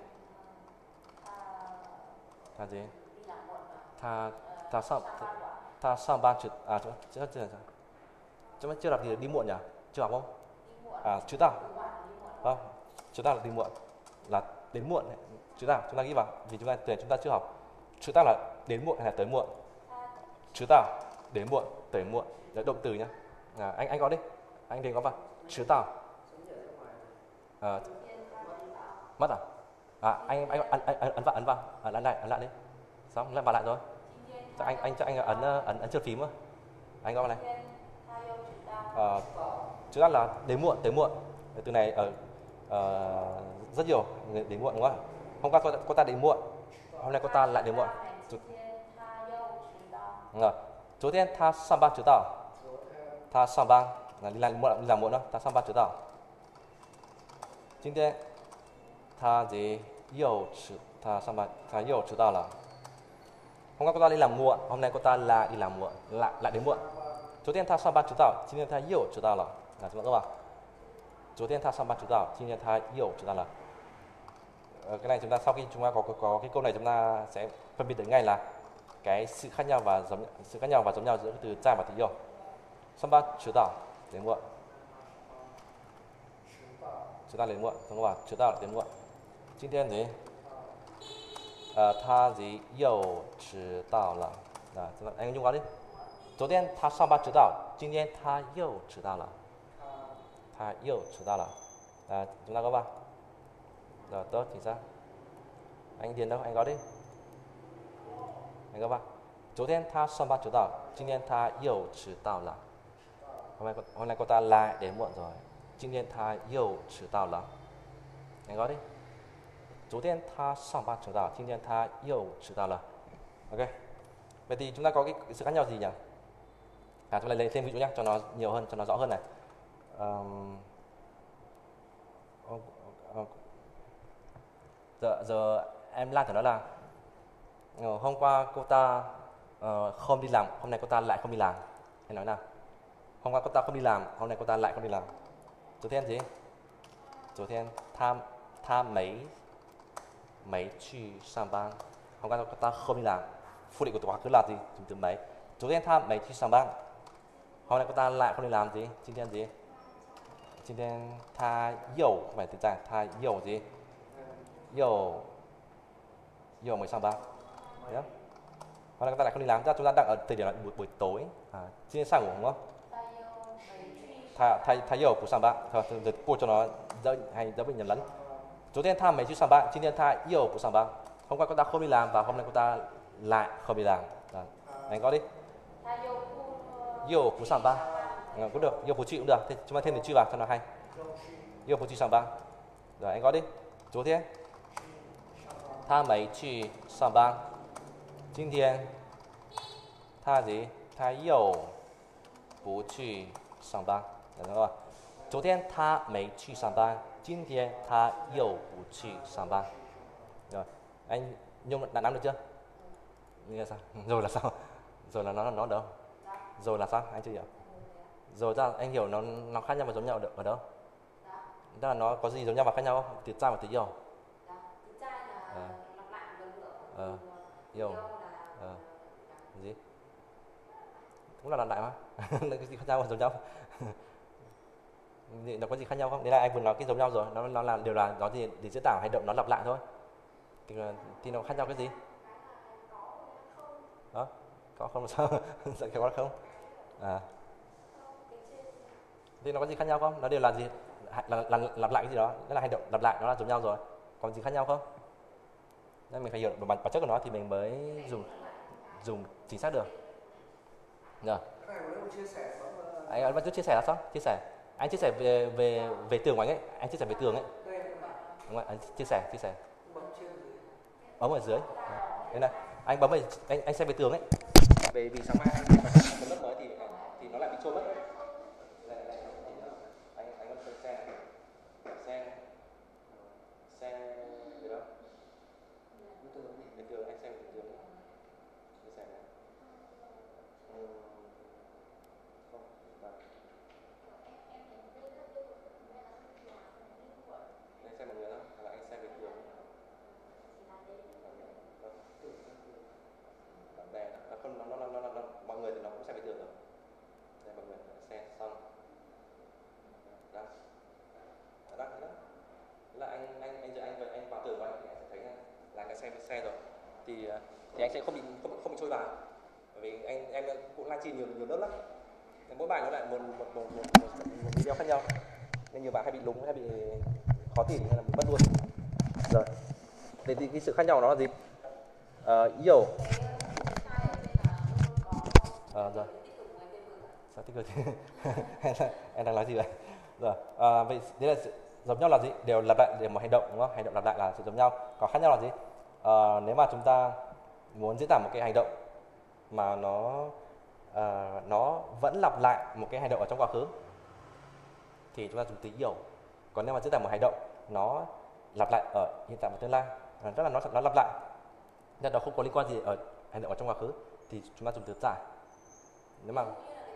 他gì他他上他上班迟à chưa chưa chưa chưa chưa đọc thì đi muộn nhỉ chưa học không à chứ tao không chứ tao là đi muộn là đến muộn đấy. Chứ tao chúng ta ghi vào vì chúng ta tuyển chúng ta chưa học chứ tao là đến muộn hay là tới muộn chứ tao đến muộn tới muộn đấy động từ nhá à, anh anh có đi anh thì có vào chứ tao à, mất à à anh anh anh anh ấn vào ấn vào à, ấn lại ấn lại đi xong lại vào lại rồi cho anh anh cho anh ấn ấn ấn trượt phím á anh có vào này à, chứ tao là đến muộn tới muộn từ này ở uh, rất nhiều người đến muộn đúng không hôm qua cô, cô ta đến muộn hôm nay cô ta lại đến muộn rồi 昨天他上班迟到他上班 là đi làm muộn đi làm muộn đó ta 上班迟到今天他gì又迟他上班他又迟到了 hôm qua cô ta đi làm muộn hôm nay cô ta lại đi làm muộn lại lại đến muộn 昨天他上班迟到今天他又迟到了 là chúng ta có bảo 昨天他上班迟到今天他又迟到了 cái này chúng ta sau khi chúng ta có, có có cái câu này chúng ta sẽ phân biệt được ngay là cái sự khác nhau và giống sự khác nhau và giống nhau giữa từ tại và từ yêu. 上班迟到 đến muộn. 迟到 đến muộn, đúng không ạ? 迟到 đến muộn. 今天 gì? À, 他 gì 又迟到了. À, anh Nhung nói đi. 昨天他上班迟到今天他又迟到了. 他又迟到了. À, chúng ta có vào. Rồi, tốt, chính xác. Anh Điền đâu? Anh có đi. Anh có vào. 昨天他上班迟到今天他又迟到了. Hôm nay, hôm nay cô ta lại đến muộn rồi. 今天他又迟到了. Anh có đi. 昨天他上班迟到今天他又迟到了. Ok. Vậy thì chúng ta có cái sự khác nhau gì nhỉ? À, chúng ta lấy thêm ví dụ nhé, cho nó nhiều hơn, cho nó rõ hơn này. Um, giờ, giờ em Lan thử nói là uh, hôm qua cô ta uh, không đi làm, hôm nay cô ta lại không đi làm. Em nói nào? Hôm qua cô ta không đi làm, hôm nay cô ta lại không đi làm. 昨天 gì? 昨天他他没没去上班. Hôm qua cô ta không đi làm. Phụ đề của quá khứ là gì? Dùng từ mấy. 昨天他没去上班. Hôm nay cô ta lại không đi làm gì? 今天 gì? 今天他又 không phải từ tại, 他又 gì? 又又mới 上班. Đấy. Hôm nay cô ta lại không đi làm, chúng ta đang ở thời điểm là buổi, buổi tối. À, 今天上午 đúng không? 他他他又不上班，thôi tôi cô cho nó đỡ hay đỡ bị nhầm lẫn. 昨天他没去上班，今天他又不上班. Hôm qua cô ta không đi làm và hôm nay cô ta lại không đi làm. Rồi. Anh có đi. 又不上班. À, cũng được, 又不去cũng được. Thế chúng ta thêm từ 去 vào cho nó hay. 又不去上班. Rồi anh có đi. 昨天他没去上班，今天他gì? 他又不去上班. Đúng không? 昨天他没去上班，今天他又不去上班. Rồi, anh Nhung đã nắm được chưa? Như là sao? Rồi là sao? Rồi là nó nó đâu? Rồi là sao? Anh chưa hiểu. Rồi ra anh hiểu nó nó khác nhau và giống nhau ở đâu? Đó là nó có gì giống nhau và khác nhau không? Từ tại và từ yêu. Từ tại là lặp lại một lần nữa. Ờ, yêu. Ờ. Gì? cũng là lặp lại mà. Nó cái gì khác nhau không? Giống nhau. Nó có gì khác nhau không? Đây là anh vừa nói cái giống nhau rồi, nó nó là đều là nó gì để diễn tả hành động nó lặp lại thôi. Thì, thì nó khác nhau cái gì? Đó, có không sao? Sẽ có không? À. Thì nó có gì khác nhau không? Nó đều là gì? Là, là, là lặp lại cái gì đó, đó là hành động lặp lại, nó là giống nhau rồi. Còn gì khác nhau không? Nên mình phải hiểu bản, bản chất của nó thì mình mới dùng dùng chính xác được. Rồi. Anh ấn vào chút chia sẻ là sao? Chia sẻ. Anh chia sẻ về về về tường của anh ấy, anh chia sẻ về tường ấy. Đúng rồi, anh chia sẻ, chia sẻ. Bấm ở dưới. Đây này, anh bấm về anh anh xem về tường ấy. Về vì sáng mai anh phải một lớp mới thì thì nó lại bị trôi mất. Đây này, anh anh có xem xem xem được không? Về tường anh xem về tường. Chia sẻ này. Ừ. Không, và anh xem một người đó, là anh xem về tường. Bạn bè nó không nó nó nó nó, nó mọi người thì nó cũng xem về tường rồi. Đây mọi người xem xong. Đó. Đó, đó. Là anh anh anh giờ anh anh, anh vào tường vào thì anh sẽ thấy là anh đã xem xe rồi. Thì thì anh sẽ không bị không không bị trôi bài. Bởi vì anh em cũng livestream nhiều nhiều lớp lắm. Mỗi bài nó lại một một một một, một, một video khác nhau. Nên nhiều bạn hay bị lúng hay bị khó tìm hay là bị mất luôn. Rồi. Thế thì cái sự khác nhau nó là gì? Ờ, yêu. Ờ, rồi. Sao tích cực? Em đang nói gì vậy? Rồi. À, vậy đấy là sự giống nhau là gì? Đều lặp lại để một hành động đúng không? Hành động lặp lại là sự giống nhau. Còn khác nhau là gì? À, nếu mà chúng ta muốn diễn tả một cái hành động mà nó à, nó vẫn lặp lại một cái hành động ở trong quá khứ thì chúng ta dùng từ yêu. Còn nếu mà diễn tả một hành động nó lặp lại ở hiện tại và tương lai, rất là nó nó lặp lại, nên nó không có liên quan gì ở hành động ở trong quá khứ thì chúng ta dùng từ giải. Nếu mà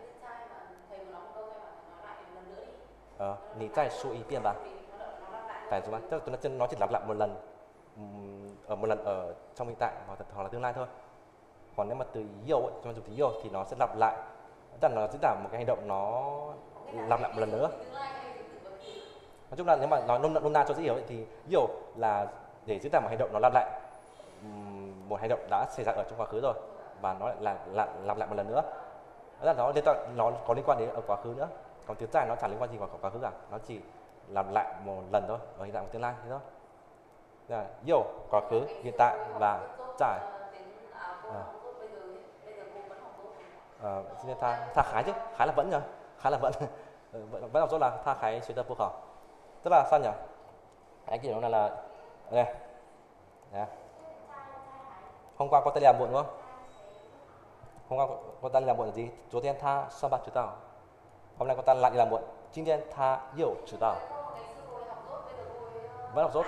ờ, nì giải số ý tiền吧 tại chúng ta tức là nó chỉ lặp lại một lần ở một lần ở trong hiện tại hoặc là tương lai thôi. Còn nếu mà từ yêu ấy, chúng ta dùng từ yêu thì nó sẽ lặp lại, tức là nó diễn tả một cái hành động nó lặp lại một lần nữa. Nói chung là nếu mà nói nôm nôm na cho dễ hiểu ấy, thì yêu là để diễn tả một hành động nó lặp lại một hành động đã xảy ra ở trong quá khứ rồi và nó lại là, là lặp lại một lần nữa. Đó là nó liên quan, nó có liên quan đến ở quá khứ nữa. Còn tiếng giải nó chẳng liên quan gì vào quá khứ cả, nó chỉ lặp lại một lần thôi ở hiện tại và tương lai thế thôi. Là yêu quá khứ, hiện tại và giải. À. Ờ, tha tha khái chứ, khái là vẫn nhỉ, khái là vẫn vẫn vẫn học tốt là tha khái suy tập vô khẩu, tức là sao nhỉ? Anh kiểu nó là đây, đây. Hôm qua có tay làm muộn đúng không? Hôm qua có tay làm muộn là gì?昨天他上班迟到， hôm nay có tay lại đi làm muộn. 今天他又迟到， vẫn học dốt.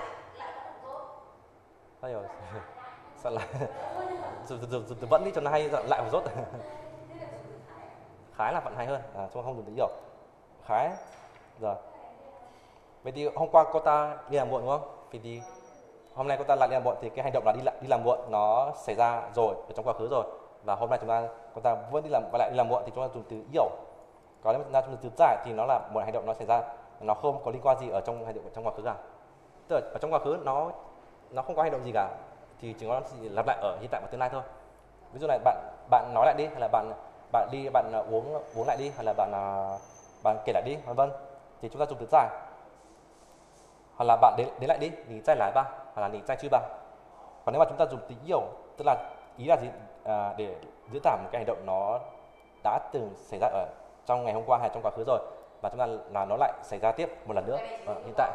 Sao rồi? Sao lại? Vẫn đi cho nó hay, lại học dốt. Khái là vẫn hay hơn, à, chúng ta không dùng từ yêu. Khái, rồi. Vậy thì hôm qua cô ta đi làm muộn đúng không? Vì thì hôm nay cô ta lại đi làm muộn thì cái hành động là đi lại đi làm muộn nó xảy ra rồi ở trong quá khứ rồi, và hôm nay chúng ta cô ta vẫn đi làm và lại đi làm muộn thì chúng ta dùng từ yêu. Còn nếu mà chúng ta dùng từ giải thì nó là một hành động nó xảy ra, nó không có liên quan gì ở trong hành động ở trong quá khứ cả. Tức là ở trong quá khứ nó nó không có hành động gì cả, thì chỉ có chỉ lặp lại ở hiện tại và tương lai thôi. Ví dụ này bạn bạn nói lại đi, hay là bạn bạn đi bạn uống uống lại đi, hay là bạn bạn kể lại đi, vân vân, thì chúng ta dùng từ giải. Hoặc là bạn đến đến lại đi, nì giải lại ba, hoặc là nì giải chư ba. Còn nếu mà chúng ta dùng từ yêu, tức là ý là gì? À, để diễn tả một cái hành động nó đã từng xảy ra ở trong ngày hôm qua hay trong quá khứ rồi, và chúng ta là nó lại xảy ra tiếp một lần nữa ở hiện tại.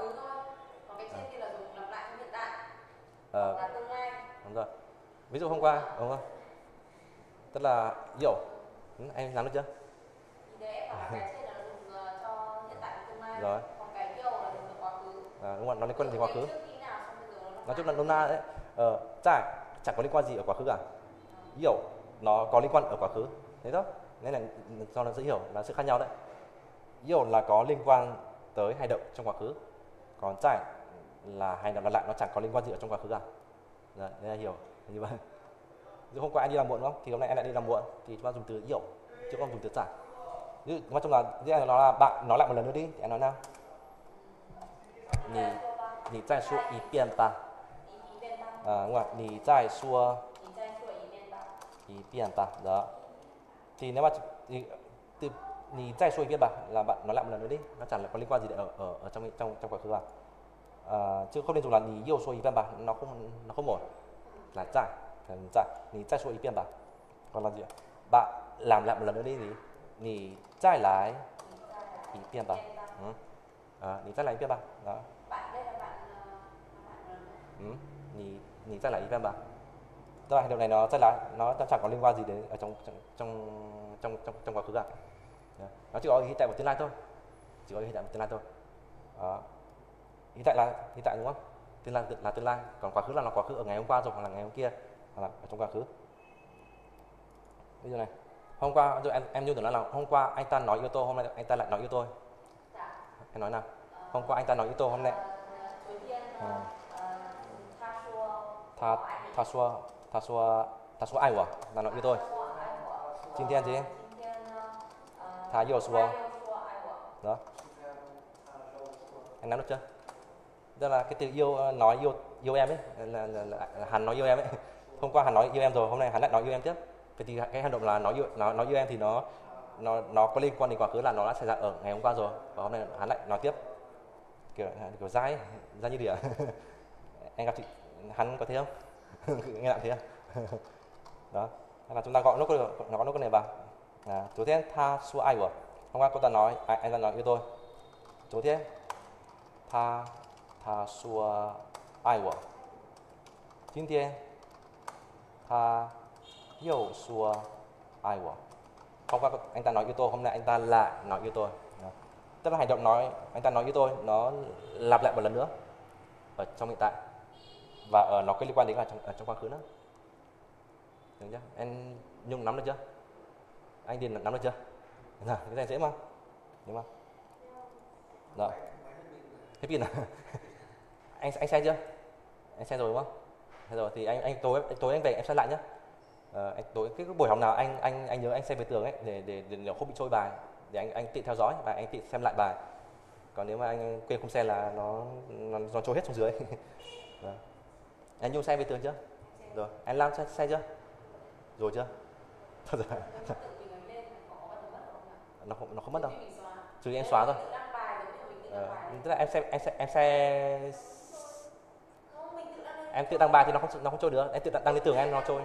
Ờ, đúng rồi. Ví dụ hôm qua, đúng không? Tức là yêu. Ừ, em nắm được chưa? Rồi. À, đúng rồi, nó liên quan đến quá khứ. Nói chung là nôm na đấy. Ờ, giải chẳng có liên quan gì ở quá khứ cả. Yêu nó có liên quan ở quá khứ. Thế đó. Nên là do nó dễ hiểu là sự khác nhau đấy. Yêu là có liên quan tới hành động trong quá khứ. Còn giải là hành động lặp lại, nó chẳng có liên quan gì ở trong quá khứ cả. Đấy, đây là hiểu như vậy. Ví dụ hôm qua anh đi làm muộn đúng không? Thì hôm nay anh lại đi làm muộn thì chúng ta dùng từ yêu. chứ không dùng từ giải. Ví dụ nói chung là nó là bạn nói lại một lần nữa đi, thì anh nói nào. Nì nì再说一遍吧. À, đúng rồi, nì 再说一遍吧. Đó. Thì nếu mà thì, từ nì 再说一遍吧 là bạn nói lại một lần nữa đi, nó chẳng là có liên quan gì ở ở ở trong trong trong quá khứ à. À, chứ không nên dùng là nì 又说一遍吧, nó không nó không ổn. Là 再, phải giải, nì 再说一遍吧. Còn là gì ạ? Bạn làm lại một lần nữa đi gì? Nì 再来一遍吧. Ừ. À, nì 再来一遍吧. Đó. Bạn đây là bạn bạn Ừ. Nì nì 再来一遍吧. Tức là hành động này nó rất là nó chẳng có liên quan gì đến ở trong trong trong trong trong, trong quá khứ cả. Nó chỉ có ý hiện tại và tương lai thôi. Chỉ có ý hiện tại và tương lai thôi. Đó. Hiện tại là hiện tại đúng không? Tương lai là tương lai, còn quá khứ là nó quá khứ ở ngày hôm qua rồi hoặc là ngày hôm kia, hoặc là ở trong quá khứ. Bây giờ này, hôm qua rồi em em nhớ tưởng nói là hôm qua anh ta nói yêu tôi, hôm nay anh ta lại nói yêu tôi. Em nói nào? Hôm qua anh ta nói yêu tôi, hôm nay. Ừ. 他他说他说他说爱我, là nói yêu tôi. 今天gì? 他又说. Đó. Anh nắm được chưa? Đó là cái từ yêu nói yêu yêu em ấy, là, là, là, là hắn nói yêu em ấy. Hôm qua hắn nói yêu em rồi, hôm nay hắn lại nói yêu em tiếp. Vậy thì cái hành động là nói yêu nói nói yêu em thì nó nó nó có liên quan đến quá khứ, là nó đã xảy ra ở ngày hôm qua rồi, và hôm nay hắn lại nói tiếp. Kiểu kiểu dai ấy, dai như đỉa. Anh gặp chị hắn có thế không? Nghe lại thế à? Đó. Hay là chúng ta gọi nốt cái nó có nốt cái này vào. À, 昨天他说爱我. Hôm qua cô ta nói à, anh ta nói yêu tôi. 昨天他他说爱我. 今天他又说爱我. Hôm qua anh ta nói yêu tôi, hôm nay anh ta lại nói yêu tôi. Đó. Tức là hành động nói anh ta nói yêu tôi nó lặp lại một lần nữa ở trong hiện tại, và ở nó có liên quan đến ở trong, ở trong quá khứ nữa. Được chưa? Em Nhung nắm được chưa? Anh Điền nắm được chưa? Nào, cái này dễ mà, đúng không? Rồi. Hết pin à? anh anh xem chưa? Anh xem rồi đúng không? Thế rồi thì anh anh tối tối anh về em xem lại nhé. Ờ, anh tối cái buổi học nào anh anh anh nhớ anh xem về tường ấy, để để để, để không bị trôi bài, để anh anh tự theo dõi và anh tự xem lại bài. Còn nếu mà anh quên không xem là nó nó, nó trôi hết xuống dưới. Rồi. Anh Nhung xem về tường chưa? Rồi. Anh Lam xem, xem chưa? Rồi chưa? Thôi rồi. Nó không nó không mất đâu. Trừ em xóa thôi. Ờ, tức là em xem em xem em xem em tự đăng bài thì nó không nó không trôi được. Em tự đăng lên tường em nó trôi.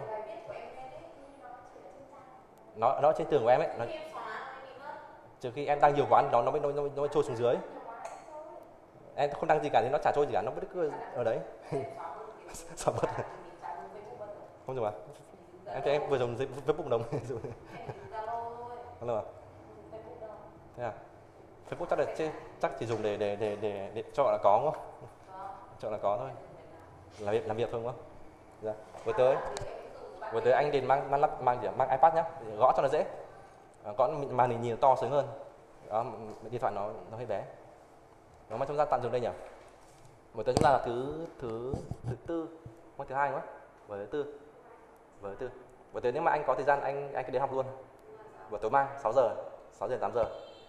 Nó nó trên tường của em ấy, nó, trừ khi em đăng nhiều quá nó nó mới nó, nó, nó mới trôi xuống dưới. Em không đăng gì cả thì nó chả trôi gì cả, nó vẫn cứ ở đấy. Sợ mất. Không dùng à? Em thấy em vừa dùng Facebook đồng. Hello à? Thế à? Facebook chắc là chứ, chắc chỉ dùng để để để để, để cho là có không? Cho là có thôi. Làm việc làm việc thôi đúng không? Dạ. Vừa tới vừa tới anh Điền mang mang lắp mang gì mang iPad nhá, gõ cho nó dễ. À, gõ màn hình nhìn to sướng hơn. Đó, điện thoại nó nó hơi bé. Nó mà chúng ta tạm dừng đây nhỉ? Buổi tối chúng ta là thứ thứ thứ tư, hôm thứ hai đúng không? Buổi thứ tư. Buổi thứ tư. Buổi tối nếu mà anh có thời gian anh anh cứ đến học luôn. Buổi tối mai sáu giờ, sáu giờ đến tám giờ.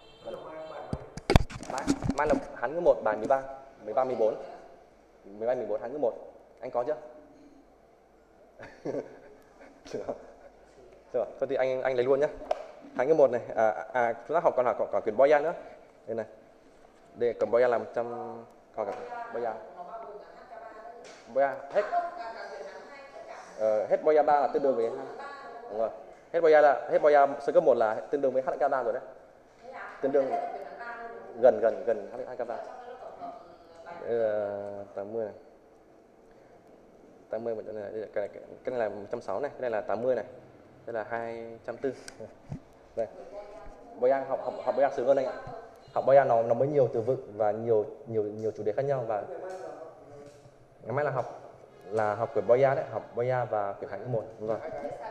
Mai mai là Hán ngữ một bài mười ba, mười ba mười bốn. mười ba mười bốn Hán ngữ một. Anh có chưa? Chưa. Rồi, thôi thì anh anh lấy luôn nhé. Hán ngữ một này, à à chúng ta học còn học còn, còn quyển Boya nữa. Đây này. Đây cầm Boya là một trăm còn cả Boya. Boya hết. Ờ, hết Boya ba là tương đương với đúng rồi. Hết Boya là hết Boya sơ cấp một là tương đương với hát lờ ca ba rồi đấy. Tương đương gần gần gần hát lờ ca ba. Đây là tám mươi này. tám mươi này, đây là cái, cái, cái này là một trăm sáu mươi này, cái này là tám mươi này. Đây là hai trăm bốn mươi. Đây. Boya học học học Boya sướng hơn anh ạ. Học Boya nó nó mới nhiều từ vựng và nhiều nhiều nhiều chủ đề khác nhau, và ngày mai là học là học quyển Boya đấy, học Boya và quyển Hán ngữ một đúng rồi.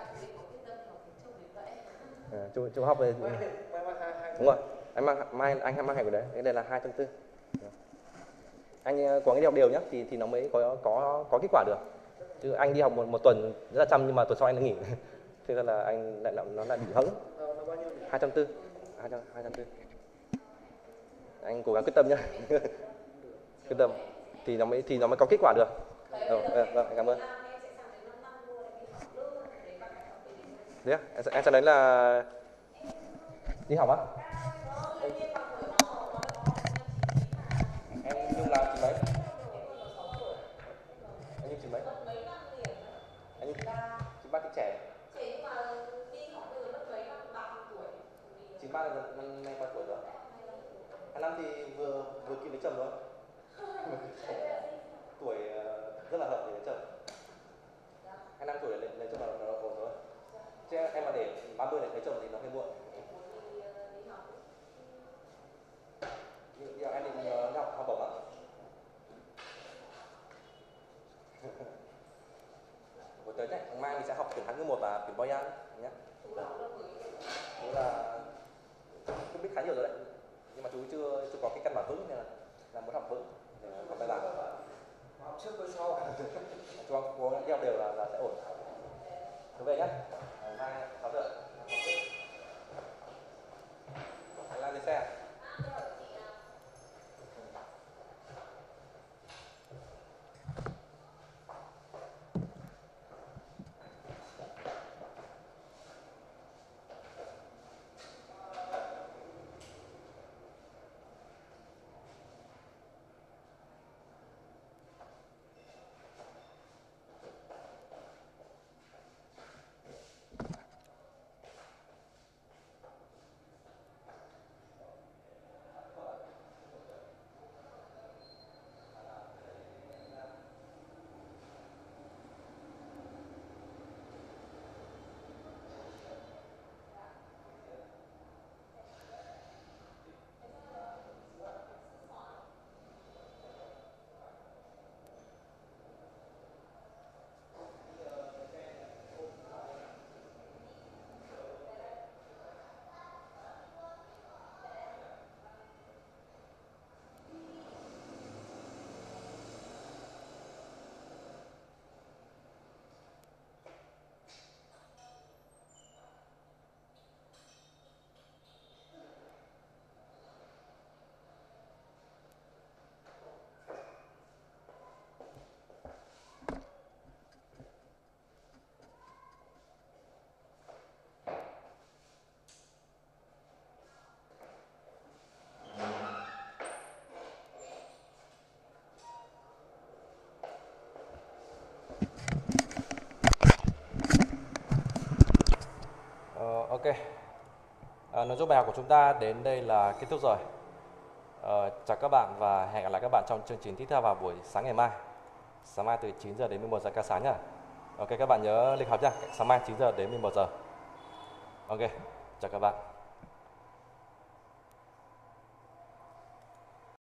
À, chú chú học về đúng rồi. Anh mang mai anh mang hành của đấy. Cái đây là hai trăm bốn mươi. Anh có cái đi học đều nhá thì thì nó mới có có có kết quả được. Chứ anh đi học một một tuần rất là chăm nhưng mà tuần sau anh đã nghỉ. Thế nên là anh lại nó lại bị hững. hai trăm tư, hai trăm hai trăm tư. Anh cố gắng quyết tâm nhá. Quyết tâm thì nó mới thì nó mới có kết quả được. Rồi, vâng, anh cảm ơn. Đấy, em, em sẽ lấy là đi học á. Em Nhung làm chín mấy? Anh Nhung chín mấy? Anh Nhung chín ba thì trẻ. Chín ba là năm nay bao tuổi rồi? Hai năm thì vừa vừa kịp lấy chồng rồi. Tuổi rất là hợp để lấy chồng. Hai năm tuổi lấy, lấy chồng là nó ổn rồi. Chứ em mà để ba mươi để lấy chồng thì nó hơi muộn. Nhưng em định uh, học học bổng á? Buổi tới đấy, ngày mai mình sẽ học tuyển Hán ngữ một và tuyển Boyan nhé. Đó là cũng biết khá nhiều rồi đấy. Nhưng mà chú chưa chưa có cái căn bản vững nên là, là muốn học vững để học bài bản. Học trước với sau. Chú cố gắng theo đều là, là sẽ ổn. Cứ về nhé. Mai sáu giờ. Anh làm gì xe? Ok, à, nội dung bài học của chúng ta đến đây là kết thúc rồi. À, chào các bạn và hẹn gặp lại các bạn trong chương trình tiếp theo vào buổi sáng ngày mai. Sáng mai từ chín giờ đến mười một giờ ca sáng nhá. Ok, các bạn nhớ lịch học nhá. Sáng mai chín giờ đến mười một giờ. Ok, chào các bạn.